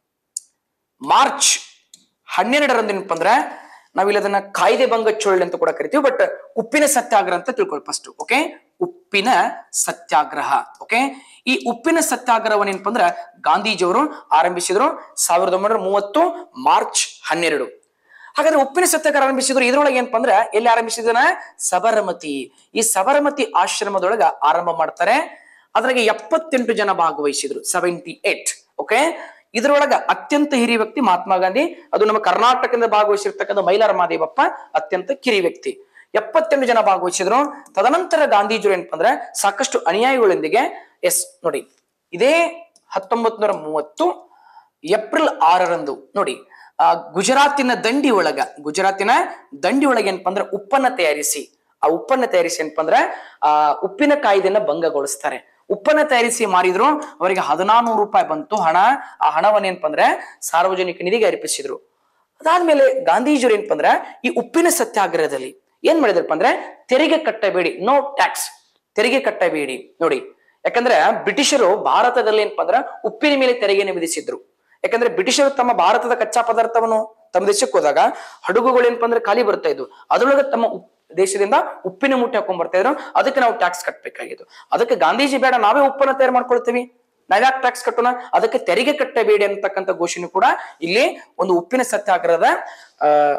ಮಾರ್ಚ್ ಹನ್ನೆರಡರಂದು ಏನಪ್ಪಾ ಅಂದ್ರೆ ನಾವಿಲ್ಲಿ ಅದನ್ನ ಕಾಯ್ದೆ ಭಂಗ ಚಳವಳಿ ಅಂತ ಕೂಡ ಕರಿತೀವಿ, ಬಟ್ ಉಪ್ಪಿನ ಸತ್ಯಾಗ್ರಹ ಅಂತ ತಿಳ್ಕೊಳ್ಳಿ ಫಸ್ಟ್. ಓಕೆ, ಉಪ್ಪಿನ ಸತ್ಯಾಗ್ರಹ. ಓಕೆ, ಈ ಉಪ್ಪಿನ ಸತ್ಯಾಗ್ರಹವನ್ನು ಏನಪ್ಪಾ ಅಂದ್ರೆ ಗಾಂಧೀಜಿಯವರು ಆರಂಭಿಸಿದ್ರು ಸಾವಿರದ ಒಂಬೈನೂರ ಮೂವತ್ತು ಮಾರ್ಚ್ ಹನ್ನೆರಡು. ಹಾಗಾದ್ರೆ ಉಪ್ಪಿನ ಸತ್ಯಾಗ್ರಹ ಆರಂಭಿಸಿದ್ರು. ಇದ್ರೊಳಗೆ ಏನಪ್ಪಾ ಅಂದ್ರೆ ಎಲ್ಲಿ ಆರಂಭಿಸಿದನ? ಸಬರಮತಿ. ಈ ಸಬರಮತಿ ಆಶ್ರಮದೊಳಗ ಆರಂಭ ಮಾಡ್ತಾರೆ. ಅದ್ರಾಗೆ ಎಪ್ಪತ್ತೆಂಟು ಜನ ಭಾಗವಹಿಸಿದ್ರು, ಸೆವೆಂಟಿ ಏಟ್. ಓಕೆ, ಇದರೊಳಗ ಅತ್ಯಂತ ಹಿರಿಯ ವ್ಯಕ್ತಿ ಮಹಾತ್ಮ ಗಾಂಧಿ. ಅದು ನಮ್ಮ ಕರ್ನಾಟಕದಿಂದ ಭಾಗವಹಿಸಿರ್ತಕ್ಕಂಥ ಮೈಲಾರ ಮಹದೇವಪ್ಪ ಅತ್ಯಂತ ಕಿರಿಯ ವ್ಯಕ್ತಿ. ಎಪ್ಪತ್ತೆಂಟು ಜನ ಭಾಗವಹಿಸಿದ್ರು. ತದನಂತರ ಗಾಂಧೀಜಿಯವರು ಏನಪ್ಪಾ ಅಂದ್ರೆ ಸಾಕಷ್ಟು ಅನುಯಾಯಿಗಳೊಂದಿಗೆ ಎಸ್ ನೋಡಿ, ಇದೇ ಹತ್ತೊಂಬತ್ ನೂರ ಮೂವತ್ತು ಏಪ್ರಿಲ್ ಆರರಂದು ನೋಡಿ ಆ ಗುಜರಾತಿನ ದಂಡಿ ಒಳಗ ಗುಜರಾತಿನ ದಂಡಿ ಒಳಗೆ ಏನಪ್ಪಾ ಅಂದ್ರೆ ಉಪ್ಪನ್ನ ತಯಾರಿಸಿ ಆ ಉಪ್ಪನ್ನ ತಯಾರಿಸಿ ಏನಪ್ಪಾ ಅಂದ್ರೆ ಆ ಉಪ್ಪಿನ ಕಾಯ್ದೆಯನ್ನ ಭಂಗಗೊಳಿಸ್ತಾರೆ. ಉಪ್ಪನ್ನ ತಯಾರಿಸಿ ಮಾರಿದ್ರು. ಅವರಿಗೆ ಹದಿನಾನೂರು ರೂಪಾಯಿ ಬಂತು ಹಣ. ಆ ಹಣವನ್ನ ಏನಪ್ಪಾ ಅಂದ್ರೆ ಸಾರ್ವಜನಿಕ ನಿಧಿಗೆ ಅರ್ಪಿಸಿದ್ರು. ಅದಾದ್ಮೇಲೆ ಗಾಂಧೀಜಿಯವರು ಏನಪ್ಪಾ ಅಂದ್ರೆ ಈ ಉಪ್ಪಿನ ಸತ್ಯಾಗ್ರಹದಲ್ಲಿ ಏನ್ ಮಾಡಿದ್ರಪ್ಪ ಅಂದ್ರೆ ತೆರಿಗೆ ಕಟ್ಟಬೇಡಿ, ನೋ ಟ್ಯಾಕ್ಸ್, ತೆರಿಗೆ ಕಟ್ಟಬೇಡಿ ನೋಡಿ. ಯಾಕಂದ್ರೆ ಬ್ರಿಟಿಷರು ಭಾರತದಲ್ಲಿ ಏನಪ್ಪಾ ಅಂದ್ರೆ ಉಪ್ಪಿನ ಮೇಲೆ ತೆರಿಗೆಯನ್ನು ವಿಧಿಸಿದ್ರು. ಯಾಕಂದ್ರೆ ಬ್ರಿಟಿಷರು ತಮ್ಮ ಭಾರತದ ಕಚ್ಚಾ ಪದಾರ್ಥವನ್ನು ತಮ್ಮ ದೇಶಕ್ಕೆ ಹೋದಾಗ ಹಡಗುಗಳು ಏನಪ್ಪಾ ಅಂದ್ರೆ ಖಾಲಿ ಬರ್ತಾ ಇದ್ವು. ಅದ್ರೊಳಗೆ ತಮ್ಮ ದೇಶದಿಂದ ಉಪ್ಪಿನ ಮೂಟೆ ಹಾಕೊಂಡ್ ಬರ್ತಾ ಇದ್ರು. ಅದಕ್ಕೆ ನಾವು ಟ್ಯಾಕ್ಸ್ ಕಟ್ಟಬೇಕಾಗಿತ್ತು. ಅದಕ್ಕೆ ಗಾಂಧೀಜಿ ಬೇಡ, ನಾವೇ ಉಪ್ಪನ್ನ ತಯಾರು ಮಾಡ್ಕೊಳ್ತೀವಿ, ನಾವ್ಯಾಕೆ ಟ್ಯಾಕ್ಸ್ ಕಟ್ಟೋಣ, ಅದಕ್ಕೆ ತೆರಿಗೆ ಕಟ್ಟಬೇಡಿ ಅಂತಕ್ಕಂಥ ಘೋಷಣೆ ಕೂಡ ಇಲ್ಲಿ ಒಂದು ಉಪ್ಪಿನ ಸತ್ಯಾಗ್ರಹದ ಅಹ್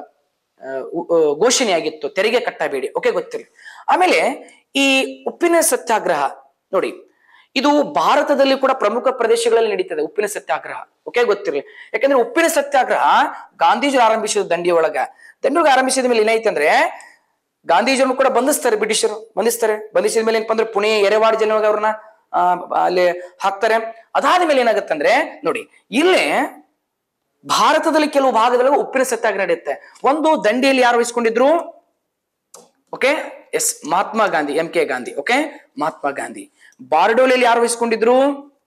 ಘೋಷಣೆಯಾಗಿತ್ತು, ತೆರಿಗೆ ಕಟ್ಟಬೇಡಿ. ಓಕೆ, ಗೊತ್ತಿಲ್ಲ. ಆಮೇಲೆ ಈ ಉಪ್ಪಿನ ಸತ್ಯಾಗ್ರಹ ನೋಡಿ, ಇದು ಭಾರತದಲ್ಲಿ ಕೂಡ ಪ್ರಮುಖ ಪ್ರದೇಶಗಳಲ್ಲಿ ನಡೀತದೆ ಉಪ್ಪಿನ ಸತ್ಯಾಗ್ರಹ. ಓಕೆ, ಗೊತ್ತಿರಲಿ. ಯಾಕಂದ್ರೆ ಉಪ್ಪಿನ ಸತ್ಯಾಗ್ರಹ ಗಾಂಧೀಜಿ ಆರಂಭಿಸಿದ ದಂಡಿ ಒಳಗ ದಂಡಿ ಆರಂಭಿಸಿದ ಮೇಲೆ ಏನಾಯ್ತು ಅಂದ್ರೆ ಗಾಂಧೀಜಿಯನ್ನು ಕೂಡ ಬಂಧಿಸ್ತಾರೆ, ಬ್ರಿಟಿಷರು ಬಂಧಿಸ್ತಾರೆ. ಬಂಧಿಸಿದ ಮೇಲೆ ಏನಪ್ಪಾ ಅಂದ್ರೆ ಪುಣೆ ಎರೆವಾಡಿ ಜನ ಅವ್ರನ್ನ ಆ ಅಲ್ಲಿ ಹಾಕ್ತಾರೆ. ಅದಾದ ಮೇಲೆ ಏನಾಗುತ್ತಂದ್ರೆ ನೋಡಿ, ಇಲ್ಲೇ ಭಾರತದಲ್ಲಿ ಕೆಲವು ಭಾಗದಲ್ಲಿ ಉಪ್ಪಿನ ಸತ್ಯಾಗ್ರಹ ನಡೆಯುತ್ತೆ. ಒಂದು ದಂಡಿಯಲ್ಲಿ ಯಾರು ವಹಿಸ್ಕೊಂಡಿದ್ರು? Okay, yes, Mahatma Gandhi, M K Gandhi. Okay, Mahatma Gandhi. ಬಾರ್ಡೋಲಿಯಲ್ಲಿ ಯಾರು ವಹಿಸ್ಕೊಂಡಿದ್ರು?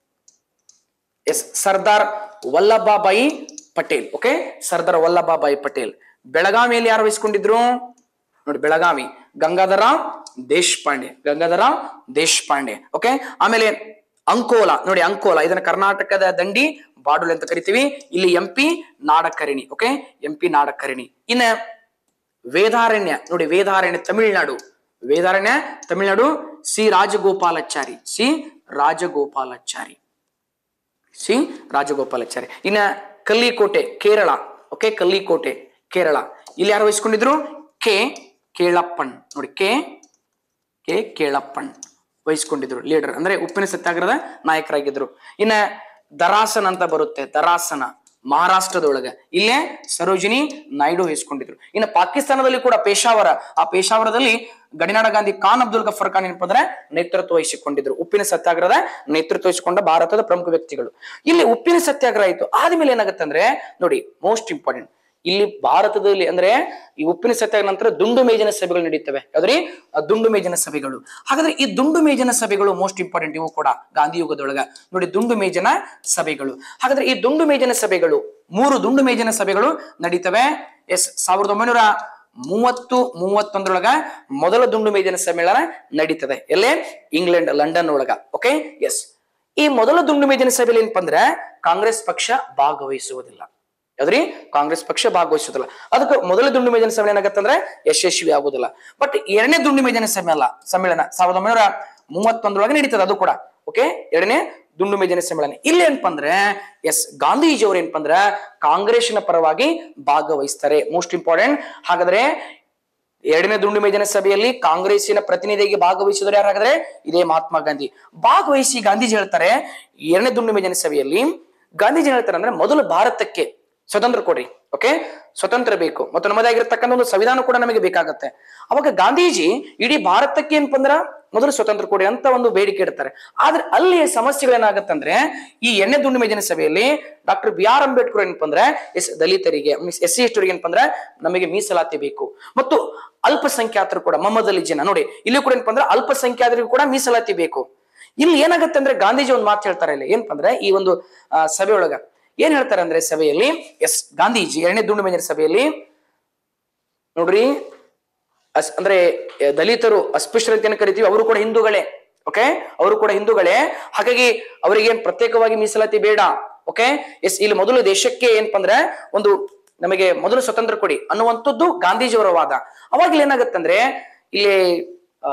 ಎಸ್, ಸರ್ದಾರ್ ವಲ್ಲಭಭಾಯಿ ಪಟೇಲ್. ಓಕೆ, ಸರ್ದಾರ್ ವಲ್ಲಭಭಾಯಿ ಪಟೇಲ್. ಬೆಳಗಾವಿಯಲ್ಲಿ ಯಾರು ವಹಿಸ್ಕೊಂಡಿದ್ರು? ನೋಡಿ, ಬೆಳಗಾವಿ ಗಂಗಾಧರರಾವ್ ದೇಶಪಾಂಡೆ, ಗಂಗಾಧರರಾವ್ ದೇಶಪಾಂಡೆ. ಓಕೆ, ಆಮೇಲೆ ಅಂಕೋಲಾ ನೋಡಿ, ಅಂಕೋಲಾ ಇದನ್ನ ಕರ್ನಾಟಕದ ದಂಡಿ ಬಾಡುಲ್ ಅಂತ ಕರಿತೀವಿ. ಇಲ್ಲಿ M P Nadkarni. Okay, M P Nadkarni. ಇನ್ನ ವೇದಾರಣ್ಯ ನೋಡಿ, Vedaranyam Tamil Nadu, Vedaranyam Tamil Nadu C Rajagopalachari, C Rajagopalachari, C Rajagopalachari. ಇನ್ನ ಕಲ್ಲಿಕೋಟೆ ಕೇರಳ. ಓಕೆ, ಕಲ್ಲಿಕೋಟೆ ಕೇರಳ. ಇಲ್ಲಿ ಯಾರು ವಹಿಸ್ಕೊಂಡಿದ್ರು? ಕೆ ಕೇಳಪ್ಪನ್ ನೋಡಿ, ಕೆ ಕೆ ಕೇಳಪ್ಪನ್ ವಹಿಸ್ಕೊಂಡಿದ್ರು. ಲೀಡರ್ ಅಂದ್ರೆ ಉಪ್ಪಿನ ಸತ್ಯಾಗ್ರಹದ ನಾಯಕರಾಗಿದ್ರು. ಇನ್ನ ದರಾಸನ್ ಅಂತ ಬರುತ್ತೆ, ದರಾಸನ ಮಹಾರಾಷ್ಟ್ರದೊಳಗ. ಇಲ್ಲೇ ಸರೋಜಿನಿ ನಾಯ್ಡು ವಹಿಸ್ಕೊಂಡಿದ್ರು. ಇನ್ನು ಪಾಕಿಸ್ತಾನದಲ್ಲಿ ಕೂಡ ಪೇಶಾವರ, ಆ ಪೇಶಾವರದಲ್ಲಿ ಗಡಿನಾಡ ಗಾಂಧಿ ಖಾನ್ ಅಬ್ದುಲ್ ಗಫರ್ ಖಾನ್ ಏನಪ್ಪ ಅಂದ್ರೆ ನೇತೃತ್ವ ವಹಿಸಿಕೊಂಡಿದ್ರು. ಉಪ್ಪಿನ ಸತ್ಯಾಗ್ರಹದ ನೇತೃತ್ವ ವಹಿಸಿಕೊಂಡ ಭಾರತದ ಪ್ರಮುಖ ವ್ಯಕ್ತಿಗಳು. ಇಲ್ಲಿ ಉಪ್ಪಿನ ಸತ್ಯಾಗ್ರಹ ಆಯ್ತು. ಆದ್ಮೇಲೆ ಏನಾಗುತ್ತೆ ಅಂದ್ರೆ ನೋಡಿ, ಮೋಸ್ಟ್ ಇಂಪಾರ್ಟೆಂಟ್ ಇಲ್ಲಿ ಭಾರತದಲ್ಲಿ ಅಂದ್ರೆ ಈ ಉಪ್ಪಿನ ಸತ್ಯಾಗ್ರಹ ನಂತರ ದುಂಡು ಮೇಜಿನ ಸಭೆಗಳು ನಡೀತವೆ. ಯಾವ್ದ್ರಿ? ದುಂಡು ಮೇಜಿನ ಸಭೆಗಳು. ಹಾಗಾದ್ರೆ ಈ ದುಂಡು ಮೇಜಿನ ಸಭೆಗಳು ಮೋಸ್ಟ್ ಇಂಪಾರ್ಟೆಂಟ್ ಇವು ಕೂಡ ಗಾಂಧಿ ಯುಗದೊಳಗ ನೋಡಿ, ದುಂಡು ಮೇಜಿನ ಸಭೆಗಳು. ಹಾಗಾದ್ರೆ ಈ ದುಂಡು ಮೇಜಿನ ಸಭೆಗಳು ಮೂರು ದುಂಡು ಮೇಜಿನ ಸಭೆಗಳು ನಡೀತವೆ. ಎಸ್, ಸಾವಿರದ ಒಂಬೈನೂರ ಮೂವತ್ತು ಮೂವತ್ತೊಂದರೊಳಗ ಮೊದಲ ದುಂಡು ಮೇಜಿನ ಸಮ್ಮೇಳನ ನಡೀತದೆ. ಎಲ್ಲೇ? ಇಂಗ್ಲೆಂಡ್, ಲಂಡನ್ ಒಳಗ. Okay, yes. ಈ ಮೊದಲ ದುಂಡು ಮೇಜಿನ ಸಭೆಯಲ್ಲಿ ಏನಪ್ಪಾ ಅಂದ್ರೆ ಕಾಂಗ್ರೆಸ್ ಪಕ್ಷ ಭಾಗವಹಿಸುವುದಿಲ್ಲ. ಯಾವ್ದ್ರಿ? ಕಾಂಗ್ರೆಸ್ ಪಕ್ಷ ಭಾಗವಹಿಸುದಿಲ್ಲ. ಅದಕ್ಕೆ ಮೊದಲ ದುಂಡು ಮೇಜಿನ ಸಮ್ಮೇಳನ ಏನಾಗತ್ತಂದ್ರೆ ಯಶಸ್ವಿ ಆಗುದಿಲ್ಲ. ಬಟ್ ಎರಡನೇ ದುಂಡು ಮೇಜಿನ ಸಮ್ಮೇಳನ ಸಮ್ಮೇಳನ ಸಾವಿರದ ಒಂಬೈನೂರ ಮೂವತ್ತೊಂದರೊಳಗೆ ನಡೀತದೆ ಅದು ಕೂಡ. ಓಕೆ, ಎರಡನೇ ದುಂಡು ಮೇಜಿನ ಸಮ್ಮೇಳನ. ಇಲ್ಲಿ ಏನಪ್ಪಾ ಅಂದ್ರೆ ಎಸ್, ಗಾಂಧೀಜಿ ಅವರು ಏನಪ್ಪಾ ಅಂದ್ರೆ ಕಾಂಗ್ರೆಸ್ನ ಪರವಾಗಿ ಭಾಗವಹಿಸ್ತಾರೆ. Most important. ಹಾಗಾದ್ರೆ ಎರಡನೇ ದುಂಡು ಮೇಜಿನ ಸಭೆಯಲ್ಲಿ ಕಾಂಗ್ರೆಸ್ಸಿನ ಪ್ರತಿನಿಧಿಗೆ ಭಾಗವಹಿಸಿದ್ರು ಯಾರಾದ್ರೆ ಇದೇ ಮಹಾತ್ಮ ಗಾಂಧಿ. ಭಾಗವಹಿಸಿ ಗಾಂಧೀಜಿ ಹೇಳ್ತಾರೆ, ಎರಡನೇ ದುಂಡು ಮೇಜಿನ ಸಭೆಯಲ್ಲಿ ಗಾಂಧೀಜಿ ಹೇಳ್ತಾರೆ ಅಂದ್ರೆ ಮೊದಲು ಭಾರತಕ್ಕೆ ಸ್ವತಂತ್ರ ಕೊಡ್ರಿ, ಓಕೆ, ಸ್ವತಂತ್ರ ಬೇಕು ಮತ್ತು ನಮ್ಮದಾಗಿರ್ತಕ್ಕಂಥ ಒಂದು ಸಂವಿಧಾನ ಕೂಡ ನಮಗೆ ಬೇಕಾಗತ್ತೆ. ಅವಾಗ ಗಾಂಧೀಜಿ ಇಡೀ ಭಾರತಕ್ಕೆ ಏನಪ್ಪ ಅಂದ್ರ ಮೊದಲು ಸ್ವತಂತ್ರ ಕೊಡಿ ಅಂತ ಒಂದು ಬೇಡಿಕೆ ಇಡ್ತಾರೆ. ಆದ್ರೆ ಅಲ್ಲಿ ಸಮಸ್ಯೆಗಳೇನಾಗತ್ತಂದ್ರೆ ಈ ಎಣ್ಣೆ ದುಂಡು ಮೇಜಿನ ಸಭೆಯಲ್ಲಿ ಡಾಕ್ಟರ್ ಬಿ ಆರ್ ಅಂಬೇಡ್ಕರ್ ಏನಪ್ಪ ಅಂದ್ರೆ ಎಸ್ ದಲಿತರಿಗೆ ಎಸ್ ಸಿ ಎಸ್ಟಿಗೆ ಏನಪ್ಪ ಅಂದ್ರೆ ನಮಗೆ ಮೀಸಲಾತಿ ಬೇಕು ಮತ್ತು ಅಲ್ಪಸಂಖ್ಯಾತರು ಕೂಡ ಮೊಹಮ್ಮದ್ ಅಲಿ ಜಿನ್ನಾ ನೋಡಿ ಇಲ್ಲಿ ಕೂಡ ಏನಪ್ಪ ಅಂದ್ರೆ ಅಲ್ಪಸಂಖ್ಯಾತರಿಗೂ ಕೂಡ ಮೀಸಲಾತಿ ಬೇಕು. ಇಲ್ಲಿ ಏನಾಗುತ್ತೆ ಅಂದ್ರೆ ಗಾಂಧೀಜಿ ಒಂದು ಮಾತು ಹೇಳ್ತಾರೆ ಇಲ್ಲಿ ಏನಪ್ಪ ಅಂದ್ರೆ ಈ ಒಂದು ಸಭೆಯೊಳಗ ಏನ್ ಹೇಳ್ತಾರೆ ಅಂದ್ರೆ ಸಭೆಯಲ್ಲಿ ಎಸ್ ಗಾಂಧೀಜಿ ಎರಡನೇ ದುಂಡು ಮೇಜಿನ ಸಭೆಯಲ್ಲಿ ನೋಡ್ರಿ ಅಸ್ ಅಂದ್ರೆ ದಲಿತರು ಅಸ್ಪೃಶ್ಯರು ಅಂತ ಕರಿತೀವಿ ಅವರು ಕೂಡ ಹಿಂದೂಗಳೇ, ಓಕೆ, ಅವರು ಕೂಡ ಹಿಂದೂಗಳೇ, ಹಾಗಾಗಿ ಅವರಿಗೆ ಏನ್ ಪ್ರತ್ಯೇಕವಾಗಿ ಮೀಸಲಾತಿ ಬೇಡ, ಓಕೆ. ಎಸ್ ಇಲ್ಲಿ ಮೊದಲು ದೇಶಕ್ಕೆ ಏನಪ್ಪ ಅಂದ್ರೆ ಒಂದು ನಮಗೆ ಮೊದಲು ಸ್ವತಂತ್ರ ಕೊಡಿ ಅನ್ನುವಂಥದ್ದು ಗಾಂಧೀಜಿಯವರ ವಾದ. ಅವಾಗ ಇಲ್ಲಿ ಏನಾಗತ್ತಂದ್ರೆ ಇಲ್ಲಿ ಆ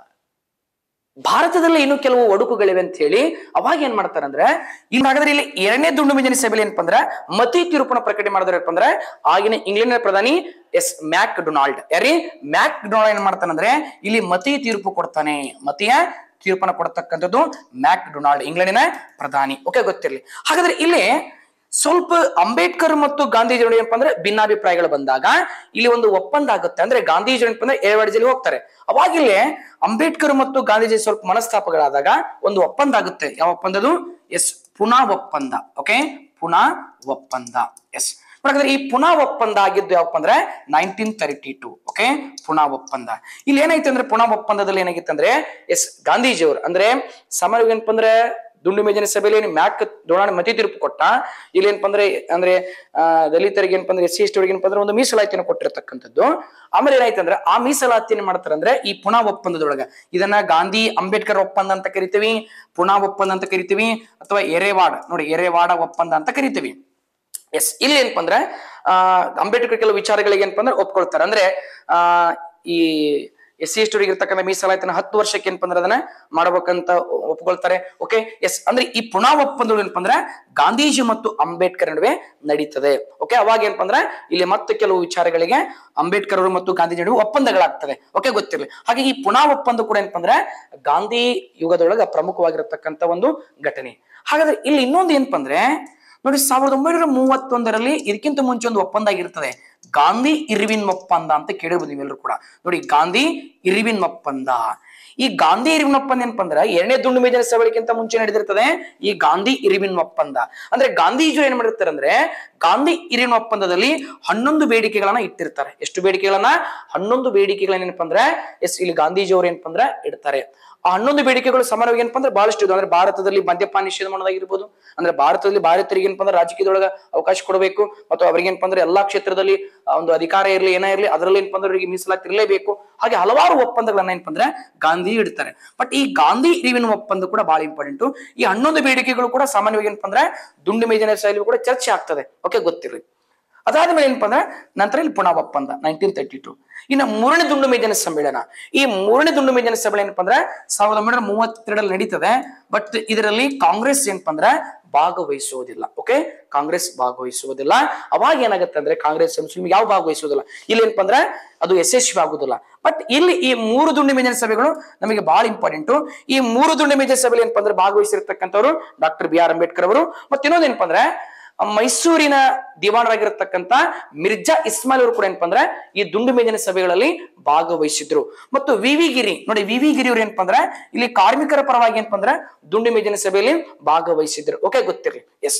ಭಾರತದಲ್ಲಿ ಇನ್ನೂ ಕೆಲವು ಒಡುಕುಗಳಿವೆ ಅಂತ ಹೇಳಿ ಅವಾಗ ಏನ್ ಮಾಡ್ತಾರೆ ಅಂದ್ರೆ ಇಲ್ಲಿ ಹಾಗಾದ್ರೆ ಇಲ್ಲಿ ಎರಡನೇ ದುಂಡು ಮೇಜಿನ ಸಭೆಯಲ್ಲಿ ಏನಪ್ಪ ಅಂದ್ರೆ ಮತಿ ತೀರ್ಪುನ ಪ್ರಕಟಣೆ ಮಾಡಿದ್ರಪ್ಪ ಅಂದ್ರೆ ಆಗಿನ ಇಂಗ್ಲೆಂಡ್ ಪ್ರಧಾನಿ ಎಸ್ ಮ್ಯಾಕ್ ಡೊನಾಲ್ಡ್ ಯಾರಿ ಮ್ಯಾಕ್ ಡೊನಾಲ್ಡ್ ಏನ್ ಮಾಡ್ತಾನಂದ್ರೆ ಇಲ್ಲಿ ಮತಿ ತೀರ್ಪು ಕೊಡ್ತಾನೆ. ಮತಿಯ ತೀರ್ಪನ್ನ ಕೊಡ್ತಕ್ಕಂಥದ್ದು ಮ್ಯಾಕ್ ಡೊನಾಲ್ಡ್ ಇಂಗ್ಲೆಂಡಿನ ಪ್ರಧಾನಿ, ಓಕೆ, ಗೊತ್ತಿರಲಿ. ಹಾಗಾದ್ರೆ ಇಲ್ಲಿ ಸ್ವಲ್ಪ ಅಂಬೇಡ್ಕರ್ ಮತ್ತು ಗಾಂಧೀಜಿ ಏನಪ್ಪ ಅಂದ್ರೆ ಭಿನ್ನಾಭಿಪ್ರಾಯಗಳು ಬಂದಾಗ ಇಲ್ಲಿ ಒಂದು ಒಪ್ಪಂದ ಆಗುತ್ತೆ. ಅಂದ್ರೆ ಗಾಂಧೀಜಿ ಏನಪ್ಪ ಅಂದ್ರೆ ಏರ್ವಾಡಿಜಲ್ಲಿ ಹೋಗ್ತಾರೆ. ಅವಾಗ ಇಲ್ಲಿ ಅಂಬೇಡ್ಕರ್ ಮತ್ತು ಗಾಂಧೀಜಿ ಸ್ವಲ್ಪ ಮನಸ್ತಾಪಗಳಾದಾಗ ಒಂದು ಒಪ್ಪಂದ ಆಗುತ್ತೆ. ಯಾವ ಒಪ್ಪಂದದು? ಎಸ್ ಪುನಾ ಒಪ್ಪಂದ, ಓಕೆ, ಪುನಾ ಒಪ್ಪಂದ. ಎಸ್ ಹಾಗಾದ್ರೆ ಈ ಪುನಾ ಒಪ್ಪಂದ ಆಗಿದ್ದು ಯಾವಪ್ಪ ಅಂದ್ರೆ nineteen thirty two, okay, Poona ಒಪ್ಪಂದ. ಇಲ್ಲಿ ಏನಾಯ್ತು ಅಂದ್ರೆ ಪುನಾ ಒಪ್ಪಂದದಲ್ಲಿ ಏನಾಗಿತ್ತು ಅಂದ್ರೆ ಎಸ್ ಗಾಂಧೀಜಿಯವರು ಅಂದ್ರೆ ಸಾಮಾನ್ಯವಾಗಿ ಏನಪ್ಪ ಅಂದ್ರೆ ದುಂಡು ಮೇಜಿನ ಸಭೆಯಲ್ಲಿ ಮ್ಯಾಕ್ ಡೊನಾಲ್ಡ್ ಮತಿ ತೀರ್ಪು ಕೊಟ್ಟ. ಇಲ್ಲಿ ಏನಪ್ಪ ಅಂದ್ರೆ ಅಂದ್ರೆ ಅಹ್ ದಲಿತರಿಗೆ ಏನಪ್ಪ ಅಂದ್ರೆ ಎಸ್ ಸಿ ಎಸ್ ಟಿ ಏನಪ್ಪ ಅಂದ್ರೆ ಒಂದು ಮೀಸಲಾತಿಯನ್ನು ಕೊಟ್ಟಿರ್ತಕ್ಕಂಥದ್ದು. ಆಮೇಲೆ ಏನಾಯ್ತು ಅಂದ್ರೆ ಆ ಮೀಸಲಾತಿಯನ್ನು ಮಾಡ್ತಾರೆ ಅಂದ್ರೆ ಈ ಪುನಾ ಒಪ್ಪಂದದೊಳಗ ಇದನ್ನ ಗಾಂಧಿ ಅಂಬೇಡ್ಕರ್ ಒಪ್ಪಂದ ಅಂತ ಕರಿತೀವಿ, ಪುನಾ ಒಪ್ಪಂದ ಅಂತ ಕರಿತೀವಿ, ಅಥವಾ ಎರೆವಾಡ ನೋಡಿ ಎರೆವಾಡ ಒಪ್ಪಂದ ಅಂತ ಕರಿತೀವಿ. ಎಸ್ ಇಲ್ಲಿ ಏನಪ್ಪ ಅಂದ್ರೆ ಆ ಅಂಬೇಡ್ಕರ್ ಕೆಲವು ವಿಚಾರಗಳಿಗೆ ಏನಪ್ಪ ಅಂದ್ರೆ ಒಪ್ಕೊಳ್ತಾರೆ. ಅಂದ್ರೆ ಆ ಈ ಎಸ್ ಸಿ ಎಸ್ ಟಿ ಇರ್ತಕ್ಕಂಥ ಮೀಸಲಾತಿನ ಹತ್ತು ವರ್ಷಕ್ಕೆ ಏನಪ್ಪ ಅಂದ್ರೆ ಅದನ್ನ ಮಾಡ್ಬೇಕಂತ ಒಪ್ಕೊಳ್ತಾರೆ, ಓಕೆ. ಎಸ್ ಅಂದ್ರೆ ಈ ಪುನಾ ಒಪ್ಪಂದ ಏನಪ್ಪ ಅಂದ್ರೆ ಗಾಂಧೀಜಿ ಮತ್ತು ಅಂಬೇಡ್ಕರ್ ನಡುವೆ ನಡೀತದೆ, ಓಕೆ. ಅವಾಗ ಏನಪ್ಪ ಅಂದ್ರೆ ಇಲ್ಲಿ ಮತ್ತೆ ಕೆಲವು ವಿಚಾರಗಳಿಗೆ ಅಂಬೇಡ್ಕರ್ ಅವರು ಮತ್ತು ಗಾಂಧೀಜಿ ನಡುವೆ ಒಪ್ಪಂದಗಳಾಗ್ತದೆ, ಓಕೆ, ಗೊತ್ತಿರಲಿ. ಹಾಗೆ ಈ ಪುನಾ ಒಪ್ಪಂದ ಕೂಡ ಏನಪ್ಪ ಅಂದ್ರೆ ಗಾಂಧಿ ಯುಗದೊಳಗ ಪ್ರಮುಖವಾಗಿರತಕ್ಕಂತ ಒಂದು ಘಟನೆ. ಹಾಗಾದ್ರೆ ಇಲ್ಲಿ ಇನ್ನೊಂದು ಏನಪ್ಪ ಅಂದ್ರೆ ನೋಡಿ ಸಾವಿರದ ಒಂಬೈನೂರ ಮೂವತ್ತೊಂದರಲ್ಲಿ ಇದಕ್ಕಿಂತ ಮುಂಚೆ ಒಂದು ಒಪ್ಪಂದ ಆಗಿರ್ತದೆ, ಗಾಂಧಿ ಇರ್ವಿನ್ ಒಪ್ಪಂದ ಅಂತ ಕೇಳಿರ್ಬೋದು ನೀವೆಲ್ಲರೂ ಕೂಡ. ನೋಡಿ ಗಾಂಧಿ ಇರ್ವಿನ್ ಒಪ್ಪಂದ. ಈ ಗಾಂಧಿ ಇರ್ವಿನ್ ಒಪ್ಪಂದ ಏನಪ್ಪ ಅಂದ್ರೆ ಎರಡನೇ ದುಂಡು ಮೇಜಿನ ಸಭೆಗಿಂತ ಮುಂಚೆ ನಡೆದಿರ್ತದೆ ಈ ಗಾಂಧಿ ಇರ್ವಿನ್ ಒಪ್ಪಂದ. ಅಂದ್ರೆ ಗಾಂಧೀಜಿ ಏನ್ ಮಾಡಿರ್ತಾರೆ ಅಂದ್ರೆ ಗಾಂಧಿ ಇರ್ವಿನ್ ಒಪ್ಪಂದದಲ್ಲಿ ಹನ್ನೊಂದು ಬೇಡಿಕೆಗಳನ್ನ ಇಟ್ಟಿರ್ತಾರೆ. ಎಷ್ಟು ಬೇಡಿಕೆಗಳನ್ನ? ಹನ್ನೊಂದು ಬೇಡಿಕೆಗಳನ್ನ ಏನಪ್ಪ ಅಂದ್ರೆ ಎಸ್ ಇಲ್ಲಿ ಗಾಂಧೀಜಿ ಅವರು ಏನಪ್ಪ ಅಂದ್ರೆ ಇಡ್ತಾರೆ. ಆ ಹನ್ನೊಂದು ಬೇಡಿಕೆಗಳು ಸಮಾನವಾಗಿ ಏನಪ್ಪ ಅಂದ್ರೆ ಬಹಳಷ್ಟು ಇದು. ಅಂದ್ರೆ ಭಾರತದಲ್ಲಿ ಮದ್ಯಪಾನ ನಿಷೇಧ ಮಾಡೋದಾಗಿರ್ಬೋದು, ಅಂದ್ರೆ ಭಾರತದಲ್ಲಿ ಭಾರತೀಯರಿಗೆ ಏನಪ್ಪ ಅಂದ್ರೆ ರಾಜಕೀಯದೊಳಗ ಅವಕಾಶ ಕೊಡಬೇಕು ಮತ್ತು ಅವ್ರಿಗೆ ಏನಪ್ಪ ಅಂದ್ರೆ ಎಲ್ಲಾ ಕ್ಷೇತ್ರದಲ್ಲಿ ಒಂದು ಅಧಿಕಾರ ಇರಲಿ ಏನೇ ಇರಲಿ ಅದರಲ್ಲಿ ಏನಪ್ಪ ಅಂದ್ರೆ ಅವರಿಗೆ ಮೀಸಲಾತಿ ಇರಲೇಬೇಕು. ಹಾಗೆ ಹಲವಾರು ಒಪ್ಪಂದಗಳನ್ನ ಏನಪ್ಪ ಅಂದ್ರೆ ಗಾಂಧಿ ಇಡ್ತಾರೆ. ಬಟ್ ಈ ಗಾಂಧಿ ಇರ್ವಿನ್ ಒಪ್ಪಂದ ಕೂಡ ಬಹಳ ಇಂಪಾರ್ಟೆಂಟ್. ಈ ಹನ್ನೊಂದು ಬೇಡಿಕೆಗಳು ಕೂಡ ಸಾಮಾನ್ಯವಾಗಿ ಏನಪ್ಪ ಅಂದ್ರೆ ದುಂಡು ಮೇಜಿನ ಸಭೆಯಲ್ಲಿ ಕೂಡ ಚರ್ಚೆ ಆಗ್ತದೆ, ಓಕೆ, ಗೊತ್ತಿರಲಿ. ಅದಾದ್ಮೇಲೆ ಏನಪ್ಪ ಅಂದ್ರೆ ನಂತರ ಇಲ್ಲಿ ಪುನಾ ಒಪ್ಪಂದ ನೈನ್ಟೀನ್ ತರ್ಟಿ ಟೂ. ಇನ್ನು ಮೂರನೇ ದುಂಡು ಮೇಜಿನ ಸಮ್ಮೇಳನ. ಈ ಮೂರನೇ ದುಂಡು ಮೇಜಿನ ಸಮ್ಮೇಳನ ಏನಪ್ಪ ಅಂದ್ರೆ ಸಾವಿರದ ಒಂಬೈನೂರ ಮೂವತ್ತೆರಡರಲ್ಲಿ ನಡೀತದೆ. ಬಟ್ ಇದರಲ್ಲಿ ಕಾಂಗ್ರೆಸ್ ಏನಪ್ಪ ಅಂದ್ರೆ ಭಾಗವಹಿಸುವುದಿಲ್ಲ, ಓಕೆ, ಕಾಂಗ್ರೆಸ್ ಭಾಗವಹಿಸುವುದಿಲ್ಲ. ಅವಾಗ ಏನಾಗುತ್ತೆ ಅಂದ್ರೆ ಕಾಂಗ್ರೆಸ್ ಮುಸ್ಲಿಂ ಯಾವ ಭಾಗವಹಿಸುವುದಿಲ್ಲ. ಇಲ್ಲಿ ಏನಪ್ಪ ಅಂದ್ರೆ ಅದು ಯಶಸ್ವಿ ಆಗುದಿಲ್ಲ. ಬಟ್ ಇಲ್ಲಿ ಈ ಮೂರು ದುಂಡು ಮೇಜಿನ ಸಭೆಗಳು ನಮಗೆ ಬಹಳ ಇಂಪಾರ್ಟೆಂಟ್. ಈ ಮೂರು ದುಂಡು ಮೇಜಿನ ಸಭೆಯಲ್ಲಿ ಏನಪ್ಪ ಅಂದ್ರೆ ಭಾಗವಹಿಸಿರ್ತಕ್ಕಂಥವ್ರು ಡಾಕ್ಟರ್ ಬಿ ಆರ್ ಅಂಬೇಡ್ಕರ್ ಅವರು. ಮತ್ತೆ ಇನ್ನೊಂದು ಏನಪ್ಪ ಅಂದ್ರೆ ಮೈಸೂರಿನ ದಿವಾನರಾಗಿರತಕ್ಕಂತ ಮಿರ್ಜಾ ಇಸ್ಮಾಯಿಲ್ ಅವರು ಕೂಡ ಏನಪ್ಪ ಅಂದ್ರೆ ಈ ದುಂಡು ಮೇಜಿನ ಸಭೆಗಳಲ್ಲಿ ಭಾಗವಹಿಸಿದ್ರು. ಮತ್ತು ವಿ ವಿ ಗಿರಿ ನೋಡಿ ವಿ ವಿ ಗಿರಿ ಅವ್ರು ಏನಪ್ಪ ಅಂದ್ರೆ ಇಲ್ಲಿ ಕಾರ್ಮಿಕರ ಪರವಾಗಿ ಏನಪ್ಪ ಅಂದ್ರೆ ದುಂಡು ಮೇಜಿನ ಸಭೆಯಲ್ಲಿ ಭಾಗವಹಿಸಿದ್ರು, ಓಕೆ, ಗೊತ್ತಿರಲಿ. ಎಸ್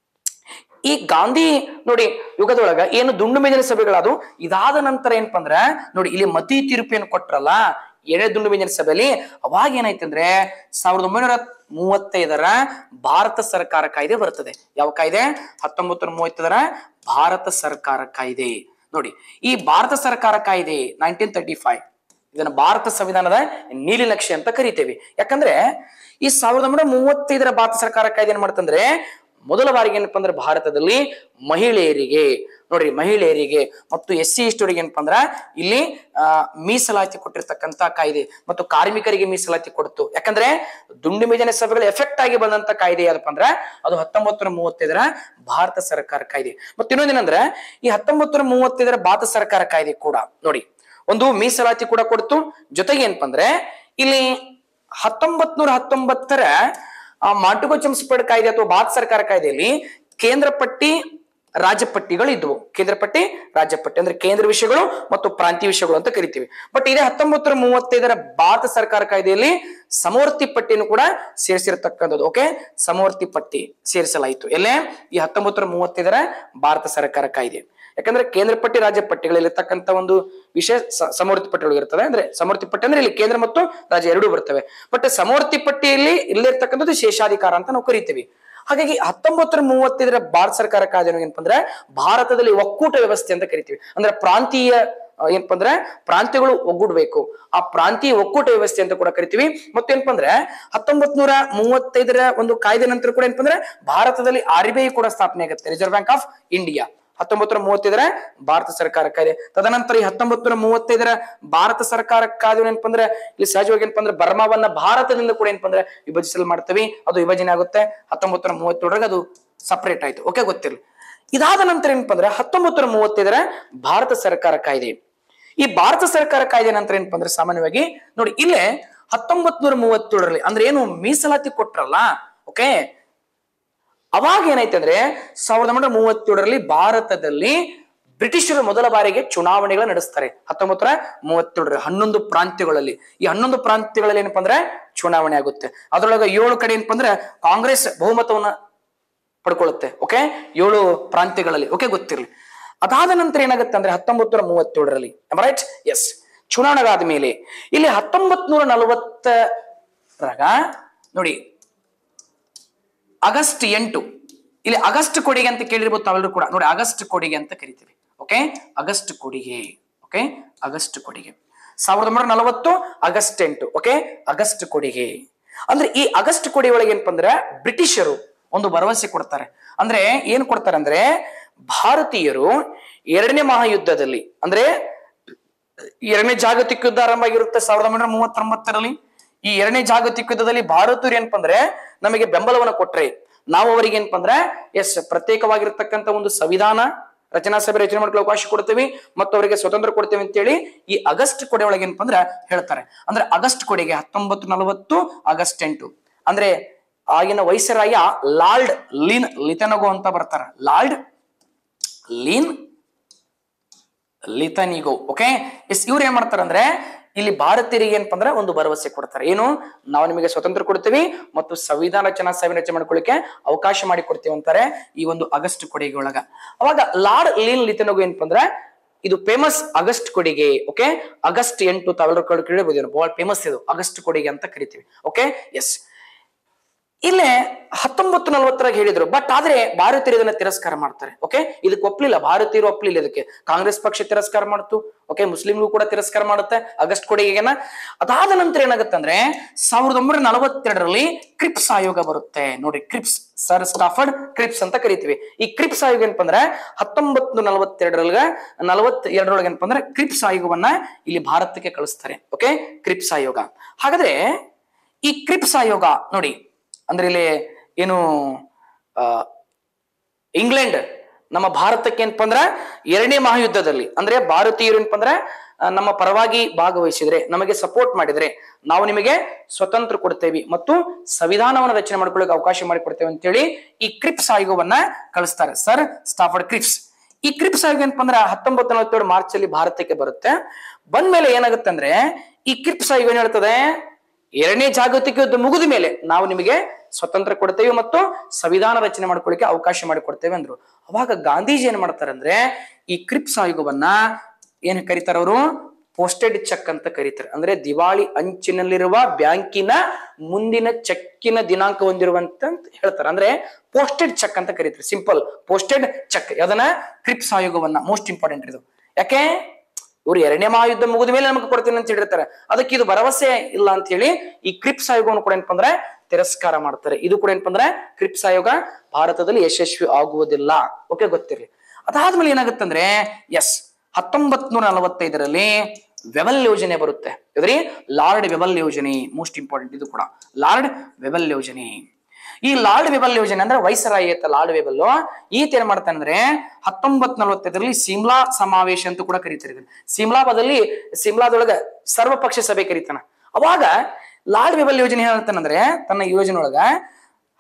ಈ ಗಾಂಧಿ ನೋಡಿ ಯುಗದೊಳಗ ಏನು ದುಂಡು ಮೇಜಿನ ಸಭೆಗಳದು. ಇದಾದ ನಂತರ ಏನಪ್ಪ ಅಂದ್ರೆ ನೋಡಿ ಇಲ್ಲಿ ಮತಿ ತೀರ್ಪು ಏನು ಕೊಟ್ರಲ್ಲ ಎರಡನೇ ದುಂಡು ಮೇಜಿನ ಸಭೆಯಲ್ಲಿ, ಅವಾಗ ಏನಾಯ್ತಂದ್ರೆ ಸಾವಿರದ ಒಂಬೈನೂರ ಮೂವತ್ತೈದರ ಭಾರತ ಸರ್ಕಾರ ಕಾಯ್ದೆ ಬರ್ತದೆ. ಯಾವ ಕಾಯ್ದೆ? ಹತ್ತೊಂಬತ್ತು ನೂರ ಮೂವತ್ತೈದರ ಭಾರತ ಸರ್ಕಾರ ಕಾಯ್ದೆ. ನೋಡಿ ಈ ಭಾರತ ಸರ್ಕಾರ ಕಾಯ್ದೆ ನೈನ್ಟೀನ್ ತರ್ಟಿ ಫೈವ್ ಇದನ್ನ ಭಾರತ ಸಂವಿಧಾನದ ನೀಲಿ ನಕ್ಷೆ ಅಂತ ಕರಿತೇವೆ. ಯಾಕಂದ್ರೆ ಈ ಸಾವಿರದ ಒಂಬೈನೂರ ಮೂವತ್ತೈದರ ಭಾರತ ಸರ್ಕಾರ ಕಾಯ್ದೆ ಏನ್ ಮಾಡ್ತಂದ್ರೆ ಮೊದಲ ಬಾರಿಗೆ ಏನಪ್ಪಾ ಅಂದ್ರೆ ಭಾರತದಲ್ಲಿ ಮಹಿಳೆಯರಿಗೆ ನೋಡ್ರಿ ಮಹಿಳೆಯರಿಗೆ ಮತ್ತು ಎಸ್ ಸಿ ಎಸ್ಟಿಯವರಿಗೆ ಏನಪ್ಪಾ ಅಂದ್ರ ಇಲ್ಲಿ ಅಹ್ ಮೀಸಲಾತಿ ಕೊಟ್ಟಿರ್ತಕ್ಕಂತ ಕಾಯ್ದೆ ಮತ್ತು ಕಾರ್ಮಿಕರಿಗೆ ಮೀಸಲಾತಿ ಕೊಡ್ತು. ಯಾಕಂದ್ರೆ ದುಂಡು ಮೇಜಿನ ಸಭೆಗಳು ಎಫೆಕ್ಟ್ ಆಗಿ ಬಂದಂತ ಕಾಯ್ದೆ ಯಾವ್ದಪ್ಪ ಅಂದ್ರ ಅದು ಹತ್ತೊಂಬತ್ತು ನೂರ ಮೂವತ್ತೈದರ ಭಾರತ ಸರ್ಕಾರ ಕಾಯ್ದೆ. ಮತ್ತೆ ಇನ್ನೊಂದೇನಂದ್ರೆ ಈ ಹತ್ತೊಂಬತ್ತು ನೂರ ಮೂವತ್ತೈದರ ಭಾರತ ಸರ್ಕಾರ ಕಾಯ್ದೆ ಕೂಡ ನೋಡಿ ಒಂದು ಮೀಸಲಾತಿ ಕೂಡ ಕೊಡ್ತು. ಜೊತೆಗೆ ಏನಪ್ಪಾ ಅಂದ್ರೆ ಇಲ್ಲಿ ಹತ್ತೊಂಬತ್ ನೂರ ಹತ್ತೊಂಬತ್ತರ ಆ ಮಾಟುಗೋ ಚಂಸ್ಪಡ್ ಕಾಯ್ದೆ ಅಥವಾ ಭಾರತ ಸರ್ಕಾರ ಕಾಯ್ದೆಯಲ್ಲಿ ಕೇಂದ್ರ ಪಟ್ಟಿ ರಾಜ್ಯ ಪಟ್ಟಿಗಳು ಇದ್ವು. ಕೇಂದ್ರ ಪಟ್ಟಿ, ರಾಜ್ಯ ಪಟ್ಟಿ ಅಂದ್ರೆ ಕೇಂದ್ರ ವಿಷಯಗಳು ಮತ್ತು ಪ್ರಾಂತೀಯ ವಿಷಯಗಳು ಅಂತ ಕರಿತೀವಿ. ಬಟ್ ಇದೇ ಹತ್ತೊಂಬತ್ತು ನೂರ ಮೂವತ್ತೈದರ ಭಾರತ ಸರ್ಕಾರ ಕಾಯ್ದೆಯಲ್ಲಿ ಸಮವರ್ತಿ ಪಟ್ಟಿಯನ್ನು ಕೂಡ ಸೇರಿಸಿರ್ತಕ್ಕಂಥದ್ದು. ಓಕೆ, ಸಮವರ್ತಿ ಪಟ್ಟಿ ಸೇರಿಸಲಾಯಿತು. ಎಲ್ಲೇ ಈ ಹತ್ತೊಂಬತ್ತು ನೂರ ಮೂವತ್ತೈದರ ಭಾರತ ಸರ್ಕಾರ ಕಾಯ್ದೆ. ಯಾಕಂದ್ರೆ ಕೇಂದ್ರ ಪಟ್ಟಿ, ರಾಜ್ಯ ಪಟ್ಟಿಗಳಲ್ಲಿರ್ತಕ್ಕಂಥ ಒಂದು ವಿಷಯ ಸಮವರ್ತಿ ಪಟ್ಟಿಗಳು ಇರ್ತವೆ. ಅಂದ್ರೆ ಸಮವರ್ತಿ ಪಟ್ಟಿ ಅಂದ್ರೆ ಇಲ್ಲಿ ಕೇಂದ್ರ ಮತ್ತು ರಾಜ್ಯ ಎರಡೂ ಬರ್ತವೆ. ಬಟ್ ಸಮವರ್ತಿ ಪಟ್ಟಿಯಲ್ಲಿ ಇಲ್ಲಿರ್ತಕ್ಕಂಥದ್ದು ಶೇಷಾಧಿಕಾರ ಅಂತ ನಾವು ಕರಿತೀವಿ. ಹಾಗಾಗಿ ಹತ್ತೊಂಬತ್ತು ನೂರ ಮೂವತ್ತೈದರ ಭಾರತ ಸರ್ಕಾರ ಕಾಯ್ದೆ ಏನಪ್ಪ ಅಂದ್ರೆ ಭಾರತದಲ್ಲಿ ಒಕ್ಕೂಟ ವ್ಯವಸ್ಥೆ ಅಂತ ಕರಿತೀವಿ. ಅಂದ್ರೆ ಪ್ರಾಂತೀಯ ಏನಪ್ಪ ಅಂದ್ರೆ ಪ್ರಾಂತ್ಯಗಳು ಒಗ್ಗೂಡ್ಬೇಕು, ಆ ಪ್ರಾಂತೀಯ ಒಕ್ಕೂಟ ವ್ಯವಸ್ಥೆ ಅಂತ ಕೂಡ ಕರಿತೀವಿ. ಮತ್ತೇನಪ್ಪ ಅಂದ್ರೆ ಹತ್ತೊಂಬತ್ ನೂರ ಮೂವತ್ತೈದರ ಒಂದು ಕಾಯ್ದೆ ನಂತರ ಕೂಡ ಏನಪ್ಪ ಅಂದ್ರೆ ಭಾರತದಲ್ಲಿ ಆರ್ ಬಿ ಐ ಕೂಡ ಸ್ಥಾಪನೆ ಆಗುತ್ತೆ, ರಿಸರ್ವ್ ಬ್ಯಾಂಕ್ ಆಫ್ ಇಂಡಿಯಾ. ಹತ್ತೊಂಬತ್ತು ನೂರ ಮೂವತ್ತೈದರ ಭಾರತ ಸರ್ಕಾರ ಕಾಯ್ದೆ. ತದನಂತರ ಈ ಹತ್ತೊಂಬತ್ತು ನೂರ ಮೂವತ್ತೈದರ ಭಾರತ ಸರ್ಕಾರ ಕಾಯ್ದೆ ಏನಪ್ಪ ಅಂದ್ರೆ ಇಲ್ಲಿ ಸಹಜವಾಗಿ ಏನಪ್ಪ ಅಂದ್ರೆ ಬರ್ಮಾವನ್ನ ಭಾರತದಿಂದ ಕೂಡ ಏನಪ್ಪ ಅಂದ್ರೆ ವಿಭಜಿಸಲು ಮಾಡ್ತೀವಿ. ಅದು ವಿಭಜನೆ ಆಗುತ್ತೆ ಹತ್ತೊಂಬತ್ತು ನೂರ ಮೂವತ್ತೇಳರಾಗ ಅದು ಸಪರೇಟ್ ಆಯ್ತು. ಓಕೆ, ಗೊತ್ತಿರಲಿ. ಇದಾದ ನಂತರ ಏನಪ್ಪ ಅಂದ್ರೆ ಹತ್ತೊಂಬತ್ತು ನೂರ ಮೂವತ್ತೈದರ ಭಾರತ ಸರ್ಕಾರ ಕಾಯ್ದೆ. ಈ ಭಾರತ ಸರ್ಕಾರ ಕಾಯ್ದೆ ನಂತರ ಏನಪ್ಪ ಅಂದ್ರೆ ಸಾಮಾನ್ಯವಾಗಿ ನೋಡಿ ಇಲ್ಲೇ ಹತ್ತೊಂಬತ್ ನೂರ ಮೂವತ್ತೇಳರಲ್ಲಿ ಅಂದ್ರೆ ಏನು ಮೀಸಲಾತಿ ಕೊಟ್ರಲ್ಲ, ಓಕೆ, ಅವಾಗ ಏನಾಯ್ತು ಅಂದ್ರೆ ಸಾವಿರದ ಒಂಬೈನೂರ ಮೂವತ್ತೇಳರಲ್ಲಿ ಭಾರತದಲ್ಲಿ ಬ್ರಿಟಿಷರು ಮೊದಲ ಬಾರಿಗೆ ಚುನಾವಣೆಗಳ ನಡೆಸ್ತಾರೆ. ಹತ್ತೊಂಬತ್ತು ನೂರ ಮೂವತ್ತೇಳರಲ್ಲಿ ಹನ್ನೊಂದು ಪ್ರಾಂತ್ಯಗಳಲ್ಲಿ ಈ ಹನ್ನೊಂದು ಪ್ರಾಂತ್ಯಗಳಲ್ಲಿ ಏನಪ್ಪಾ ಅಂದ್ರೆ ಚುನಾವಣೆ ಆಗುತ್ತೆ. ಅದರೊಳಗೆ ಏಳು ಕಡೆ ಏನಪ್ಪಾ ಅಂದ್ರೆ ಕಾಂಗ್ರೆಸ್ ಬಹುಮತವನ್ನ ಪಡ್ಕೊಳ್ಳುತ್ತೆ. ಓಕೆ, ಏಳು ಪ್ರಾಂತ್ಯಗಳಲ್ಲಿ. ಓಕೆ, ಗೊತ್ತಿರಲಿ. ಅದಾದ ನಂತರ ಏನಾಗುತ್ತೆ ಅಂದ್ರೆ ಹತ್ತೊಂಬತ್ತು ನೂರ ಮೂವತ್ತೇಳರಲ್ಲಿ ರೈಟ್, ಎಸ್, ಚುನಾವಣೆಗಾದ ಮೇಲೆ ಇಲ್ಲಿ ಹತ್ತೊಂಬತ್ ನೂರ ನಲವತ್ತರಾಗ ನೋಡಿ ಆಗಸ್ಟ್ ಎಂಟು, ಇಲ್ಲಿ ಆಗಸ್ಟ್ ಕೊಡುಗೆ ಅಂತ ಕೇಳಿರ್ಬೋದು ತಾವೆಲ್ಲರೂ ಕೂಡ. ನೋಡಿ ಆಗಸ್ಟ್ ಕೊಡುಗೆ ಅಂತ ಕರಿತೀವಿ. ಓಕೆ, ಆಗಸ್ಟ್ ಕೊಡುಗೆ. ಓಕೆ, ಆಗಸ್ಟ್ ಕೊಡುಗೆ ಸಾವಿರದ ಒಂಬೈನೂರ ನಲವತ್ತು ಆಗಸ್ಟ್ ಎಂಟು. ಓಕೆ, ಆಗಸ್ಟ್ ಕೊಡುಗೆ ಅಂದ್ರೆ ಈ ಆಗಸ್ಟ್ ಕೊಡುಗೆ ಒಳಗೆ ಏನಪ್ಪ ಅಂದ್ರೆ ಬ್ರಿಟಿಷರು ಒಂದು ಭರವಸೆ ಕೊಡ್ತಾರೆ. ಅಂದ್ರೆ ಏನ್ ಕೊಡ್ತಾರೆ ಅಂದ್ರೆ ಭಾರತೀಯರು ಎರಡನೇ ಮಹಾಯುದ್ಧದಲ್ಲಿ ಅಂದ್ರೆ ಎರಡನೇ ಜಾಗತಿಕ ಯುದ್ಧ ಆರಂಭ ಆಗಿರುತ್ತೆ ಸಾವಿರದ ಒಂಬೈನೂರ ಮೂವತ್ತೊಂಬತ್ತರಲ್ಲಿ. ಈ ಎರಡನೇ ಜಾಗತಿಕ ಯುದ್ಧದಲ್ಲಿ ಭಾರತೀಯರು ಏನಪ್ಪ ಅಂದ್ರೆ ನಮಗೆ ಬೆಂಬಲವನ್ನ ಕೊಟ್ರೆ ನಾವು ಅವರಿಗೆ ಏನಪ್ಪ ಅಂದ್ರೆ ಎಸ್ ಪ್ರತ್ಯೇಕವಾಗಿರ್ತಕ್ಕಂಥ ಒಂದು ಸಂವಿಧಾನ ರಚನಾ ಸಭೆ ರಚನೆ ಮಾಡ್ಕೊಳ್ಳೋ ಅವಕಾಶ ಕೊಡ್ತೀವಿ ಮತ್ತು ಅವರಿಗೆ ಸ್ವತಂತ್ರ ಕೊಡ್ತೇವೆ ಅಂತೇಳಿ ಈ ಆಗಸ್ಟ್ ಕೊಡೆ ಒಳಗೆ ಏನಪ್ಪ ಅಂದ್ರೆ ಹೇಳ್ತಾರೆ. ಅಂದ್ರೆ ಆಗಸ್ಟ್ ಕೊಡೆಗೆ ಹತ್ತೊಂಬತ್ತು ನಲವತ್ತು ಆಗಸ್ಟ್ ಎಂಟು ಅಂದ್ರೆ ಆಗಿನ ವೈಸರಾಯ ಲಾರ್ಡ್ ಲಿನ್ ಲಿಥನಿಗೋ ಅಂತ ಬರ್ತಾರ. Lord Linlithgow. Okay, yes, ಇವ್ರು ಏನ್ ಮಾಡ್ತಾರ ಅಂದ್ರೆ ಇಲ್ಲಿ ಭಾರತೀಯರಿಗೆ ಏನಪ್ಪ ಅಂದ್ರೆ ಒಂದು ಭರವಸೆ ಕೊಡ್ತಾರೆ. ಏನು, ನಾವು ನಿಮಗೆ ಸ್ವತಂತ್ರ ಕೊಡ್ತೀವಿ ಮತ್ತು ಸಂವಿಧಾನ ರಚನಾ ಸಭೆ ರಚನೆ ಮಾಡ್ಕೊಳ್ಳಿಕ್ಕೆ ಅವಕಾಶ ಮಾಡಿ ಕೊಡ್ತೀವಿ ಅಂತಾರೆ ಈ ಒಂದು ಆಗಸ್ಟ್ ಕೊಡುಗೆ ಒಳಗ. ಅವಾಗ ಲಾರ್ಡ್ ಲಿನ್ ಲಿಥನಿಗೋ ಏನಪ್ಪ ಅಂದ್ರೆ ಇದು ಫೇಮಸ್ ಆಗಸ್ಟ್ ಕೊಡುಗೆ. ಓಕೆ, ಆಗಸ್ಟ್ ಎಂಟು ತಾವೆಲ್ಲರೂ ಕೇಳಬಹುದು, ಬಹಳ ಫೇಮಸ್ ಇದು ಆಗಸ್ಟ್ ಕೊಡುಗೆ ಅಂತ ಕರಿತೀವಿ. ಓಕೆ, ಎಸ್, ಇಲ್ಲೇ ಹತ್ತೊಂಬತ್ತು ನಲವತ್ತರಾಗ ಹೇಳಿದ್ರು. ಬಟ್ ಆದ್ರೆ ಭಾರತೀಯರು ಇದನ್ನ ತಿರಸ್ಕಾರ ಮಾಡ್ತಾರೆ. ಓಕೆ, ಇದಕ್ಕೆ ಒಪ್ಲಿಲ್ಲ, ಭಾರತೀಯರು ಒಪ್ಲಿಲ್ಲ ಇದಕ್ಕೆ. ಕಾಂಗ್ರೆಸ್ ಪಕ್ಷ ತಿರಸ್ಕಾರ ಮಾಡ್ತು. ಓಕೆ, ಮುಸ್ಲಿಂಗಳು ಕೂಡ ತಿರಸ್ಕಾರ ಮಾಡುತ್ತೆ ಆಗಸ್ಟ್ ಕೊಡುಗೆನ. ಅದಾದ ನಂತರ ಏನಾಗುತ್ತೆ ಅಂದ್ರೆ ಸಾವಿರದ ಒಂಬೈನೂರ ನಲವತ್ತೆರಡರಲ್ಲಿ ಕ್ರಿಪ್ಸ್ ಆಯೋಗ ಬರುತ್ತೆ. ನೋಡಿ, ಕ್ರಿಪ್ಸ್, ಸರ್ ಸ್ಟಾಫರ್ಡ್ ಕ್ರಿಪ್ಸ್ ಅಂತ ಕರಿತೀವಿ. ಈ ಕ್ರಿಪ್ಸ್ ಆಯೋಗ ಏನಪ್ಪ ಅಂದ್ರೆ ಹತ್ತೊಂಬತ್ ನೂರ ನಲವತ್ತೆರಡರೊಳಗ ನಲವತ್ ಎರಡರೊಳಗೆ ಏನಪ್ಪ ಅಂದ್ರೆ ಕ್ರಿಪ್ಸ್ ಆಯೋಗವನ್ನ ಇಲ್ಲಿ ಭಾರತಕ್ಕೆ ಕಳಿಸ್ತಾರೆ. ಓಕೆ, ಕ್ರಿಪ್ಸ್ ಆಯೋಗ. ಹಾಗಾದ್ರೆ ಈ ಕ್ರಿಪ್ಸ್ ಆಯೋಗ ನೋಡಿ ಅಂದ್ರೆ ಇಲ್ಲಿ ಏನು ಆ ಇಂಗ್ಲೆಂಡ್ ನಮ್ಮ ಭಾರತಕ್ಕೆ ಏನಪ್ಪ ಅಂದ್ರ ಎರಡನೇ ಮಹಾಯುದ್ಧದಲ್ಲಿ ಅಂದ್ರೆ ಭಾರತೀಯರು ಏನಪ್ಪ ಅಂದ್ರೆ ನಮ್ಮ ಪರವಾಗಿ ಭಾಗವಹಿಸಿದ್ರೆ, ನಮಗೆ ಸಪೋರ್ಟ್ ಮಾಡಿದ್ರೆ ನಾವು ನಿಮಗೆ ಸ್ವತಂತ್ರ ಕೊಡ್ತೇವೆ ಮತ್ತು ಸಂವಿಧಾನವನ್ನು ರಚನೆ ಮಾಡ್ಕೊಳ್ಳೋಕೆ ಅವಕಾಶ ಮಾಡಿಕೊಡ್ತೇವೆ ಅಂತೇಳಿ ಈ ಕ್ರಿಪ್ಸ್ ಆಯೋಗವನ್ನ ಕಳಿಸ್ತಾರೆ, ಸರ್ ಸ್ಟಾಫರ್ಡ್ ಕ್ರಿಪ್ಸ್. ಈ ಕ್ರಿಪ್ಸ್ ಆಯೋಗ ಏನಪ್ಪ ಅಂದ್ರೆ ಹತ್ತೊಂಬತ್ತು ನಲವತ್ತೇಳು ಮಾರ್ಚ್ ಅಲ್ಲಿ ಭಾರತಕ್ಕೆ ಬರುತ್ತೆ. ಬಂದ್ಮೇಲೆ ಏನಾಗುತ್ತೆ ಅಂದ್ರೆ ಈ ಕ್ರಿಪ್ಸ್ ಆಯೋಗ ಏನ್ ಹೇಳ್ತದೆ, ಎರಡನೇ ಜಾಗತಿಕ ಯುದ್ಧ ಮುಗಿದ ಮೇಲೆ ನಾವು ನಿಮಗೆ ಸ್ವತಂತ್ರ ಕೊಡ್ತೇವೆ ಮತ್ತು ಸಂವಿಧಾನ ರಚನೆ ಮಾಡ್ಕೊಳ್ಳಿಕ್ಕೆ ಅವಕಾಶ ಮಾಡಿಕೊಡ್ತೇವೆ ಅಂದ್ರು. ಅವಾಗ ಗಾಂಧೀಜಿ ಏನ್ ಮಾಡ್ತಾರೆ ಅಂದ್ರೆ ಈ ಕ್ರಿಪ್ಸ್ ಆಯೋಗವನ್ನ ಏನ್ ಕರೀತಾರ ಅವರು, ಪೋಸ್ಟೆಡ್ ಚೆಕ್ ಅಂತ ಕರೀತಾರೆ. ಅಂದ್ರೆ ದಿವಾಳಿ ಅಂಚಿನಲ್ಲಿರುವ ಬ್ಯಾಂಕಿನ ಮುಂದಿನ ಚೆಕ್ಕಿನ ದಿನಾಂಕ ಹೊಂದಿರುವಂತ ಹೇಳ್ತಾರೆ. ಅಂದ್ರೆ ಪೋಸ್ಟೆಡ್ ಚೆಕ್ ಅಂತ ಕರೀತಾರೆ. Simple posted cheque. ಅದನ್ನ ಕ್ರಿಪ್ಸ್ ಆಯೋಗವನ್ನ ಮೋಸ್ಟ್ ಇಂಪಾರ್ಟೆಂಟ್ ಇದು. ಯಾಕೆ, ಇವ್ರು ಎರಡನೇ ಮಹಾಯುದ್ಧ ಮುಗಿದ ಮೇಲೆ ನಮಗೆ ಕೊಡ್ತೀನಿ ಅಂತ ಹೇಳಿರ್ತಾರೆ. ಅದಕ್ಕೆ ಇದು ಭರವಸೆ ಇಲ್ಲ ಅಂತ ಹೇಳಿ ಈ ಕ್ರಿಪ್ಸ್ ಆಯೋಗವನ್ನು ಕೂಡ ಏನಪ್ಪ ಅಂದ್ರೆ ತಿರಸ್ಕಾರ ಮಾಡ್ತಾರೆ. ಇದು ಕೂಡ ಏನಪ್ಪ ಅಂದ್ರೆ ಕ್ರಿಪ್ಸ್ ಆಯೋಗ ಭಾರತದಲ್ಲಿ ಯಶಸ್ವಿ ಆಗುವುದಿಲ್ಲ. ಓಕೆ, ಗೊತ್ತಿರಲಿ. ಅದಾದ್ಮೇಲೆ ಏನಾಗುತ್ತೆ ಅಂದ್ರೆ ಎಸ್ ಹತ್ತೊಂಬತ್ ನೂರ ನಲವತ್ತೈದರಲ್ಲಿ ವೆಬಲ್ ಯೋಜನೆ ಬರುತ್ತೆ. ಇದ್ರಿ ಲಾರ್ಡ್ ವೆಬಲ್ ಯೋಜನೆ ಮೋಸ್ಟ್ ಇಂಪಾರ್ಟೆಂಟ್. ಇದು ಕೂಡ ಲಾರ್ಡ್ ವೆಬಲ್ ಯೋಜನೆ. ಈ ಲಾರ್ಡ್ ವೆಬಲ್ ಯೋಜನೆ ಅಂದ್ರೆ ವೈಸರಾಯಿ ಆಯ್ತ ಲಾರ್ಡ್ ವೆಬಲ್ ಈತ ಏನ್ ಮಾಡ್ತಾನೆ ಅಂದ್ರೆ ಹತ್ತೊಂಬತ್ ನಲವತ್ತೈದರಲ್ಲಿ ಸಿಮ್ಲಾ ಸಮಾವೇಶ ಅಂತ ಕೂಡ ಕರೀತಾರೆ. ಸಿಮ್ಲಾದಲ್ಲಿ ಸಿಮ್ಲಾದೊಳಗ ಸರ್ವಪಕ್ಷ ಸಭೆ ಕರೀತಾನ. ಅವಾಗ ಲಾರ್ಡ್ ವೆಬಲ್ ಯೋಜನೆ ಹೇಳ್ತಾನಂದ್ರೆ ತನ್ನ ಯೋಜನೆ ಒಳಗ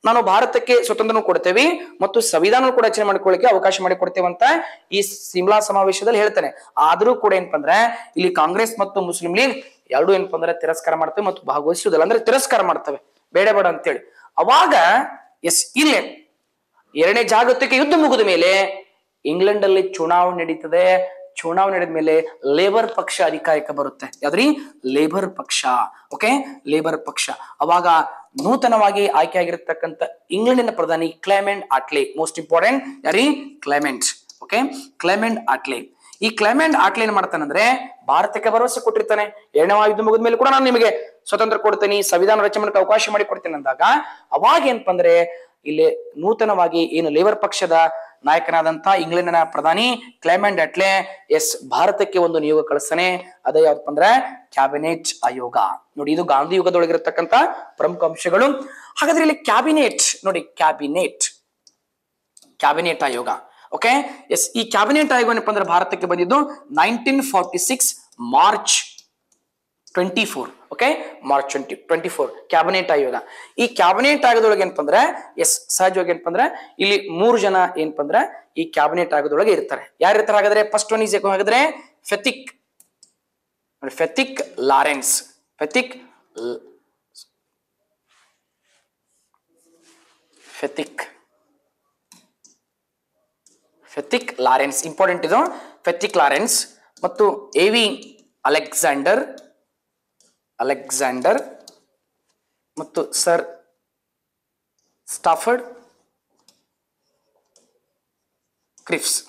ನಾನು ಭಾರತಕ್ಕೆ ಸ್ವತಂತ್ರ ಕೊಡ್ತೇವೆ ಮತ್ತು ಸಂವಿಧಾನ ಕೂಡ ರಚನೆ ಮಾಡಿಕೊಳ್ಳಿಕ್ಕೆ ಅವಕಾಶ ಮಾಡಿಕೊಡ್ತೇವೆ ಅಂತ ಈ ಸಿಮ್ಲಾ ಸಮಾವೇಶದಲ್ಲಿ ಹೇಳ್ತಾನೆ. ಆದ್ರೂ ಕೂಡ ಏನಪ್ಪಾ ಅಂದ್ರೆ ಇಲ್ಲಿ ಕಾಂಗ್ರೆಸ್ ಮತ್ತು ಮುಸ್ಲಿಂ ಲೀಗ್ ಎರಡು ಏನಪ್ಪಾ ಅಂದ್ರೆ ತಿರಸ್ಕಾರ ಮಾಡ್ತವೆ ಮತ್ತು ಭಾಗವಹಿಸುವುದಿಲ್ಲ, ಅಂದ್ರೆ ತಿರಸ್ಕಾರ ಮಾಡ್ತವೆ, ಬೇಡ ಬೇಡ ಅಂತೇಳಿ. ಅವಾಗ ಎಸ್ ಇಲ್ಲೇ ಎರಡನೇ ಜಾಗತಿಕ ಯುದ್ಧ ಮುಗಿದ ಮೇಲೆ ಇಂಗ್ಲೆಂಡ್ ಅಲ್ಲಿ ಚುನಾವಣೆ ನಡೀತದೆ. ಚುನಾವಣೆ ನಡೆದ ಮೇಲೆ ಲೇಬರ್ ಪಕ್ಷ ಅಧಿಕಾರಕ್ಕೆ ಬರುತ್ತೆ. ಯಾವ್ದ್ರಿ? ಲೇಬರ್ ಪಕ್ಷ. ಓಕೆ, ಲೇಬರ್ ಪಕ್ಷ. ಅವಾಗ ನೂತನವಾಗಿ ಆಯ್ಕೆ ಆಗಿರತಕ್ಕಂಥ ಇಂಗ್ಲೆಂಡಿನ ಪ್ರಧಾನಿ ಕ್ಲೆಮೆಂಟ್ ಆಟ್ಲೆ, ಮೋಸ್ಟ್ ಇಂಪಾರ್ಟೆಂಟ್ ಯಾರಿ? ಕ್ಲೆಮೆಂಟ್. Okay, Clement Attlee. ಈ ಕ್ಲೆಮೆಂಟ್ ಆಟ್ಲೆ ಏನ್ ಮಾಡ್ತಾನಂದ್ರೆ ಭಾರತಕ್ಕೆ ಭರವಸೆ ಕೊಟ್ಟಿರ್ತಾನೆ. ಎರಡನೇ ಯುದ್ಧ ಮುಗಿದ ಮೇಲೆ ಕೂಡ ನಾನು ನಿಮಗೆ ಸ್ವತಂತ್ರ ಕೊಡ್ತೇನೆ, ಸಂವಿಧಾನ ರಚನೆ ಮಾಡಕ್ಕೆ ಅವಕಾಶ ಮಾಡಿ ಕೊಡ್ತೇನೆ ಅಂದಾಗ ಅವಾಗ ಏನಪ್ಪಾ ಅಂದ್ರೆ ಇಲ್ಲಿ ನೂತನವಾಗಿ ಏನು ಲೇಬರ್ ಪಕ್ಷದ ನಾಯಕನಾದಂತ ಇಂಗ್ಲೆಂಡಿನ ಪ್ರಧಾನಿ ಕ್ಲೆಮೆಂಟ್ ಅಟ್ಲೆ ಎಸ್ ಭಾರತಕ್ಕೆ ಒಂದು ನಿಯೋಗ ಕಳಿಸ್ತಾನೆ. ಅದೇ ಯಾವ್ದಪ್ಪ ಅಂದ್ರೆ ಕ್ಯಾಬಿನೆಟ್ ಆಯೋಗ. ನೋಡಿ, ಇದು ಗಾಂಧಿ ಯುಗದೊಳಗಿರತಕ್ಕಂತ ಪ್ರಮುಖ ಅಂಶಗಳು. ಹಾಗಾದ್ರೆ ಇಲ್ಲಿ ಕ್ಯಾಬಿನೆಟ್ ನೋಡಿ, ಕ್ಯಾಬಿನೆಟ್ ಕ್ಯಾಬಿನೆಟ್ ಆಯೋಗ. ಓಕೆ, ಎಸ್ ಈ ಕ್ಯಾಬಿನೆಟ್ ಆಯೋಗ ಏನಪ್ಪ ಅಂದ್ರೆ ಭಾರತಕ್ಕೆ ಬಂದಿದ್ದು nineteen forty six March twenty four. Okay, March twenty twenty four cabinet ಆಯೋಗ. ಈ ಕ್ಯಾಬಿನೆಟ್ ಆಯೋಗದೊಳಗೆ ಏನಪ್ಪ ಅಂದ್ರೆ ಎಸ್ ಸಹಜವಾಗಿ ಏನಪ್ಪ ಅಂದ್ರೆ ಇಲ್ಲಿ ಮೂರು ಜನ ಏನಪ್ಪ ಅಂದ್ರೆ ಈ ಕ್ಯಾಬಿನೆಟ್ ಆಯೋಗದೊಳಗೆ ಇರ್ತಾರೆ. ಯಾರು ಇರ್ತಾರೆ ಹಾಗಾದ್ರೆ? ಫಸ್ಟ್ ಒನ್ ಈಸ್ ಹಾಗಾದ್ರೆ Pethick Pethick Lawrence. Pethick Pethick Pethick Lawrence important ಇದು. ಫೆಥಿಕ್ ಲಾರೆನ್ಸ್ ಮತ್ತು ಎ ವಿ ಅಲೆಕ್ಸಾಂಡರ್ ಅಲೆಕ್ಸಾಂಡರ್ ಮತ್ತು sir Stafford Cripps.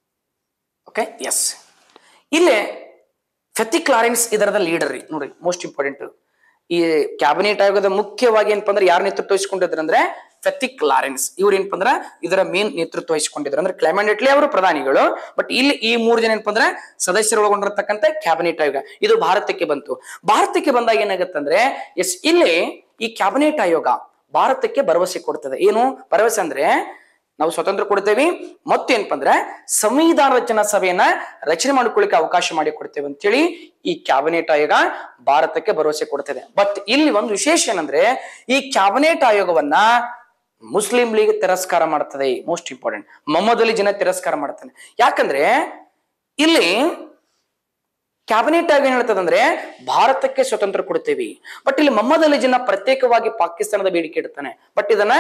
Okay, yes ಇಲ್ಲೇ ಫೆಥಿಕ್ ಲಾರೆನ್ಸ್ ಇದರದ ಲೀಡರ್ ರೀ. ನೋಡ್ರಿ, ಮೋಸ್ಟ್ ಇಂಪಾರ್ಟೆಂಟ್ ಈ ಕ್ಯಾಬಿನೆಟ್ ಆಯೋಗದ ಮುಖ್ಯವಾಗಿ ಏನಪ್ಪ ಅಂದ್ರೆ ಯಾರು ನೇತೃತ್ವ ವಹಿಸಿಕೊಂಡಿದ್ರು ಅಂದ್ರೆ ಫೆಥಿಕ್ ಲಾರೆನ್ಸ್. ಇವ್ರು ಏನಪ್ಪ ಅಂದ್ರೆ ಇದರ ಮೇನ್ ನೇತೃತ್ವ ವಹಿಸಿಕೊಂಡಿದ್ರು. ಅಂದ್ರೆ ಕ್ಲೆಮೆಂಟ್ ಅಟ್ಲೆ ಅವರು ಪ್ರಧಾನಿಗಳು, ಬಟ್ ಇಲ್ಲಿ ಈ ಮೂರು ಜನ ಏನಪ್ಪ ಅಂದ್ರೆ ಸದಸ್ಯರು ಒಳಗೊಂಡಿರ್ತಕ್ಕಂಥ ಕ್ಯಾಬಿನೆಟ್ ಆಯೋಗ ಇದು ಭಾರತಕ್ಕೆ ಬಂತು. ಭಾರತಕ್ಕೆ ಬಂದಾಗ ಏನಾಗುತ್ತೆ ಅಂದ್ರೆ ಎಸ್ ಇಲ್ಲಿ ಈ ಕ್ಯಾಬಿನೆಟ್ ಆಯೋಗ ಭಾರತಕ್ಕೆ ಭರವಸೆ ಕೊಡ್ತದೆ. ಏನು ಭರವಸೆ ಅಂದ್ರೆ ನಾವು ಸ್ವತಂತ್ರ ಕೊಡ್ತೇವೆ ಮತ್ತು ಏನಪ್ಪ ಅಂದ್ರೆ ಸಂವಿಧಾನ ರಚನಾ ಸಭೆಯನ್ನ ರಚನೆ ಮಾಡಿಕೊಳ್ಳಿಕ್ಕೆ ಅವಕಾಶ ಮಾಡಿ ಕೊಡ್ತೇವೆ ಅಂತೇಳಿ ಈ ಕ್ಯಾಬಿನೆಟ್ ಆಯೋಗ ಭಾರತಕ್ಕೆ ಭರವಸೆ ಕೊಡ್ತದೆ. ಬಟ್ ಇಲ್ಲಿ ಒಂದು ವಿಶೇಷ ಏನಂದ್ರೆ ಈ ಕ್ಯಾಬಿನೆಟ್ ಆಯೋಗವನ್ನ ಮುಸ್ಲಿಂ ಲೀಗ್ ತಿರಸ್ಕಾರ ಮಾಡ್ತದೆ. ಮೋಸ್ಟ್ ಇಂಪಾರ್ಟೆಂಟ್, ಮೊಹಮ್ಮದ್ ಅಲಿ ಜಿನ್ನಾ ತಿರಸ್ಕಾರ ಮಾಡ್ತಾನೆ. ಯಾಕಂದ್ರೆ ಇಲ್ಲಿ ಕ್ಯಾಬಿನೆಟ್ ಆಯೋಗ ಏನ್ ಹೇಳ್ತದಂದ್ರೆ ಭಾರತಕ್ಕೆ ಸ್ವತಂತ್ರ ಕೊಡ್ತೇವೆ, ಬಟ್ ಇಲ್ಲಿ ಮೊಹಮ್ಮದ್ ಅಲಿ ಜಿನ್ನಾ ಪ್ರತ್ಯೇಕವಾಗಿ ಪಾಕಿಸ್ತಾನದ ಬೇಡಿಕೆ ಇಡ್ತಾನೆ. ಬಟ್ ಇದನ್ನ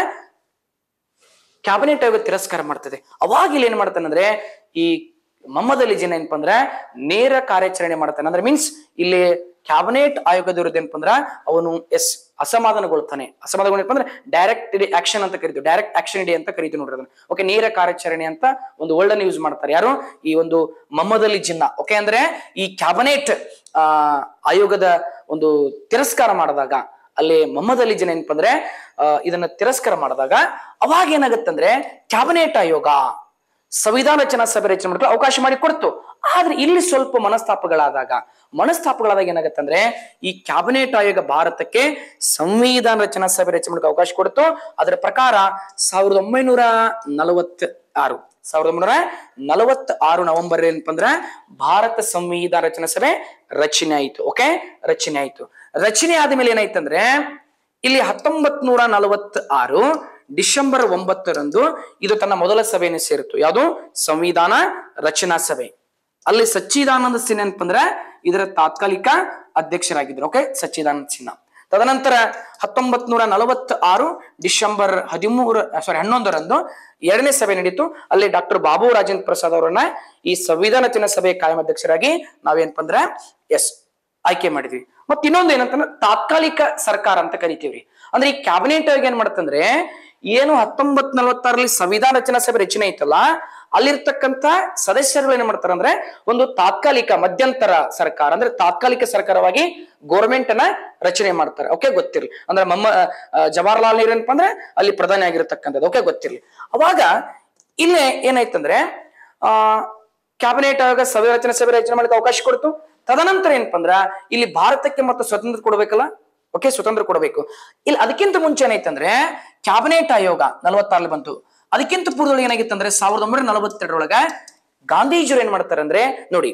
ಕ್ಯಾಬಿನೆಟ್ ಆಯೋಗ ತಿರಸ್ಕಾರ ಮಾಡ್ತದೆ. ಅವಾಗ ಇಲ್ಲಿ ಏನ್ ಮಾಡ್ತಾನೆ ಅಂದ್ರೆ ಈ ಮೊಹಮ್ಮದ್ ಅಲಿ ಜಿನ್ನಾ ಏನಪ್ಪ ಅಂದ್ರೆ ನೇರ ಕಾರ್ಯಾಚರಣೆ ಮಾಡ್ತಾನೆ. ಅಂದ್ರೆ ಮೀನ್ಸ್ ಇಲ್ಲಿ ಕ್ಯಾಬಿನೆಟ್ ಆಯೋಗದ ವಿರುದ್ಧ ಏನಪ್ಪ ಅಂದ್ರೆ ಅವನು ಎಸ್ ಅಸಮಾಧಾನಗೊಳ್ತಾನೆ. ಅಸಮಾಧಾನಗೊಂಡಪ್ಪ ಅಂದ್ರೆ ಡೈರೆಕ್ಟ್ ಆಕ್ಷನ್ ಅಂತ ಕರಿತೀವಿ, ಡೈರೆಕ್ಟ್ ಆಕ್ಷನ್ ಇಡಿ ಅಂತ ಕರಿತೀವಿ ನೋಡ್ರಿ ಅದನ್ನ. ಓಕೆ, ನೇರ ಕಾರ್ಯಾಚರಣೆ ಅಂತ ಒಂದು ವರ್ಡ್ ಅನ್ನು ಯೂಸ್ ಮಾಡ್ತಾರೆ. ಯಾರು? ಈ ಒಂದು ಮೊಹಮ್ಮದ್ ಅಲಿ ಜಿನ್ನಾ. ಓಕೆ, ಅಂದ್ರೆ ಈ ಕ್ಯಾಬಿನೆಟ್ ಆ ಆಯೋಗದ ಒಂದು ತಿರಸ್ಕಾರ ಮಾಡಿದಾಗ ಅಲ್ಲಿ ಮೊಹಮ್ಮದ್ ಅಲಿ ಜಿನ್ನಾ ಏನಪ್ಪ ಅಂದ್ರೆ ಅಹ್ ಇದನ್ನ ತಿರಸ್ಕಾರ ಮಾಡಿದಾಗ ಅವಾಗ ಏನಾಗುತ್ತಂದ್ರೆ ಕ್ಯಾಬಿನೆಟ್ ಆಯೋಗ ಸಂವಿಧಾನ ರಚನಾ ಸಭೆ ರಚನೆ ಮಾಡಲು ಅವಕಾಶ ಮಾಡಿ ಕೊಡ್ತು. ಆದ್ರೆ ಇಲ್ಲಿ ಸ್ವಲ್ಪ ಮನಸ್ತಾಪಗಳಾದಾಗ ಮನಸ್ತಾಪಗಳಾದಾಗ ಏನಾಗತ್ತಂದ್ರೆ ಈ ಕ್ಯಾಬಿನೆಟ್ ಆಯೋಗ ಭಾರತಕ್ಕೆ ಸಂವಿಧಾನ ರಚನಾ ಸಭೆ ರಚನೆ ಮಾಡಲು ಅವಕಾಶ ಕೊಡ್ತು. ಅದರ ಪ್ರಕಾರ ಸಾವಿರದ ಒಂಬೈನೂರ ನಲವತ್ತ ಆರು ಸಾವಿರದ ಒಂಬೈನೂರ ನಲವತ್ತ ಆರು ನವೆಂಬರ್ ಏನಪ್ಪ ಅಂದ್ರೆ ಭಾರತ ಸಂವಿಧಾನ ರಚನಾ ಸಭೆ ರಚನೆ ಆಯಿತು. ಓಕೆ, ರಚನೆ ಆಯಿತು. ರಚನೆ ಆದ್ಮೇಲೆ ಏನಾಯ್ತಂದ್ರೆ ಇಲ್ಲಿ ಹತ್ತೊಂಬತ್ ನೂರ ನಲವತ್ತ ಆರು ಡಿಸೆಂಬರ್ ಒಂಬತ್ತರಂದು ಇದು ತನ್ನ ಮೊದಲ ಸಭೆಯನ್ನು ಸೇರಿತು. ಯಾವುದು? ಸಂವಿಧಾನ ರಚನಾ ಸಭೆ. ಅಲ್ಲಿ ಸಚ್ಚಿದಾನಂದ ಸಿನ್ಹಾ ಏನಪ್ಪ ಅಂದ್ರೆ ಇದರ ತಾತ್ಕಾಲಿಕ ಅಧ್ಯಕ್ಷರಾಗಿದ್ರು. ಓಕೆ, ಸಚ್ಚಿದಾನಂದ ಸಿನ್ಹಾ. ತದನಂತರ ಹತ್ತೊಂಬತ್ ನೂರ ನಲವತ್ತ ಆರು ಡಿಸೆಂಬರ್ ಹದಿಮೂರು ಸಾರಿ ಹನ್ನೊಂದರಂದು ಎರಡನೇ ಸಭೆ ನಡೀತು. ಅಲ್ಲಿ ಡಾಕ್ಟರ್ ಬಾಬು ರಾಜೇಂದ್ರ ಪ್ರಸಾದ್ ಅವರನ್ನ ಈ ಸಂವಿಧಾನ ರಚನಾ ಸಭೆ ಕಾಯಂ ಅಧ್ಯಕ್ಷರಾಗಿ ನಾವೇನಪ್ಪ ಅಂದ್ರೆ ಎಸ್ ಆಯ್ಕೆ ಮಾಡಿದ್ವಿ. ಮತ್ ಇನ್ನೊಂದು ಏನಂತಂದ್ರೆ ತಾತ್ಕಾಲಿಕ ಸರ್ಕಾರ ಅಂತ ಕರಿತೀವ್ರಿ. ಅಂದ್ರೆ ಈ ಕ್ಯಾಬಿನೆಟ್ ಆಯೋಗ ಏನ್ ಮಾಡತ್ತಂದ್ರೆ ಏನು ಹತ್ತೊಂಬತ್ ನಲವತ್ತಾರಲ್ಲಿ ಸಂವಿಧಾನ ರಚನಾ ಸಭೆ ರಚನೆ ಐತಲ್ಲ ಅಲ್ಲಿರ್ತಕ್ಕಂಥ ಸದಸ್ಯರುಗಳು ಏನ್ ಮಾಡ್ತಾರ ಅಂದ್ರೆ ಒಂದು ತಾತ್ಕಾಲಿಕ ಮಧ್ಯಂತರ ಸರ್ಕಾರ ಅಂದ್ರೆ ತಾತ್ಕಾಲಿಕ ಸರ್ಕಾರವಾಗಿ ಗೋರ್ಮೆಂಟ್ ಅನ್ನ ರಚನೆ ಮಾಡ್ತಾರೆ. ಓಕೆ, ಗೊತ್ತಿರ್ಲಿ. ಅಂದ್ರೆ ಮಮ್ಮ ಜವಾಹರ್ಲಾಲ್ ನೆಹರು ಏನಪ್ಪ ಅಂದ್ರೆ ಅಲ್ಲಿ ಪ್ರಧಾನಿ ಆಗಿರತಕ್ಕಂಥದ್ದು. ಓಕೆ, ಗೊತ್ತಿರ್ಲಿ. ಅವಾಗ ಇಲ್ಲೇ ಏನಾಯ್ತಂದ್ರೆ ಆ ಕ್ಯಾಬಿನೆಟ್ ಆಯೋಗ ಸಂವಿಧಾನ ರಚನಾ ಸಭೆ ರಚನೆ ಮಾಡಕ್ಕೆ ಅವಕಾಶ ಕೊಡ್ತು. ತದನಂತರ ಏನಪ್ಪ ಅಂದ್ರ ಇಲ್ಲಿ ಭಾರತಕ್ಕೆ ಮತ್ತೆ ಸ್ವತಂತ್ರ ಕೊಡ್ಬೇಕಲ್ಲ. ಓಕೆ, ಸ್ವತಂತ್ರ ಕೊಡಬೇಕು. ಇಲ್ಲಿ ಅದಕ್ಕಿಂತ ಮುಂಚೆ ಏನಾಯ್ತಂದ್ರೆ ಕ್ಯಾಬಿನೆಟ್ ಆಯೋಗ ನಲವತ್ತಾರಲ್ಲಿ ಬಂತು. ಅದಕ್ಕಿಂತ ಪೂರ್ವದಲ್ಲಿ ಏನಾಗಿತ್ತಂದ್ರೆ ಸಾವಿರದ ಒಂಬೈನೂರ ನಲವತ್ತೆರಡರೊಳಗ ಗಾಂಧೀಜಿಯವರು ಏನ್ ಮಾಡ್ತಾರೆ ಅಂದ್ರೆ ನೋಡಿ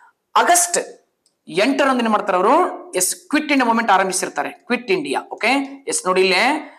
ಆಗಸ್ಟ್ ಎಂಟರಂದು ಏನ್ ಮಾಡ್ತಾರೆ ಅವರು ಎಸ್ ಕ್ವಿಟ್ ಇಂಡಿಯಾ ಮೂವ್ಮೆಂಟ್ ಆರಂಭಿಸಿರ್ತಾರೆ. Quit India. ಓಕೆ, ಎಸ್ ನೋಡಿ ಇಲ್ಲೇ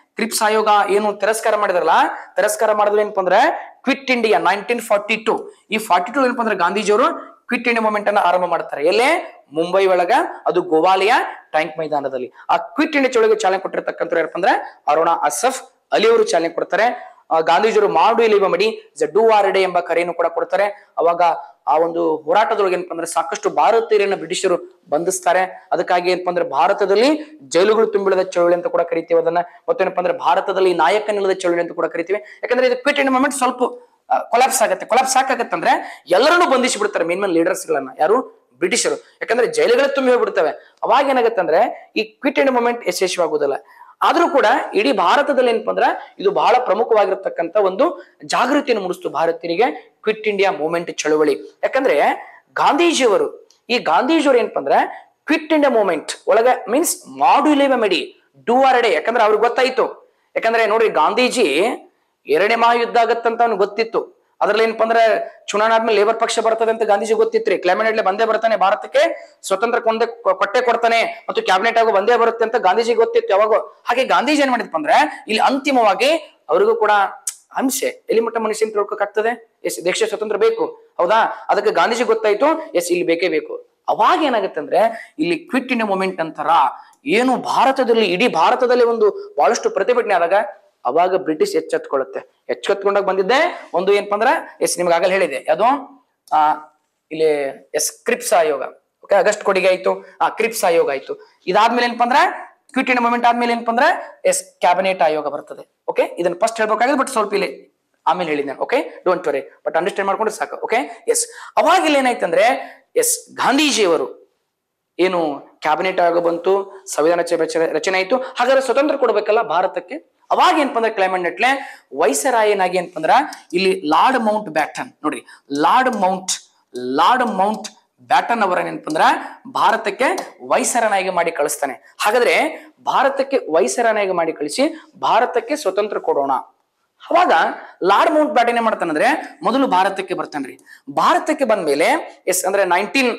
ಕ್ರಿಪ್ಸ್ ಆಯೋಗ ಏನು ತಿರಸ್ಕಾರ ಮಾಡಿದ್ರಲ್ಲ, ತಿರಸ್ಕಾರ ಮಾಡಿದ್ರೆ ಏನಪ್ಪ ಅಂದ್ರೆ quit India nineteen forty two ಈ ಫಾರ್ಟಿ ಟು ಏನಪ್ಪ ಅಂದ್ರೆ ಗಾಂಧೀಜಿಯವರು ಕ್ವಿಟ್ ಇಂಡಿಯಾ ಮೂವ್ಮೆಂಟ್ ಅನ್ನ ಆರಂಭ ಮಾಡ್ತಾರೆ. ಎಲ್ಲೇ ಮುಂಬೈ ಒಳಗ, ಅದು ಗೋವಾಲಿಯ ಟ್ಯಾಂಕ್ ಮೈದಾನದಲ್ಲಿ. ಆ ಕ್ವಿಟ್ ಇಂಡಿಯಾ ಚಳವಳಿಗೆ ಚಾಲನೆ ಕೊಟ್ಟಿರ್ತಕ್ಕಂಥ ಯಾರಪ್ಪ ಅಂದ್ರೆ ಅರುಣಾ ಅಸಫ್ ಅಲಿ ಅವರು ಚಾಲನೆ ಕೊಡ್ತಾರೆ. ಗಾಂಧೀಜಿಯವರು ಮಾಡು ಇಲಿವ ಮಡಿ ಜಡ್ಡು ವಾರಡೆ ಎಂಬ ಕರೆಯನ್ನು ಕೂಡ ಕೊಡ್ತಾರೆ. ಅವಾಗ ಆ ಒಂದು ಹೋರಾಟದೊಳಗೆ ಏನಪ್ಪ ಅಂದ್ರೆ ಸಾಕಷ್ಟು ಭಾರತೀಯರನ್ನ ಬ್ರಿಟಿಷರು ಬಂಧಿಸ್ತಾರೆ. ಅದಕ್ಕಾಗಿ ಏನಪ್ಪ ಅಂದ್ರೆ ಭಾರತದಲ್ಲಿ ಜೈಲುಗಳು ತುಂಬಿಳಿದ ಚಳವಳಿ ಅಂತ ಕೂಡ ಕರಿತೀವಿ ಅದನ್ನ. ಮತ್ತೇನಪ್ಪ ಅಂದ್ರೆ ಭಾರತದಲ್ಲಿ ನಾಯಕನಿಲ್ಲದ ಚಳವಳಿ ಅಂತ ಕೂಡ ಕರಿತೀವಿ. ಯಾಕಂದ್ರೆ ಇದು ಕ್ವಿಟ್ ಇಂಡಿಯಾ ಮೂವ್ಮೆಂಟ್ ಸ್ವಲ್ಪ ಕೊಲಾಪ್ಸ್ ಆಗತ್ತೆ. ಕೊಲಾಪ್ಸ್ ಸಾಕಾಗತ್ತೆ ಅಂದ್ರೆ ಎಲ್ಲರನ್ನೂ ಬಂಧಿಸಿ ಬಿಡ್ತಾರೆ, ಮೇನ್ ಮೇನ್ ಲೀಡರ್ಸ್ ಗಳನ್ನ, ಯಾರು ಬ್ರಿಟಿಷರು. ಯಾಕಂದ್ರೆ ಜೈಲುಗಳ ತುಂಬಿ ಹೋಗ್ಬಿಡ್ತವೆ. ಅವಾಗ ಏನಾಗತ್ತೆ ಅಂದ್ರೆ ಈ ಕ್ವಿಟ್ ಇಂಡಿಯಾ ಮೂವ್ಮೆಂಟ್ ಯಶಸ್ವಿಯಾಗುವುದಿಲ್ಲ. ಆದ್ರೂ ಕೂಡ ಇಡೀ ಭಾರತದಲ್ಲಿ ಏನಪ್ಪ ಅಂದ್ರೆ ಇದು ಬಹಳ ಪ್ರಮುಖವಾಗಿರತಕ್ಕಂತ ಒಂದು ಜಾಗೃತಿಯನ್ನು ಮೂಡಿಸ್ತು ಭಾರತೀಯರಿಗೆ ಕ್ವಿಟ್ ಇಂಡಿಯಾ ಮೂವ್ಮೆಂಟ್ ಚಳವಳಿ. ಯಾಕಂದ್ರೆ ಗಾಂಧೀಜಿಯವರು ಈ ಗಾಂಧೀಜಿಯವರು ಏನಪ್ಪ ಅಂದ್ರೆ ಕ್ವಿಟ್ ಇಂಡಿಯಾ ಮೂವ್ಮೆಂಟ್ ಒಳಗ ಮೀನ್ಸ್ ಮಾಡ್ಯುಲೇವ ಮೆಡಿ ಡೂ ಆರ್ ಡೇ. ಯಾಕಂದ್ರೆ ಅವ್ರಿಗೆ ಗೊತ್ತಾಯ್ತು. ಯಾಕಂದ್ರೆ ನೋಡ್ರಿ, ಗಾಂಧೀಜಿ ಎರಡನೇ ಮಹಾಯುದ್ಧ ಆಗತ್ತಂತ ಅವ್ನಿಗೆ ಗೊತ್ತಿತ್ತು. ಅದ್ರಲ್ಲಿ ಏನಪ್ಪ ಅಂದ್ರೆ ಚುನಾವಣೆ ಆದ್ಮೇಲೆ ಲೇಬರ್ ಪಕ್ಷ ಬರ್ತದೆ ಅಂತ ಗಾಂಧೀಜಿ ಗೊತ್ತಿತ್ರಿ. ಕ್ಲೈಮೆಟ್ ಬಂದೇ ಬರ್ತಾನೆ, ಭಾರತಕ್ಕೆ ಸ್ವತಂತ್ರ ಕೊಂದೆ ಕೊಟ್ಟೆ ಕೊಡ್ತಾನೆ ಮತ್ತು ಕ್ಯಾಬಿನೆಟ್ ಆಗೋ ಬಂದೇ ಬರುತ್ತೆ ಅಂತ ಗಾಂಧೀಜಿ ಗೊತ್ತಿತ್ತು ಯಾವಾಗೋ. ಹಾಗೆ ಗಾಂಧೀಜಿ ಏನ್ ಮಾಡಿದ್ಪ ಅಂದ್ರೆ ಇಲ್ಲಿ ಅಂತಿಮವಾಗಿ ಅವರಿಗೂ ಕೂಡ ಅಂಶೆ ಎಲ್ಲಿ ಮಟ್ಟ ಮನುಷ್ಯ ತಿಳ್ಕೊಕಾಗ್ತದೆ. ಎಸ್, ದೇಶ ಸ್ವತಂತ್ರ ಬೇಕು, ಹೌದಾ? ಅದಕ್ಕೆ ಗಾಂಧೀಜಿ ಗೊತ್ತಾಯ್ತು, ಎಸ್ ಇಲ್ಲಿ ಬೇಕೇ ಬೇಕು. ಅವಾಗ ಏನಾಗುತ್ತೆ ಅಂದ್ರೆ ಇಲ್ಲಿ ಕ್ವಿಟ್ ಇಂಡಿಯಾ ಮೂವ್ಮೆಂಟ್ ಅಂತಾರ ಏನು ಭಾರತದಲ್ಲಿ, ಇಡೀ ಭಾರತದಲ್ಲಿ ಒಂದು ಬಹಳಷ್ಟು ಪ್ರತಿಭಟನೆ ಆದಾಗ ಅವಾಗ ಬ್ರಿಟಿಷ್ ಎಚ್ಚೆತ್ಕೊಳ್ಳುತ್ತೆ. ಎಚ್ಚೆತ್ಕೊಂಡಾಗ ಬಂದಿದ್ದೆ ಒಂದು ಏನಪ್ಪ ಅಂದ್ರೆ ಎಸ್ ನಿಮ್ಗೆ ಆಗಲ್ಲ ಹೇಳಿದೆ, ಯಾವ್ದು ಆ ಇಲ್ಲಿ ಎಸ್ ಕ್ರಿಪ್ಸ್ ಆಯೋಗ. ಓಕೆ, ಆಗಸ್ಟ್ ಕೊಡುಗೆ ಆಯ್ತು, ಆ ಕ್ರಿಪ್ಸ್ ಆಯೋಗ ಆಯ್ತು. ಇದಾದ್ಮೇಲೆ ಏನಪ್ಪ ಅಂದ್ರೆ ಕ್ವಿಟ್ ಇಂಡಿಯಾ ಮೂವ್ಮೆಂಟ್ ಆದ್ಮೇಲೆ ಏನಪ್ಪ ಅಂದ್ರೆ ಎಸ್ ಕ್ಯಾಬಿನೆಟ್ ಆಯೋಗ ಬರ್ತದೆ. ಓಕೆ, ಇದನ್ನ ಫಸ್ಟ್ ಹೇಳ್ಬೇಕಾಗಿದೆ, ಬಟ್ ಸ್ವಲ್ಪ ಇಲ್ಲಿ ಆಮೇಲೆ ಹೇಳಿದ್ದೆ. Okay, don't worry, but understand ಮಾಡ್ಕೊಂಡ್ರೆ ಸಾಕು. ಓಕೆ, ಎಸ್ ಅವಾಗ ಇಲ್ಲಿ ಏನಾಯ್ತಂದ್ರೆ ಎಸ್ ಗಾಂಧೀಜಿಯವರು ಏನು ಕ್ಯಾಬಿನೆಟ್ ಆಯೋಗ ಬಂತು, ಸಂವಿಧಾನ ರಚನೆ ಆಯ್ತು. ಹಾಗಾದ್ರೆ ಸ್ವತಂತ್ರ ಕೊಡ್ಬೇಕಲ್ಲ ಭಾರತಕ್ಕೆ. ಅವಾಗ ಏನಪ್ಪ ಅಂದ್ರೆ ಕ್ಲೈಮೆಟ್ ನೆಟ್ಲೆ ವೈಸರಾಯನಾಗಿ ಏನಪ್ಪ ಅಂದ್ರ ಇಲ್ಲಿ ಲಾರ್ಡ್ ಮೌಂಟ್ ಬ್ಯಾಟನ್, ನೋಡ್ರಿ Lord Mount Lord Mountbatten ಅವರ ಏನಪ್ಪ ಅಂದ್ರ ಭಾರತಕ್ಕೆ ವೈಸರನಾಗಿ ಮಾಡಿ ಕಳಿಸ್ತಾನೆ. ಹಾಗಾದ್ರೆ ಭಾರತಕ್ಕೆ ವೈಸರನಾಗಿ ಮಾಡಿ ಕಳಿಸಿ ಭಾರತಕ್ಕೆ ಸ್ವತಂತ್ರ ಕೊಡೋಣ. ಅವಾಗ ಲಾರ್ಡ್ ಮೌಂಟ್ ಬ್ಯಾಟನ್ ಏನ್ ಮಾಡ್ತಾನೆ ಅಂದ್ರೆ ಮೊದಲು ಭಾರತಕ್ಕೆ ಬರ್ತಾನ್ರಿ. ಭಾರತಕ್ಕೆ ಬಂದ್ಮೇಲೆ ಎಸ್ ಅಂದ್ರೆ ನೈನ್ಟೀನ್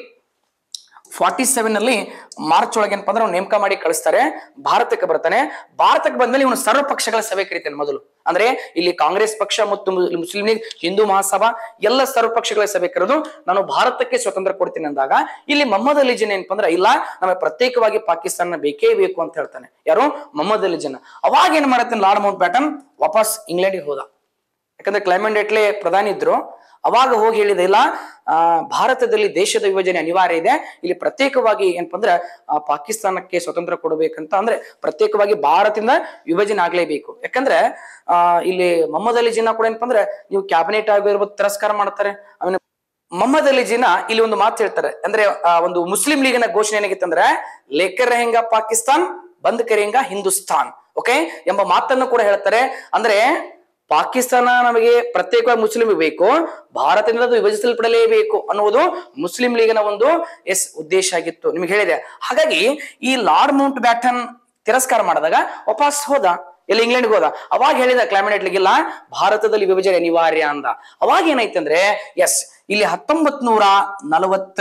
ಫಾರ್ಟಿ ಸೆವೆನ್ ಅಲ್ಲಿ ಮಾರ್ಚ್ ಒಳಗೆ ಏನಪ್ಪ ಅಂದ್ರೆ ನೇಮಕ ಮಾಡಿ ಕಳಿಸ್ತಾರೆ. ಭಾರತಕ್ಕೆ ಬರ್ತಾನೆ. ಭಾರತಕ್ಕೆ ಬಂದ್ಮೇಲೆ ಇವನು ಸರ್ವ ಪಕ್ಷಗಳ ಸಭೆ ಕರೀತಾನೆ ಮೊದಲು. ಅಂದ್ರೆ ಇಲ್ಲಿ ಕಾಂಗ್ರೆಸ್ ಪಕ್ಷ ಮತ್ತು ಮುಸ್ಲಿಂ ಲೀಗ್, ಹಿಂದೂ ಮಹಾಸಭಾ ಎಲ್ಲ ಸರ್ವ ಪಕ್ಷಗಳ ಸಭೆ ಕರೆದು ನಾನು ಭಾರತಕ್ಕೆ ಸ್ವತಂತ್ರ ಕೊಡ್ತೀನಿ ಅಂದಾಗ ಇಲ್ಲಿ ಮೊಹಮ್ಮದ್ ಅಲಿ ಜಿನ್ನಾ ಏನಪ್ಪ ಅಂದ್ರೆ ಇಲ್ಲ, ನಮಗೆ ಪ್ರತ್ಯೇಕವಾಗಿ ಪಾಕಿಸ್ತಾನ ಬೇಕೇ ಬೇಕು ಅಂತ ಹೇಳ್ತಾನೆ. ಯಾರು? ಮೊಹಮ್ಮದ್ ಅಲಿ ಜಿನ್ನಾ. ಅವಾಗ ಏನ್ ಮಾಡತ್ತಾನೆ ಲಾರ್ಡ್ ಮೌಂಟ್ ಬ್ಯಾಟನ್ ವಾಪಸ್ ಇಂಗ್ಲೆಂಡ್ಗೆ ಹೋದ. ಯಾಕಂದ್ರೆ ಕ್ಲೈಮೆಟ್ ಎಟ್ಲೆ ಪ್ರಧಾನಿ ಇದ್ರು. ಅವಾಗ ಹೋಗಿ ಹೇಳಿದೆ ಇಲ್ಲ, ಆ ಭಾರತದಲ್ಲಿ ದೇಶದ ವಿಭಜನೆ ಅನಿವಾರ್ಯ ಇದೆ, ಇಲ್ಲಿ ಪ್ರತ್ಯೇಕವಾಗಿ ಏನಪ್ಪ ಅಂದ್ರೆ ಪಾಕಿಸ್ತಾನಕ್ಕೆ ಸ್ವತಂತ್ರ ಕೊಡಬೇಕಂತ ಅಂದ್ರೆ ಪ್ರತ್ಯೇಕವಾಗಿ ಭಾರತದಿಂದ ವಿಭಜನೆ ಆಗ್ಲೇಬೇಕು. ಯಾಕಂದ್ರೆ ಆ ಇಲ್ಲಿ ಮೊಹಮ್ಮದ್ ಅಲಿ ಜಿನ್ನಾ ಕೂಡ ಏನಪ್ಪ ಅಂದ್ರೆ ನೀವು ಕ್ಯಾಬಿನೆಟ್ ಆಗಿರ್ಬೋದು ತಿರಸ್ಕಾರ ಮಾಡ್ತಾರೆ. ಅವನ ಮೊಹಮ್ಮದ್ ಅಲಿ ಜಿನ್ನಾ ಇಲ್ಲಿ ಒಂದು ಮಾತು ಹೇಳ್ತಾರೆ. ಅಂದ್ರೆ ಆ ಒಂದು ಮುಸ್ಲಿಂ ಲೀಗಿನ ಘೋಷಣೆ ಏನಾಗಿತ್ತು ಅಂದ್ರೆ ಲೇಕರ್ रहेगा ಪಾಕಿಸ್ತಾನ್, ಬಂದ್ ಕರೆಂಗ ಹಿಂದೂಸ್ತಾನ್. ಓಕೆ ಎಂಬ ಮಾತನ್ನು ಕೂಡ ಹೇಳ್ತಾರೆ. ಅಂದ್ರೆ ಪಾಕಿಸ್ತಾನ ನಮಗೆ ಪ್ರತ್ಯೇಕವಾಗಿ ಮುಸ್ಲಿಂ ಬೇಕು, ಭಾರತದಿಂದ ವಿಭಜಿಸಲ್ಪಡಲೇಬೇಕು ಅನ್ನುವುದು ಮುಸ್ಲಿಂ ಲೀಗಿನ ಒಂದು ಎಸ್ ಉದ್ದೇಶ ಆಗಿತ್ತು, ನಿಮ್ಗೆ ಹೇಳಿದೆ. ಹಾಗಾಗಿ ಈ ಲಾರ್ಡ್ ಮೌಂಟ್ ಬ್ಯಾಟನ್ ತಿರಸ್ಕಾರ ಮಾಡಿದಾಗ ವಾಪಸ್ ಹೋದ, ಎಲ್ಲಿ ಇಂಗ್ಲೆಂಡ್ಗೆ ಹೋದ. ಅವಾಗ ಹೇಳಿದ ಕ್ಲೈಮೆಟ್ ಲೀಗ್ ಇಲ್ಲ, ಭಾರತದಲ್ಲಿ ವಿಭಜನೆ ಅನಿವಾರ್ಯ ಅಂದ. ಅವಾಗ ಏನಾಯ್ತಂದ್ರೆ ಎಸ್ ಇಲ್ಲಿ ಹತ್ತೊಂಬತ್ ನೂರ ನಲವತ್ತ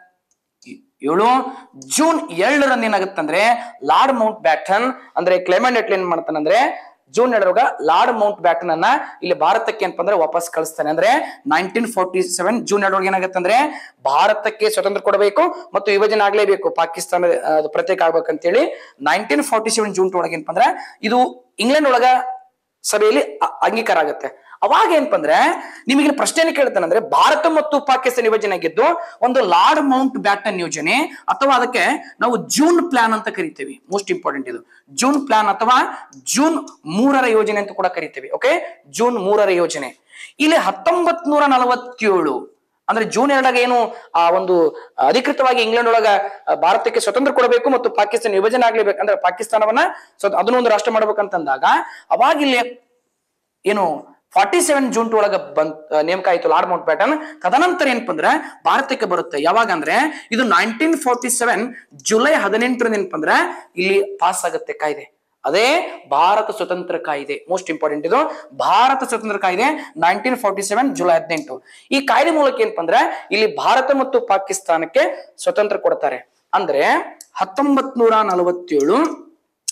ಏಳು ಜೂನ್ ಏಳರಂದು ಏನಾಗುತ್ತಂದ್ರೆ ಲಾರ್ಡ್ ಮೌಂಟ್ ಬ್ಯಾಟನ್ ಅಂದ್ರೆ ಕ್ಲೈಮೆಟ್ ಏನ್ ಮಾಡ್ತಾನಂದ್ರೆ ಜೂನ್ ಎರಡರಾಗ ಲಾರ್ಡ್ ಮೌಂಟ್ ಬ್ಯಾಟನ್ ಅನ್ನ ಇಲ್ಲಿ ಭಾರತಕ್ಕೆ ಏನಪ್ಪ ಅಂದ್ರೆ ವಾಪಸ್ ಕಳಿಸ್ತಾನೆ. ಅಂದ್ರೆ ನೈನ್ಟೀನ್ ಫೋರ್ಟಿ ಸೆವೆನ್ ಜೂನ್ ಎರಡರೊಳಗೆ ಏನಾಗುತ್ತೆ ಅಂದ್ರೆ ಭಾರತಕ್ಕೆ ಸ್ವತಂತ್ರ ಕೊಡಬೇಕು ಮತ್ತು ವಿಭಜನೆ ಆಗ್ಲೇಬೇಕು, ಪಾಕಿಸ್ತಾನ ಪ್ರತ್ಯೇಕ ಆಗ್ಬೇಕಂತೇಳಿ ನೈನ್ಟೀನ್ ಫೋರ್ಟಿ ಸೆವೆನ್ ಜೂನ್ ಒಳಗೆ ಏನಪ್ಪ ಅಂದ್ರೆ ಇದು ಇಂಗ್ಲೆಂಡ್ ಒಳಗ ಸಭೆಯಲ್ಲಿ ಅಂಗೀಕಾರ ಆಗುತ್ತೆ. ಅವಾಗ ಏನಪ್ಪ ಅಂದ್ರೆ ನಿಮಗೆ ಪ್ರಶ್ನೆ ಕೇಳ್ತಾನಂದ್ರೆ ಭಾರತ ಮತ್ತು ಪಾಕಿಸ್ತಾನ ವಿಭಜನೆ ಆಗಿದ್ದು ಒಂದು ಲಾರ್ಡ್ ಮೌಂಟ್ ಬ್ಯಾಟನ್ ಯೋಜನೆ ಅಥವಾ ಅದಕ್ಕೆ ನಾವು ಜೂನ್ ಪ್ಲಾನ್ ಅಂತ ಕರಿತೀವಿ. ಮೋಸ್ಟ್ ಇಂಪಾರ್ಟೆಂಟ್ ಇದು ಜೂನ್ ಪ್ಲಾನ್ ಅಥವಾ ಜೂನ್ ಮೂರರ ಯೋಜನೆ ಅಂತ ಕೂಡ ಕರಿತೀವಿ. ಓಕೆ, ಜೂನ್ ಮೂರರ ಯೋಜನೆ ಇಲ್ಲಿ ಹತ್ತೊಂಬತ್ ನೂರ ನಲವತ್ತೇಳು ಅಂದ್ರೆ ಜೂನ್ ಎರಡಾಗ ಏನು ಆ ಒಂದು ಅಧಿಕೃತವಾಗಿ ಇಂಗ್ಲೆಂಡ್ ಒಳಗ ಭಾರತಕ್ಕೆ ಸ್ವತಂತ್ರ ಕೊಡಬೇಕು ಮತ್ತು ಪಾಕಿಸ್ತಾನ ವಿಭಜನೆ ಆಗ್ಲೇಬೇಕು ಅಂದ್ರೆ ಪಾಕಿಸ್ತಾನವನ್ನ ಅದನ್ನ ಒಂದು ರಾಷ್ಟ್ರ ಮಾಡ್ಬೇಕಂತಂದಾಗ ಅವಾಗ ಇಲ್ಲಿ ಏನು ಫಾರ್ಟಿ ಸೆವೆನ್ ಜೂನ್ ಒಳಗ ಬಂದ್ ನೇಮಕ ಆಯ್ತು ಲಾರ್ಡ್ ಮೌಂಟ್ ಬ್ಯಾಟನ್. ತದನಂತರ ಏನಪ್ಪ ಅಂದ್ರೆ ಭಾರತಕ್ಕೆ ಬರುತ್ತೆ. ಯಾವಾಗ ಅಂದ್ರೆ ಇದು ನೈನ್ಟೀನ್ ಫೋರ್ಟಿ ಸೆವೆನ್ ಜುಲೈ ಹದಿನೆಂಟರಿಂದ ಏನಪ್ಪ ಅಂದ್ರೆ ಇಲ್ಲಿ ಪಾಸ್ ಆಗುತ್ತೆ ಕಾಯ್ದೆ. ಅದೇ ಭಾರತ ಸ್ವತಂತ್ರ ಕಾಯ್ದೆ. ಮೋಸ್ಟ್ ಇಂಪಾರ್ಟೆಂಟ್ ಇದು ಭಾರತ ಸ್ವತಂತ್ರ ಕಾಯ್ದೆ ನೈನ್ಟೀನ್ ಫೋರ್ಟಿ ಸೆವೆನ್ ಜುಲೈ ಹದಿನೆಂಟು. ಈ ಕಾಯ್ದೆ ಮೂಲಕ ಏನಪ್ಪ ಅಂದ್ರೆ ಇಲ್ಲಿ ಭಾರತ ಮತ್ತು ಪಾಕಿಸ್ತಾನಕ್ಕೆ ಸ್ವತಂತ್ರ ಕೊಡ್ತಾರೆ. ಅಂದ್ರೆ ಹತ್ತೊಂಬತ್ ನೂರ ನಲವತ್ತೇಳು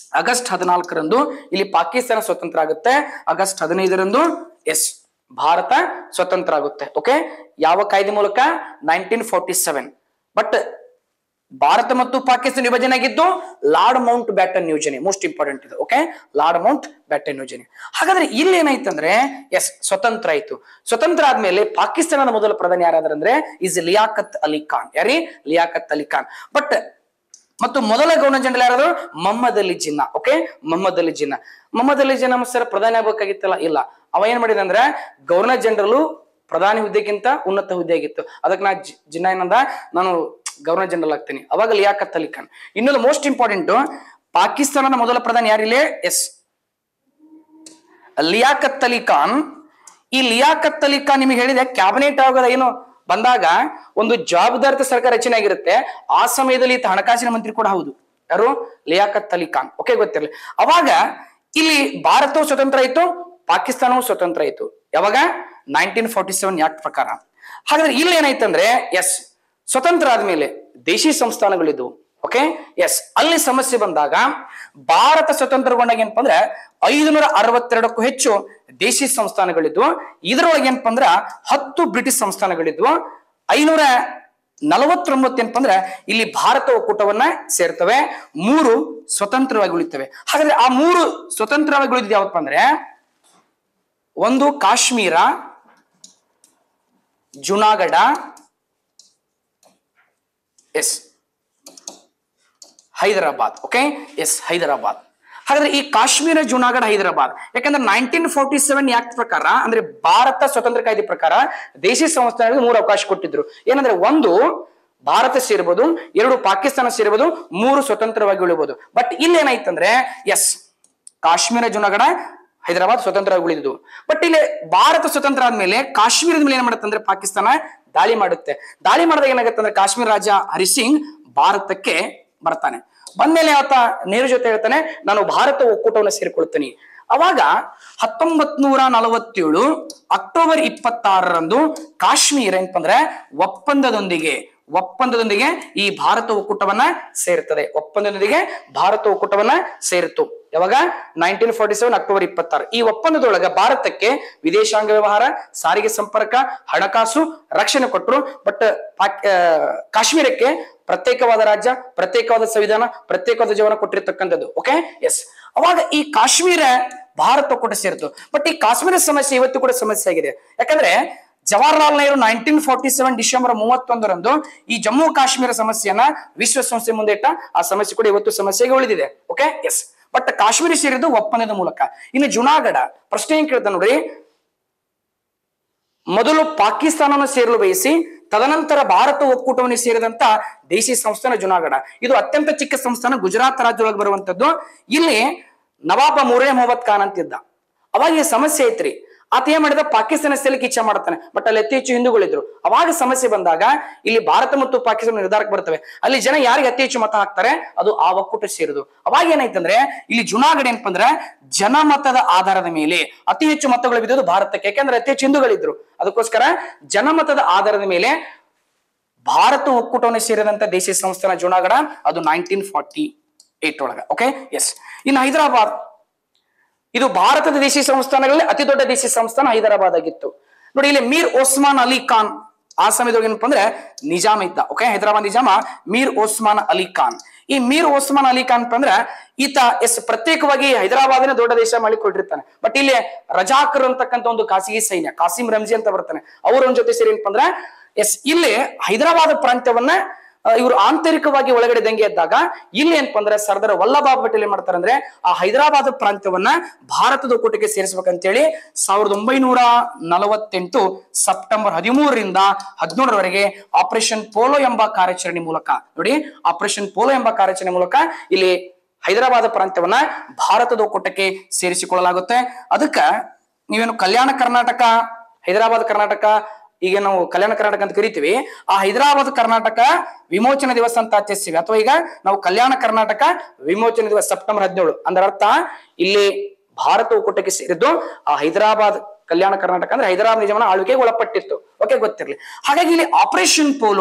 ಆಗಸ್ಟ್ ಹದಿನಾಲ್ಕರಂದು ಇಲ್ಲಿ ಪಾಕಿಸ್ತಾನ ಸ್ವತಂತ್ರ ಆಗುತ್ತೆ. ಆಗಸ್ಟ್ ಹದಿನೈದರಂದು ಎಸ್ ಭಾರತ ಸ್ವತಂತ್ರ ಆಗುತ್ತೆ. ಓಕೆ, ಯಾವ ಕಾಯ್ದೆ ಮೂಲಕ? Nineteen forty seven. ಬಟ್ ಭಾರತ ಮತ್ತು ಪಾಕಿಸ್ತಾನ ವಿಭಜನೆ ಆಗಿದ್ದು ಲಾರ್ಡ್ ಮೌಂಟ್ ಬ್ಯಾಟನ್ ಯೋಜನೆ, ಮೋಸ್ಟ್ ಇಂಪಾರ್ಟೆಂಟ್ ಇದು. ಓಕೆ, ಲಾರ್ಡ್ ಮೌಂಟ್ ಬ್ಯಾಟನ್ ಯೋಜನೆ. ಹಾಗಾದ್ರೆ ಇಲ್ಲಿ ಏನಾಯ್ತಂದ್ರೆ ಎಸ್ ಸ್ವತಂತ್ರ ಆಯ್ತು. ಸ್ವತಂತ್ರ ಆದ್ಮೇಲೆ ಪಾಕಿಸ್ತಾನದ ಮೊದಲ ಪ್ರಧಾನಿ ಯಾರಾದ್ರಂದ್ರೆ ಇಸ್ ಲಿಯಾಕತ್ ಅಲಿ ಖಾನ್. ಯಾರಿ? ಲಿಯಾಕತ್ ಅಲಿ ಖಾನ್. ಬಟ್ ಮತ್ತು ಮೊದಲ ಗವರ್ನರ್ ಜನರಲ್ ಯಾರಾದ್ರು? ಮೊಹಮ್ಮದ್ ಅಲಿ ಜಿನ್ನಾ. ಓಕೆ, ಮೊಹಮ್ಮದ್ ಅಲಿ ಜಿನ್ನಾ. ಮೊಹಮ್ಮದ್ ಅಲಿ ಜಿನ್ನಾ ಸರ್ ಪ್ರಧಾನಿ ಆಗ್ಬೇಕಾಗಿತ್ತಲ್ಲ? ಇಲ್ಲ, ಅವ ಏನ್ ಮಾಡಿದ ಅಂದ್ರೆ ಗವರ್ನರ್ ಜನರಲ್ ಪ್ರಧಾನಿ ಹುದ್ದೆಗಿಂತ ಉನ್ನತ ಹುದ್ದೆ ಆಗಿತ್ತು. ಅದಕ್ಕೆ ನಾ ಜಿನ್ನಾ ಏನಂದ, ನಾನು ಗವರ್ನರ್ ಜನರಲ್ ಆಗ್ತೀನಿ. ಅವಾಗ ಲಿಯಾಕತ್ ಅಲಿ ಖಾನ್. ಇನ್ನೊಂದು ಮೋಸ್ಟ್ ಇಂಪಾರ್ಟೆಂಟ್, ಪಾಕಿಸ್ತಾನದ ಮೊದಲ ಪ್ರಧಾನಿ ಯಾರಿಲ್ಲ? ಎಸ್ ಲಿಯಾಕತ್ ಅಲಿ ಖಾನ್. ಈ ಲಿಯಾಕತ್ ಅಲಿ ಖಾನ್ ನಿಮಗೆ ಹೇಳಿದೆ ಕ್ಯಾಬಿನೆಟ್ ಆಗೋದ ಏನು ಬಂದಾಗ ಒಂದು ಜವಾಬ್ದಾರಿತ ಸರ್ಕಾರ ರಚನೆ ಆಗಿರುತ್ತೆ. ಆ ಸಮಯದಲ್ಲಿ ಈತ ಹಣಕಾಸಿನ ಮಂತ್ರಿ ಕೂಡ ಹೌದು. ಯಾರು? ಲಿಯಾಕತ್ ಅಲಿ ಖಾನ್. ಓಕೆ, ಗೊತ್ತಿರಲಿ. ಅವಾಗ ಇಲ್ಲಿ ಭಾರತವು ಸ್ವತಂತ್ರ ಆಯ್ತು, ಪಾಕಿಸ್ತಾನವು ಸ್ವತಂತ್ರ ಆಯ್ತು. ಯಾವಾಗ? ನೈನ್ಟೀನ್ ಫೋರ್ಟಿ ಸೆವೆನ್ ಆಕ್ಟ್ ಪ್ರಕಾರ. ಹಾಗಾದ್ರೆ ಇಲ್ಲಿ ಏನಾಯ್ತಂದ್ರೆ ಎಸ್ ಸ್ವತಂತ್ರ ಆದ್ಮೇಲೆ ದೇಶಿ ಸಂಸ್ಥಾನಗಳಿದ್ವು. ಓಕೆ, ಎಸ್ ಅಲ್ಲಿ ಸಮಸ್ಯೆ ಬಂದಾಗ ಭಾರತ ಸ್ವತಂತ್ರಗೊಂಡಾಗ ಏನಪ್ಪ ಅಂದ್ರೆ ಐದುನೂರ ಅರವತ್ತೆರಡಕ್ಕೂ ಹೆಚ್ಚು ದೇಶಿ ಸಂಸ್ಥಾನಗಳಿದ್ವು. ಇದರೊಳಗೆ ಏನಪ್ಪ ಅಂದ್ರ ಹತ್ತು ಬ್ರಿಟಿಷ್ ಸಂಸ್ಥಾನಗಳಿದ್ವು. ಐನೂರ ನಲವತ್ತೊಂಬತ್ತು ಏನಪ್ಪ ಅಂದ್ರೆ ಇಲ್ಲಿ ಭಾರತ ಒಕ್ಕೂಟವನ್ನ ಸೇರ್ತವೆ. ಮೂರು ಸ್ವತಂತ್ರವಾಗಿ ಉಳಿತವೆ. ಹಾಗಾದ್ರೆ ಆ ಮೂರು ಸ್ವತಂತ್ರವಾಗಿ ಉಳಿದಿದ್ದು ಯಾವಪ್ಪ ಅಂದ್ರೆ ಒಂದು Kashmir, Junagadh, yes Hyderabad. Okay, yes Hyderabad. ಹಾಗಾದ್ರೆ ಈ ಕಾಶ್ಮೀರ, ಜುನಾಗಢ, ಹೈದರಾಬಾದ್ ಯಾಕಂದ್ರೆ ನೈನ್ಟೀನ್ ಫೋರ್ಟಿ ಸೆವೆನ್ ಆಕ್ಟ್ ಪ್ರಕಾರ ಅಂದ್ರೆ ಭಾರತ ಸ್ವತಂತ್ರ ಕಾಯ್ದೆ ಪ್ರಕಾರ ದೇಶಿ ಸಂಸ್ಥಾನಗಳಿಗೆ ಮೂರು ಅವಕಾಶ ಕೊಟ್ಟಿದ್ರು. ಏನಂದ್ರೆ ಒಂದು ಭಾರತ ಸೇರ್ಬೋದು, ಎರಡು ಪಾಕಿಸ್ತಾನ ಸೇರ್ಬೋದು, ಮೂರು ಸ್ವತಂತ್ರವಾಗಿ ಉಳಿಬಹುದು. ಬಟ್ ಇಲ್ಲಿ ಏನಾಯ್ತಂದ್ರೆ ಎಸ್ ಕಾಶ್ಮೀರ, ಜುನಾಗಢ, ಹೈದರಾಬಾದ್ ಸ್ವತಂತ್ರವಾಗಿ ಉಳಿದಿದ್ದು. ಬಟ್ ಇಲ್ಲಿ ಭಾರತ ಸ್ವತಂತ್ರ ಆದ್ಮೇಲೆ ಕಾಶ್ಮೀರದ ಮೇಲೆ ಏನ್ ಮಾಡುತ್ತೆ ಅಂದ್ರೆ ಪಾಕಿಸ್ತಾನ ದಾಳಿ ಮಾಡುತ್ತೆ. ದಾಳಿ ಮಾಡಿದಾಗ ಏನಾಗುತ್ತೆ ಅಂದ್ರೆ ಕಾಶ್ಮೀರ ರಾಜ ಹರಿಸಿಂಗ್ ಭಾರತಕ್ಕೆ ಬರ್ತಾನೆ. ಬಂದ್ಮೇಲೆ ಆತ ನೆಹರು ಜೊತೆ ಹೇಳ್ತಾನೆ, ನಾನು ಭಾರತ ಒಕ್ಕೂಟವನ್ನು ಸೇರಿಕೊಳ್ತೀನಿ. ಅವಾಗ ಹತ್ತೊಂಬತ್ ನೂರ ನಲವತ್ತೇಳು ಅಕ್ಟೋಬರ್ ಇಪ್ಪತ್ತಾರರಂದು ಕಾಶ್ಮೀರ ಏನಪ್ಪಂದ್ರೆ ಒಪ್ಪಂದದೊಂದಿಗೆ ಒಪ್ಪಂದದೊಂದಿಗೆ ಈ ಭಾರತ ಒಕ್ಕೂಟವನ್ನ ಸೇರ್ತದೆ. ಒಪ್ಪಂದದೊಂದಿಗೆ ಭಾರತ ಒಕ್ಕೂಟವನ್ನ ಸೇರಿತು. ಯಾವಾಗ? ನೈನ್ಟೀನ್ ಫೋರ್ಟಿ ಸೆವೆನ್ ಅಕ್ಟೋಬರ್ ಇಪ್ಪತ್ತಾರು. ಈ ಒಪ್ಪಂದದೊಳಗ ಭಾರತಕ್ಕೆ ವಿದೇಶಾಂಗ ವ್ಯವಹಾರ, ಸಾರಿಗೆ ಸಂಪರ್ಕ, ಹಣಕಾಸು, ರಕ್ಷಣೆ ಕೊಟ್ಟರು. ಬಟ್ ಕಾಶ್ಮೀರಕ್ಕೆ ಪ್ರತ್ಯೇಕವಾದ ರಾಜ್ಯ, ಪ್ರತ್ಯೇಕವಾದ ಸಂವಿಧಾನ, ಪ್ರತ್ಯೇಕವಾದ ಜೀವನ ಕೊಟ್ಟಿರ್ತಕ್ಕಂಥದ್ದು. ಓಕೆ, ಎಸ್ ಅವಾಗ ಈ ಕಾಶ್ಮೀರ ಭಾರತ ಒಕ್ಕೂಟ ಸೇರಿತು. ಬಟ್ ಈ ಕಾಶ್ಮೀರ ಸಮಸ್ಯೆ ಇವತ್ತು ಕೂಡ ಸಮಸ್ಯೆ ಆಗಿದೆ. ಯಾಕಂದ್ರೆ Jawaharlal Nehru nineteen forty seven December ಮೂವತ್ತೊಂದರಂದು ಈ ಜಮ್ಮು ಕಾಶ್ಮೀರ ಸಮಸ್ಯೆಯನ್ನ ವಿಶ್ವಸಂಸ್ಥೆ ಮುಂದೆ ಇಟ್ಟ. ಆ ಸಮಸ್ಯೆ ಕೂಡ ಇವತ್ತು ಸಮಸ್ಯೆಗೆ ಉಳಿದಿದೆ. ಓಕೆ, ಎಸ್ ಬಟ್ ಕಾಶ್ಮೀರ ಸೇರಿದ್ದು ಒಪ್ಪಂದದ ಮೂಲಕ. ಇನ್ನು ಜುನಾಗಢ ಪ್ರಶ್ನೆ ಏನ್ ಕೇಳ್ತಾನೆ ನೋಡ್ರಿ, ಮೊದಲು ಪಾಕಿಸ್ತಾನವನ್ನು ಸೇರಲು ಬಯಸಿ ತದನಂತರ ಭಾರತ ಒಕ್ಕೂಟವನ್ನು ಸೇರಿದಂತ ದೇಶಿ ಸಂಸ್ಥಾನ ಜುನಾಗಢ. ಇದು ಅತ್ಯಂತ ಚಿಕ್ಕ ಸಂಸ್ಥಾನ, ಗುಜರಾತ್ ರಾಜ್ಯದೊಳಗೆ ಬರುವಂತದ್ದು. ಇಲ್ಲಿ ನವಾಬ ಮುರೇ ಮೊಹಮ್ಮದ್ ಖಾನ್ ಅಂತಿದ್ದ. ಅವಾಗ ಈ ಸಮಸ್ಯೆ ಐತ್ರಿ. ಆತ ಏನ್ ಮಾಡಿದ, ಪಾಕಿಸ್ತಾನ ಸೇಲಿಕ್ಕೆ ಇಚ್ಛೆ ಮಾಡ್ತಾನೆ. ಬಟ್ ಅಲ್ಲಿ ಅತಿ ಹೆಚ್ಚು ಹಿಂದೂಗಳಿದ್ರು. ಅವಾಗ ಸಮಸ್ಯೆ ಬಂದಾಗ ಇಲ್ಲಿ ಭಾರತ ಮತ್ತು ಪಾಕಿಸ್ತಾನ ನಿರ್ಧಾರಕ್ಕೆ ಬರ್ತವೆ. ಅಲ್ಲಿ ಜನ ಯಾರಿಗೆ ಅತಿ ಹೆಚ್ಚು ಮತ ಹಾಕ್ತಾರೆ ಅದು ಆ ಒಕ್ಕೂಟ ಸೇರುದು. ಅವಾಗ ಏನಾಯ್ತಂದ್ರೆ ಇಲ್ಲಿ ಜುನಾಗಢ ಏನಪ್ಪ ಅಂದ್ರೆ ಜನಮತದ ಆಧಾರದ ಮೇಲೆ ಅತಿ ಹೆಚ್ಚು ಮತಗಳು ಬಿದ್ದದ್ದು ಭಾರತಕ್ಕೆ. ಯಾಕಂದ್ರೆ ಅತಿ ಹೆಚ್ಚು ಹಿಂದೂಗಳಿದ್ರು. ಅದಕ್ಕೋಸ್ಕರ ಜನಮತದ ಆಧಾರದ ಮೇಲೆ ಭಾರತ ಒಕ್ಕೂಟವನ್ನು ಸೇರಿದಂತ ದೇಶಿ ಸಂಸ್ಥಾನ ಜುನಾಗಢ, ಅದು ನೈನ್ಟೀನ್ ಫಾರ್ಟಿ ಏಟ್ ಒಳಗ. ಓಕೆ, ಎಸ್ ಇನ್ನು ಹೈದರಾಬಾದ್, ಇದು ಭಾರತದ ದೇಶಿ ಸಂಸ್ಥಾನಗಳಲ್ಲಿ ಅತಿ ದೊಡ್ಡ ದೇಶಿ ಸಂಸ್ಥಾನ ಹೈದರಾಬಾದ್ ಆಗಿತ್ತು. ನೋಡಿ ಇಲ್ಲಿ ಮೀರ್ ಓಸ್ಮಾನ್ ಅಲಿ ಖಾನ್ ಆ ಸಮಯದೊಳಗೆ ಏನಪ್ಪ ಅಂದ್ರೆ ನಿಜಾಮ್ ಇದ್ದ. ಓಕೆ, ಹೈದರಾಬಾದ್ ನಿಜಾಮ ಮೀರ್ ಓಸ್ಮಾನ್ ಅಲಿ ಖಾನ್. ಈ ಮೀರ್ ಓಸ್ಮಾನ್ ಅಲಿ ಖಾನ್ ಅಂದ್ರೆ ಈತ ಎಸ್ ಪ್ರತ್ಯೇಕವಾಗಿ ಹೈದರಾಬಾದಿನ ದೊಡ್ಡ ದೇಶ ಮಾಡಿ ಕೊಟ್ಟಿರ್ತಾನೆ. ಬಟ್ ಇಲ್ಲಿ ರಜಾಕರ್ ಅಂತಕ್ಕಂಥ ಒಂದು ಖಾಸಗಿ ಸೈನ್ಯ, ಕಾಸಿಂ ರಮ್ಜಿ ಅಂತ ಬರ್ತಾನೆ, ಅವ್ರ ಜೊತೆ ಸೇರಿ ಏನಪ್ಪ ಅಂದ್ರೆ ಎಸ್ ಇಲ್ಲಿ ಹೈದರಾಬಾದ್ ಪ್ರಾಂತ್ಯವನ್ನ ಇವರು ಆಂತರಿಕವಾಗಿ ಒಳಗಡೆ ದಂಗೆ ಎದ್ದಾಗ ಇಲ್ಲಿ ಏನಪ್ಪ ಅಂದ್ರೆ ಸರ್ದಾರ್ ವಲ್ಲಭಾಯ್ ಪಟೇಲ್ ಏನ್ ಮಾಡ್ತಾರೆ ಅಂದ್ರೆ ಆ ಹೈದರಾಬಾದ್ ಪ್ರಾಂತ್ಯವನ್ನ ಭಾರತದ ಒಕ್ಕೂಟಕ್ಕೆ ಸೇರಿಸಬೇಕಂತೇಳಿ ಸಾವಿರದ ಒಂಬೈನೂರ ನಲವತ್ತೆಂಟು ಸೆಪ್ಟೆಂಬರ್ ಹದಿಮೂರರಿಂದ ಹದಿನೇಳರವರೆಗೆ ಆಪರೇಷನ್ ಪೋಲೋ ಎಂಬ ಕಾರ್ಯಾಚರಣೆ ಮೂಲಕ, ನೋಡಿ ಆಪರೇಷನ್ ಪೋಲೋ ಎಂಬ ಕಾರ್ಯಾಚರಣೆ ಮೂಲಕ ಇಲ್ಲಿ ಹೈದರಾಬಾದ್ ಪ್ರಾಂತ್ಯವನ್ನ ಭಾರತದ ಒಕ್ಕೂಟಕ್ಕೆ ಸೇರಿಸಿಕೊಳ್ಳಲಾಗುತ್ತೆ. ಅದಕ್ಕ ನೀವೇನು ಕಲ್ಯಾಣ ಕರ್ನಾಟಕ, ಹೈದರಾಬಾದ್ ಕರ್ನಾಟಕ, ಈಗ ನಾವು ಕಲ್ಯಾಣ ಕರ್ನಾಟಕ ಅಂತ ಕರಿತೀವಿ, ಆ ಹೈದರಾಬಾದ್ ಕರ್ನಾಟಕ ವಿಮೋಚನಾ ದಿವಸ ಅಂತ ಆಚರಿಸ್ತೀವಿ. ಅಥವಾ ಈಗ ನಾವು ಕಲ್ಯಾಣ ಕರ್ನಾಟಕ ವಿಮೋಚನಾ ದಿವಸ ಸೆಪ್ಟೆಂಬರ್ ಹದಿನೇಳು. ಅಂದ್ರ ಅರ್ಥ ಇಲ್ಲಿ ಭಾರತ ಒಕ್ಕೂಟಕ್ಕೆ ಸೇರಿದ್ದು ಆ ಹೈದರಾಬಾದ್ ಕಲ್ಯಾಣ ಕರ್ನಾಟಕ ಅಂದ್ರೆ ಹೈದರಾಬಾದ್ ನಿಜಾಮನ ಆಳ್ವಿಕೆಗೆ ಒಳಪಟ್ಟಿತ್ತು. ಓಕೆ, ಗೊತ್ತಿರಲಿ. ಹಾಗಾಗಿ ಇಲ್ಲಿ ಆಪರೇಷನ್ ಪೋಲೋ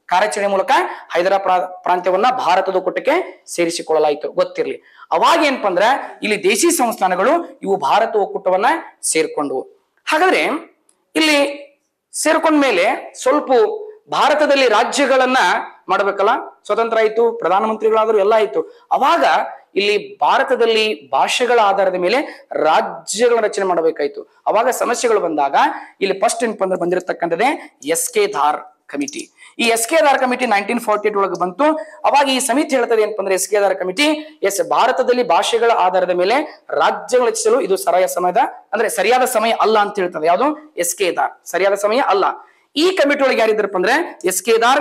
ಕಾರ್ಯಾಚರಣೆ ಮೂಲಕ ಹೈದರಾಬಾದ್ ಪ್ರಾಂತ್ಯವನ್ನ ಭಾರತದ ಒಕ್ಕೂಟಕ್ಕೆ ಸೇರಿಸಿಕೊಳ್ಳಲಾಯಿತು, ಗೊತ್ತಿರಲಿ. ಅವಾಗ ಏನಪ್ಪಾ ಅಂದ್ರೆ ಇಲ್ಲಿ ದೇಶಿ ಸಂಸ್ಥಾನಗಳು ಇವು ಭಾರತ ಒಕ್ಕೂಟವನ್ನ ಸೇರ್ಕೊಂಡ್ವು. ಹಾಗಾದ್ರೆ ಇಲ್ಲಿ ಸೇರ್ಕೊಂಡ ಮೇಲೆ ಸ್ವಲ್ಪ ಭಾರತದಲ್ಲಿ ರಾಜ್ಯಗಳನ್ನ ಮಾಡಬೇಕಲ್ಲ, ಸ್ವತಂತ್ರ ಆಯ್ತು, ಪ್ರಧಾನಮಂತ್ರಿಗಳಾದ್ರು ಎಲ್ಲ ಆಯ್ತು. ಅವಾಗ ಇಲ್ಲಿ ಭಾರತದಲ್ಲಿ ಭಾಷೆಗಳ ಆಧಾರದ ಮೇಲೆ ರಾಜ್ಯಗಳ ರಚನೆ ಮಾಡಬೇಕಾಯ್ತು. ಅವಾಗ ಸಮಸ್ಯೆಗಳು ಬಂದಾಗ ಇಲ್ಲಿ ಫಸ್ಟ್ ಏನಪ್ಪ ಅಂದ್ರೆ ಬಂದಿರತಕ್ಕಂಥದ್ದೇ ಎಸ್ ಕೆ ಧಾರ್ ಕಮಿಟಿ. ಈ S K Dhar committee nineteen forty eight ಒಳಗೆ ಬಂತು. ಅವಾಗ ಈ ಸಮಿತಿ ಹೇಳ್ತದೆ ಏನಪ್ಪ ಅಂದ್ರೆ S K Dhar committee yes ಭಾರತದಲ್ಲಿ ಭಾಷೆಗಳ ಆಧಾರದ ಮೇಲೆ ರಾಜ್ಯಗಳು ರಚಿಸಲು ಇದು ಸರಿಯಾದ ಸಮಯದ ಅಂದ್ರೆ ಸರಿಯಾದ ಸಮಯ ಅಲ್ಲ ಅಂತ ಹೇಳ್ತದೆ. ಯಾವುದು? ಎಸ್ ಕೆ ಧಾರ್ ಸರಿಯಾದ ಸಮಯ ಅಲ್ಲ. ಈ ಕಮಿಟಿ ಒಳಗೆ ಯಾರಿದ್ರಪ್ಪ ಅಂದ್ರೆ S K Dhar,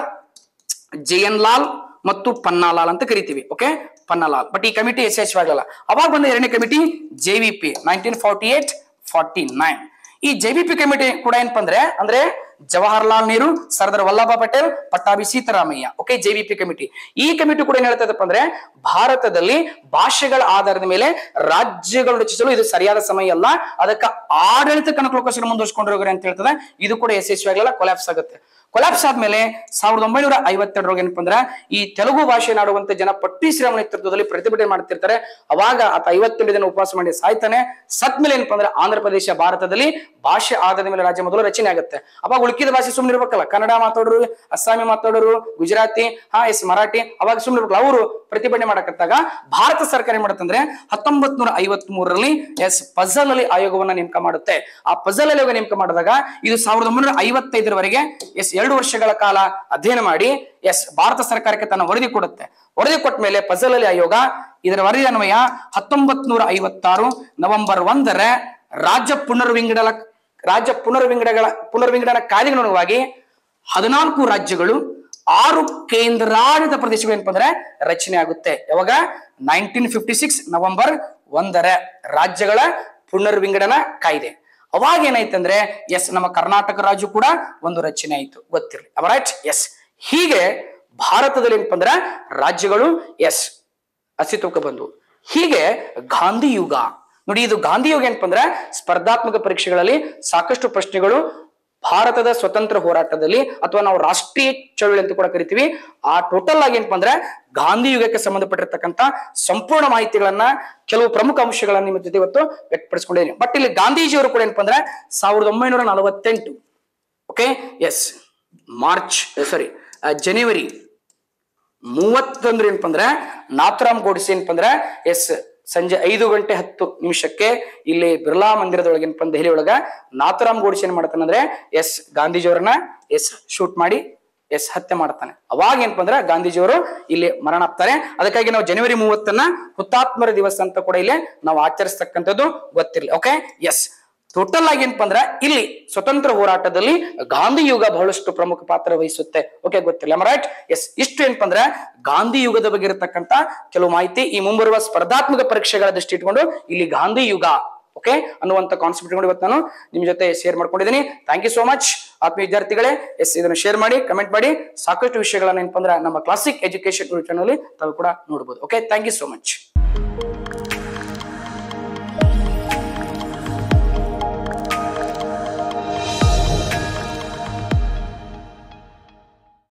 J N Lal ಮತ್ತು ಪನ್ನಾಲಾಲ್ ಅಂತ ಕರಿತೀವಿ. ಓಕೆ, ಪನ್ನಾಲಾಲ್. ಬಟ್ ಈ ಕಮಿಟಿ ಯಶಸ್ವಿಯಾಗಲ್ಲ. ಅವಾಗ ಬಂದ ಎರಡನೇ committee J V P nineteen forty eight forty nine. ಈ ಜೆ ವಿ ಪಿ ಕಮಿಟಿ ಕೂಡ ಏನಪ್ಪ ಅಂದ್ರೆ ಅಂದ್ರೆ Jawaharlal Nehru, Sardar Vallabhbhai Patel, Pattabhi Sitaramayya. Okay, J V P committee. ಈ ಕಮಿಟಿ ಕೂಡ ಏನ್ ಹೇಳ್ತದಪ್ಪ ಅಂದ್ರೆ ಭಾರತದಲ್ಲಿ ಭಾಷೆಗಳ ಆಧಾರದ ಮೇಲೆ ರಾಜ್ಯಗಳು ರಚಿಸಲು ಇದು ಸರಿಯಾದ ಸಮಯ ಅಲ್ಲ, ಅದಕ್ಕೆ ಆಡಳಿತ ಕನಕಲೋಕೇಶ್ವರ ಮುಂದುವರ್ಸ್ಕೊಂಡಿರೋಗ್ರೆ ಅಂತ ಹೇಳ್ತದೆ. ಇದು ಕೂಡ ಯಶಸ್ವಿಯಾಗಲ್ಲ, ಕೊಲ್ಯಾಪ್ಸ್ ಆಗುತ್ತೆ. ಕೊಲ್ಯಾಪ್ಸ್ ಆದ್ಮೇಲೆ ಸಾವಿರದ ಒಂಬೈನೂರ ಐವತ್ತೆರಡರೊಳಗೆ ಏನಪ್ಪ ಅಂದ್ರೆ ಈ ತೆಲುಗು ಭಾಷೆ ನಾಡುವಂತ ಜನ ಪಟ್ಟಿ ಶ್ರೀರಾಮ ನೇತೃತ್ವದಲ್ಲಿ ಪ್ರತಿಭಟನೆ ಮಾಡ್ತಿರ್ತಾರೆ. ಅವಾಗ ಆತ ಐವತ್ತೆರಡು ದಿನ ಉಪವಾಸ ಮಾಡಿ ಸಾಯ್ತಾನೆ. ಸತ್ ಮೇಲೆ ಏನಪ್ಪ ಅಂದ್ರೆ ಆಂಧ್ರ ಪ್ರದೇಶ ಭಾರತದಲ್ಲಿ ಭಾಷೆ ಆಧಾರದ ಮೇಲೆ ರಾಜ್ಯ ಮೊದಲು ರಚನೆ ಆಗುತ್ತೆ. ಅವಾಗ ಉಳ್ಕಿದ ಭಾಷೆ ಸುಮ್ಮನೆ ಇರ್ಬೇಕಲ್ಲ, ಕನ್ನಡ ಮಾತಾಡೋರು, ಅಸ್ಸಾಮಿ ಮಾತಾಡೋರು, ಗುಜರಾತಿ, ಹಾ ಎಸ್ ಮರಾಠಿ, ಅವಾಗ ಸುಮ್ಮನೆ ಇರ್ಬೇಕಲ್ಲ. ಅವರು ಪ್ರತಿಭಟನೆ ಮಾಡಕತ್ತಾಗ ಭಾರತ ಸರ್ಕಾರ ಏನ್ ಮಾಡುತ್ತಂದ್ರೆ ಹತ್ತೊಂಬತ್ ನೂರ ಐವತ್ ಮೂರರಲ್ಲಿ ಎಸ್ ಫಜಲ್ ಅಲಿ ಆಯೋಗವನ್ನ ನೇಮಕ ಮಾಡುತ್ತೆ. ಆ ಫಜಲ್ ಅಲಿ ಆಯೋಗ ನೇಮಕ ಮಾಡಿದಾಗ ಇದು ಸಾವಿರದ ಒಂಬೈನೂರ ಐವತ್ತೈದರವರೆಗೆ ಎಸ್ ಎರಡು ವರ್ಷಗಳ ಕಾಲ ಅಧ್ಯಯನ ಮಾಡಿ ಎಸ್ ಭಾರತ ಸರ್ಕಾರಕ್ಕೆ ತನ್ನ ವರದಿ ಕೊಡುತ್ತೆ. ವರದಿ ಕೊಟ್ಟ ಮೇಲೆ ಫಜಲ್ ಅಲಿ ಆಯೋಗ ಇದರ ವರದಿ ಅನ್ವಯ ಹತ್ತೊಂಬತ್ ನೂರ ಐವತ್ತಾರು ನವೆಂಬರ್ ಒಂದರ ರಾಜ್ಯ ಪುನರ್ವಿಂಗಡಲ ರಾಜ್ಯ ಪುನರ್ವಿಂಗಡಗಳ ಪುನರ್ವಿಂಗಡನ ಕಾಯ್ದೆಗೆ ಅನುಗುಣವಾಗಿ ಹದಿನಾಲ್ಕು ರಾಜ್ಯಗಳು, ಆರು ಕೇಂದ್ರಾಡಳಿತ ಪ್ರದೇಶಗಳು ಏನಪ್ಪ ಅಂದ್ರೆ ರಚನೆ ಆಗುತ್ತೆ. ಯಾವಾಗ? ನೈನ್ಟೀನ್ ಫಿಫ್ಟಿ ಸಿಕ್ಸ್ ನವೆಂಬರ್ ಒಂದರ ರಾಜ್ಯಗಳ ಪುನರ್ವಿಂಗಡನ ಕಾಯ್ದೆ. ಅವಾಗ ಏನಾಯ್ತಂದ್ರೆ ಎಸ್ ನಮ್ಮ ಕರ್ನಾಟಕ ರಾಜ್ಯ ಕೂಡ ಒಂದು ರಚನೆ ಆಯ್ತು, ಗೊತ್ತಿರಲಿ. ರೈಟ್? ಎಸ್ ಹೀಗೆ ಭಾರತದಲ್ಲಿ ಏನಪ್ಪ ಅಂದ್ರೆ ರಾಜ್ಯಗಳು ಎಸ್ ಅಸ್ತಿತ್ವಕ್ಕೆ ಬಂದು. ಹೀಗೆ ಗಾಂಧಿ ಯುಗ ನೋಡಿ, ಇದು ಗಾಂಧಿ ಯುಗ ಏನಪ್ಪ ಅಂದ್ರೆ ಸ್ಪರ್ಧಾತ್ಮಕ ಪರೀಕ್ಷೆಗಳಲ್ಲಿ ಸಾಕಷ್ಟು ಪ್ರಶ್ನೆಗಳು ಭಾರತದ ಸ್ವತಂತ್ರ ಹೋರಾಟದಲ್ಲಿ ಅಥವಾ ನಾವು ರಾಷ್ಟ್ರೀಯ ಚಳವಳಿ ಅಂತ ಕೂಡ ಕರಿತೀವಿ, ಆ ಟೋಟಲ್ ಆಗಿ ಏನಪ್ಪ ಅಂದ್ರೆ ಗಾಂಧಿ ಯುಗಕ್ಕೆ ಸಂಬಂಧಪಟ್ಟಿರ್ತಕ್ಕಂಥ ಸಂಪೂರ್ಣ ಮಾಹಿತಿಗಳನ್ನ ಕೆಲವು ಪ್ರಮುಖ ಅಂಶಗಳನ್ನ ನಿಮ್ಮ ಜೊತೆ ಇವತ್ತು ವ್ಯಕ್ತಪಡಿಸ್ಕೊಂಡಿದ್ದೀನಿ. ಬಟ್ ಇಲ್ಲಿ ಗಾಂಧೀಜಿಯವರು ಕೂಡ ಏನಪ್ಪ ಅಂದ್ರೆ ಸಾವಿರದ ಒಂಬೈನೂರ ನಲವತ್ತೆಂಟು ಓಕೆ ಎಸ್ ಮಾರ್ಚ್ ಸಾರಿ ಜನವರಿ ಮೂವತ್ತೊಂದ್ರ ಏನಪ್ಪ ಅಂದ್ರೆ ನಾಥರಾಮ್ ಗೋಡ್ಸೆ ಏನಪ್ಪ ಅಂದ್ರೆ ಎಸ್ ಸಂಜೆ ಐದು ಗಂಟೆ ಹತ್ತು ನಿಮಿಷಕ್ಕೆ ಇಲ್ಲಿ ಬಿರ್ಲಾ ಮಂದಿರದೊಳಗೆ ಏನಪ್ಪ ದೆಹಲಿ ಒಳಗ ನಾಥರಾಮ್ ಗೋಡ್ಸೆ ಏನ್ ಮಾಡ್ತಾನಂದ್ರೆ ಎಸ್ ಗಾಂಧೀಜಿಯವರನ್ನ ಎಸ್ ಶೂಟ್ ಮಾಡಿ ಎಸ್ ಹತ್ಯೆ ಮಾಡ್ತಾನೆ. ಅವಾಗ ಏನಪ್ಪ ಅಂದ್ರೆ ಗಾಂಧೀಜಿಯವರು ಇಲ್ಲಿ ಮರಣ ಆಗ್ತಾರೆ. ಅದಕ್ಕಾಗಿ ನಾವು ಜನವರಿ ಮೂವತ್ತನ್ನ ಹುತಾತ್ಮರ ದಿವಸ ಅಂತ ಕೂಡ ಇಲ್ಲಿ ನಾವು ಆಚರಿಸ್ತಕ್ಕಂಥದ್ದು, ಗೊತ್ತಿರಲಿ. ಓಕೆ ಎಸ್ ಟೋಟಲ್ ಆಗಿ ಏನಪ್ಪ ಅಂದ್ರೆ ಇಲ್ಲಿ ಸ್ವತಂತ್ರ ಹೋರಾಟದಲ್ಲಿ ಗಾಂಧಿ ಯುಗ ಬಹಳಷ್ಟು ಪ್ರಮುಖ ಪಾತ್ರ ವಹಿಸುತ್ತೆ. ಓಕೆ ಗೊತ್ತಿಲ್ಲ, ರೈಟ್? ಎಸ್ ಇಷ್ಟು ಏನಪ್ಪ ಅಂದ್ರೆ ಗಾಂಧಿ ಯುಗದ ಬಗ್ಗೆ ಇರತಕ್ಕಂತ ಕೆಲವು ಮಾಹಿತಿ ಈ ಮುಂಬರುವ ಸ್ಪರ್ಧಾತ್ಮಕ ಪರೀಕ್ಷೆಗಳ ದೃಷ್ಟಿ ಇಟ್ಕೊಂಡು ಇಲ್ಲಿ ಗಾಂಧಿ ಯುಗ ಓಕೆ ಅನ್ನುವಂತ ಕಾನ್ಸೆಪ್ಟ್ ಇಟ್ಕೊಂಡು ಇವತ್ತು ನಾನು ನಿಮ್ ಜೊತೆ ಶೇರ್ ಮಾಡ್ಕೊಂಡಿದ್ದೀನಿ. ಥ್ಯಾಂಕ್ ಯು ಸೋ ಮಚ್ ಆತ್ಮೀಯ ವಿದ್ಯಾರ್ಥಿಗಳೇ. ಎಸ್ ಇದನ್ನು ಶೇರ್ ಮಾಡಿ, ಕಮೆಂಟ್ ಮಾಡಿ. ಸಾಕಷ್ಟು ವಿಷಯಗಳನ್ನ ಏನಪ್ಪ ಅಂದ್ರೆ ನಮ್ಮ ಕ್ಲಾಸಿಕ್ ಎಜುಕೇಶನ್ ಚಾನಲ್ ತಾವು ಕೂಡ ನೋಡಬಹುದು. Okay, thank you so much.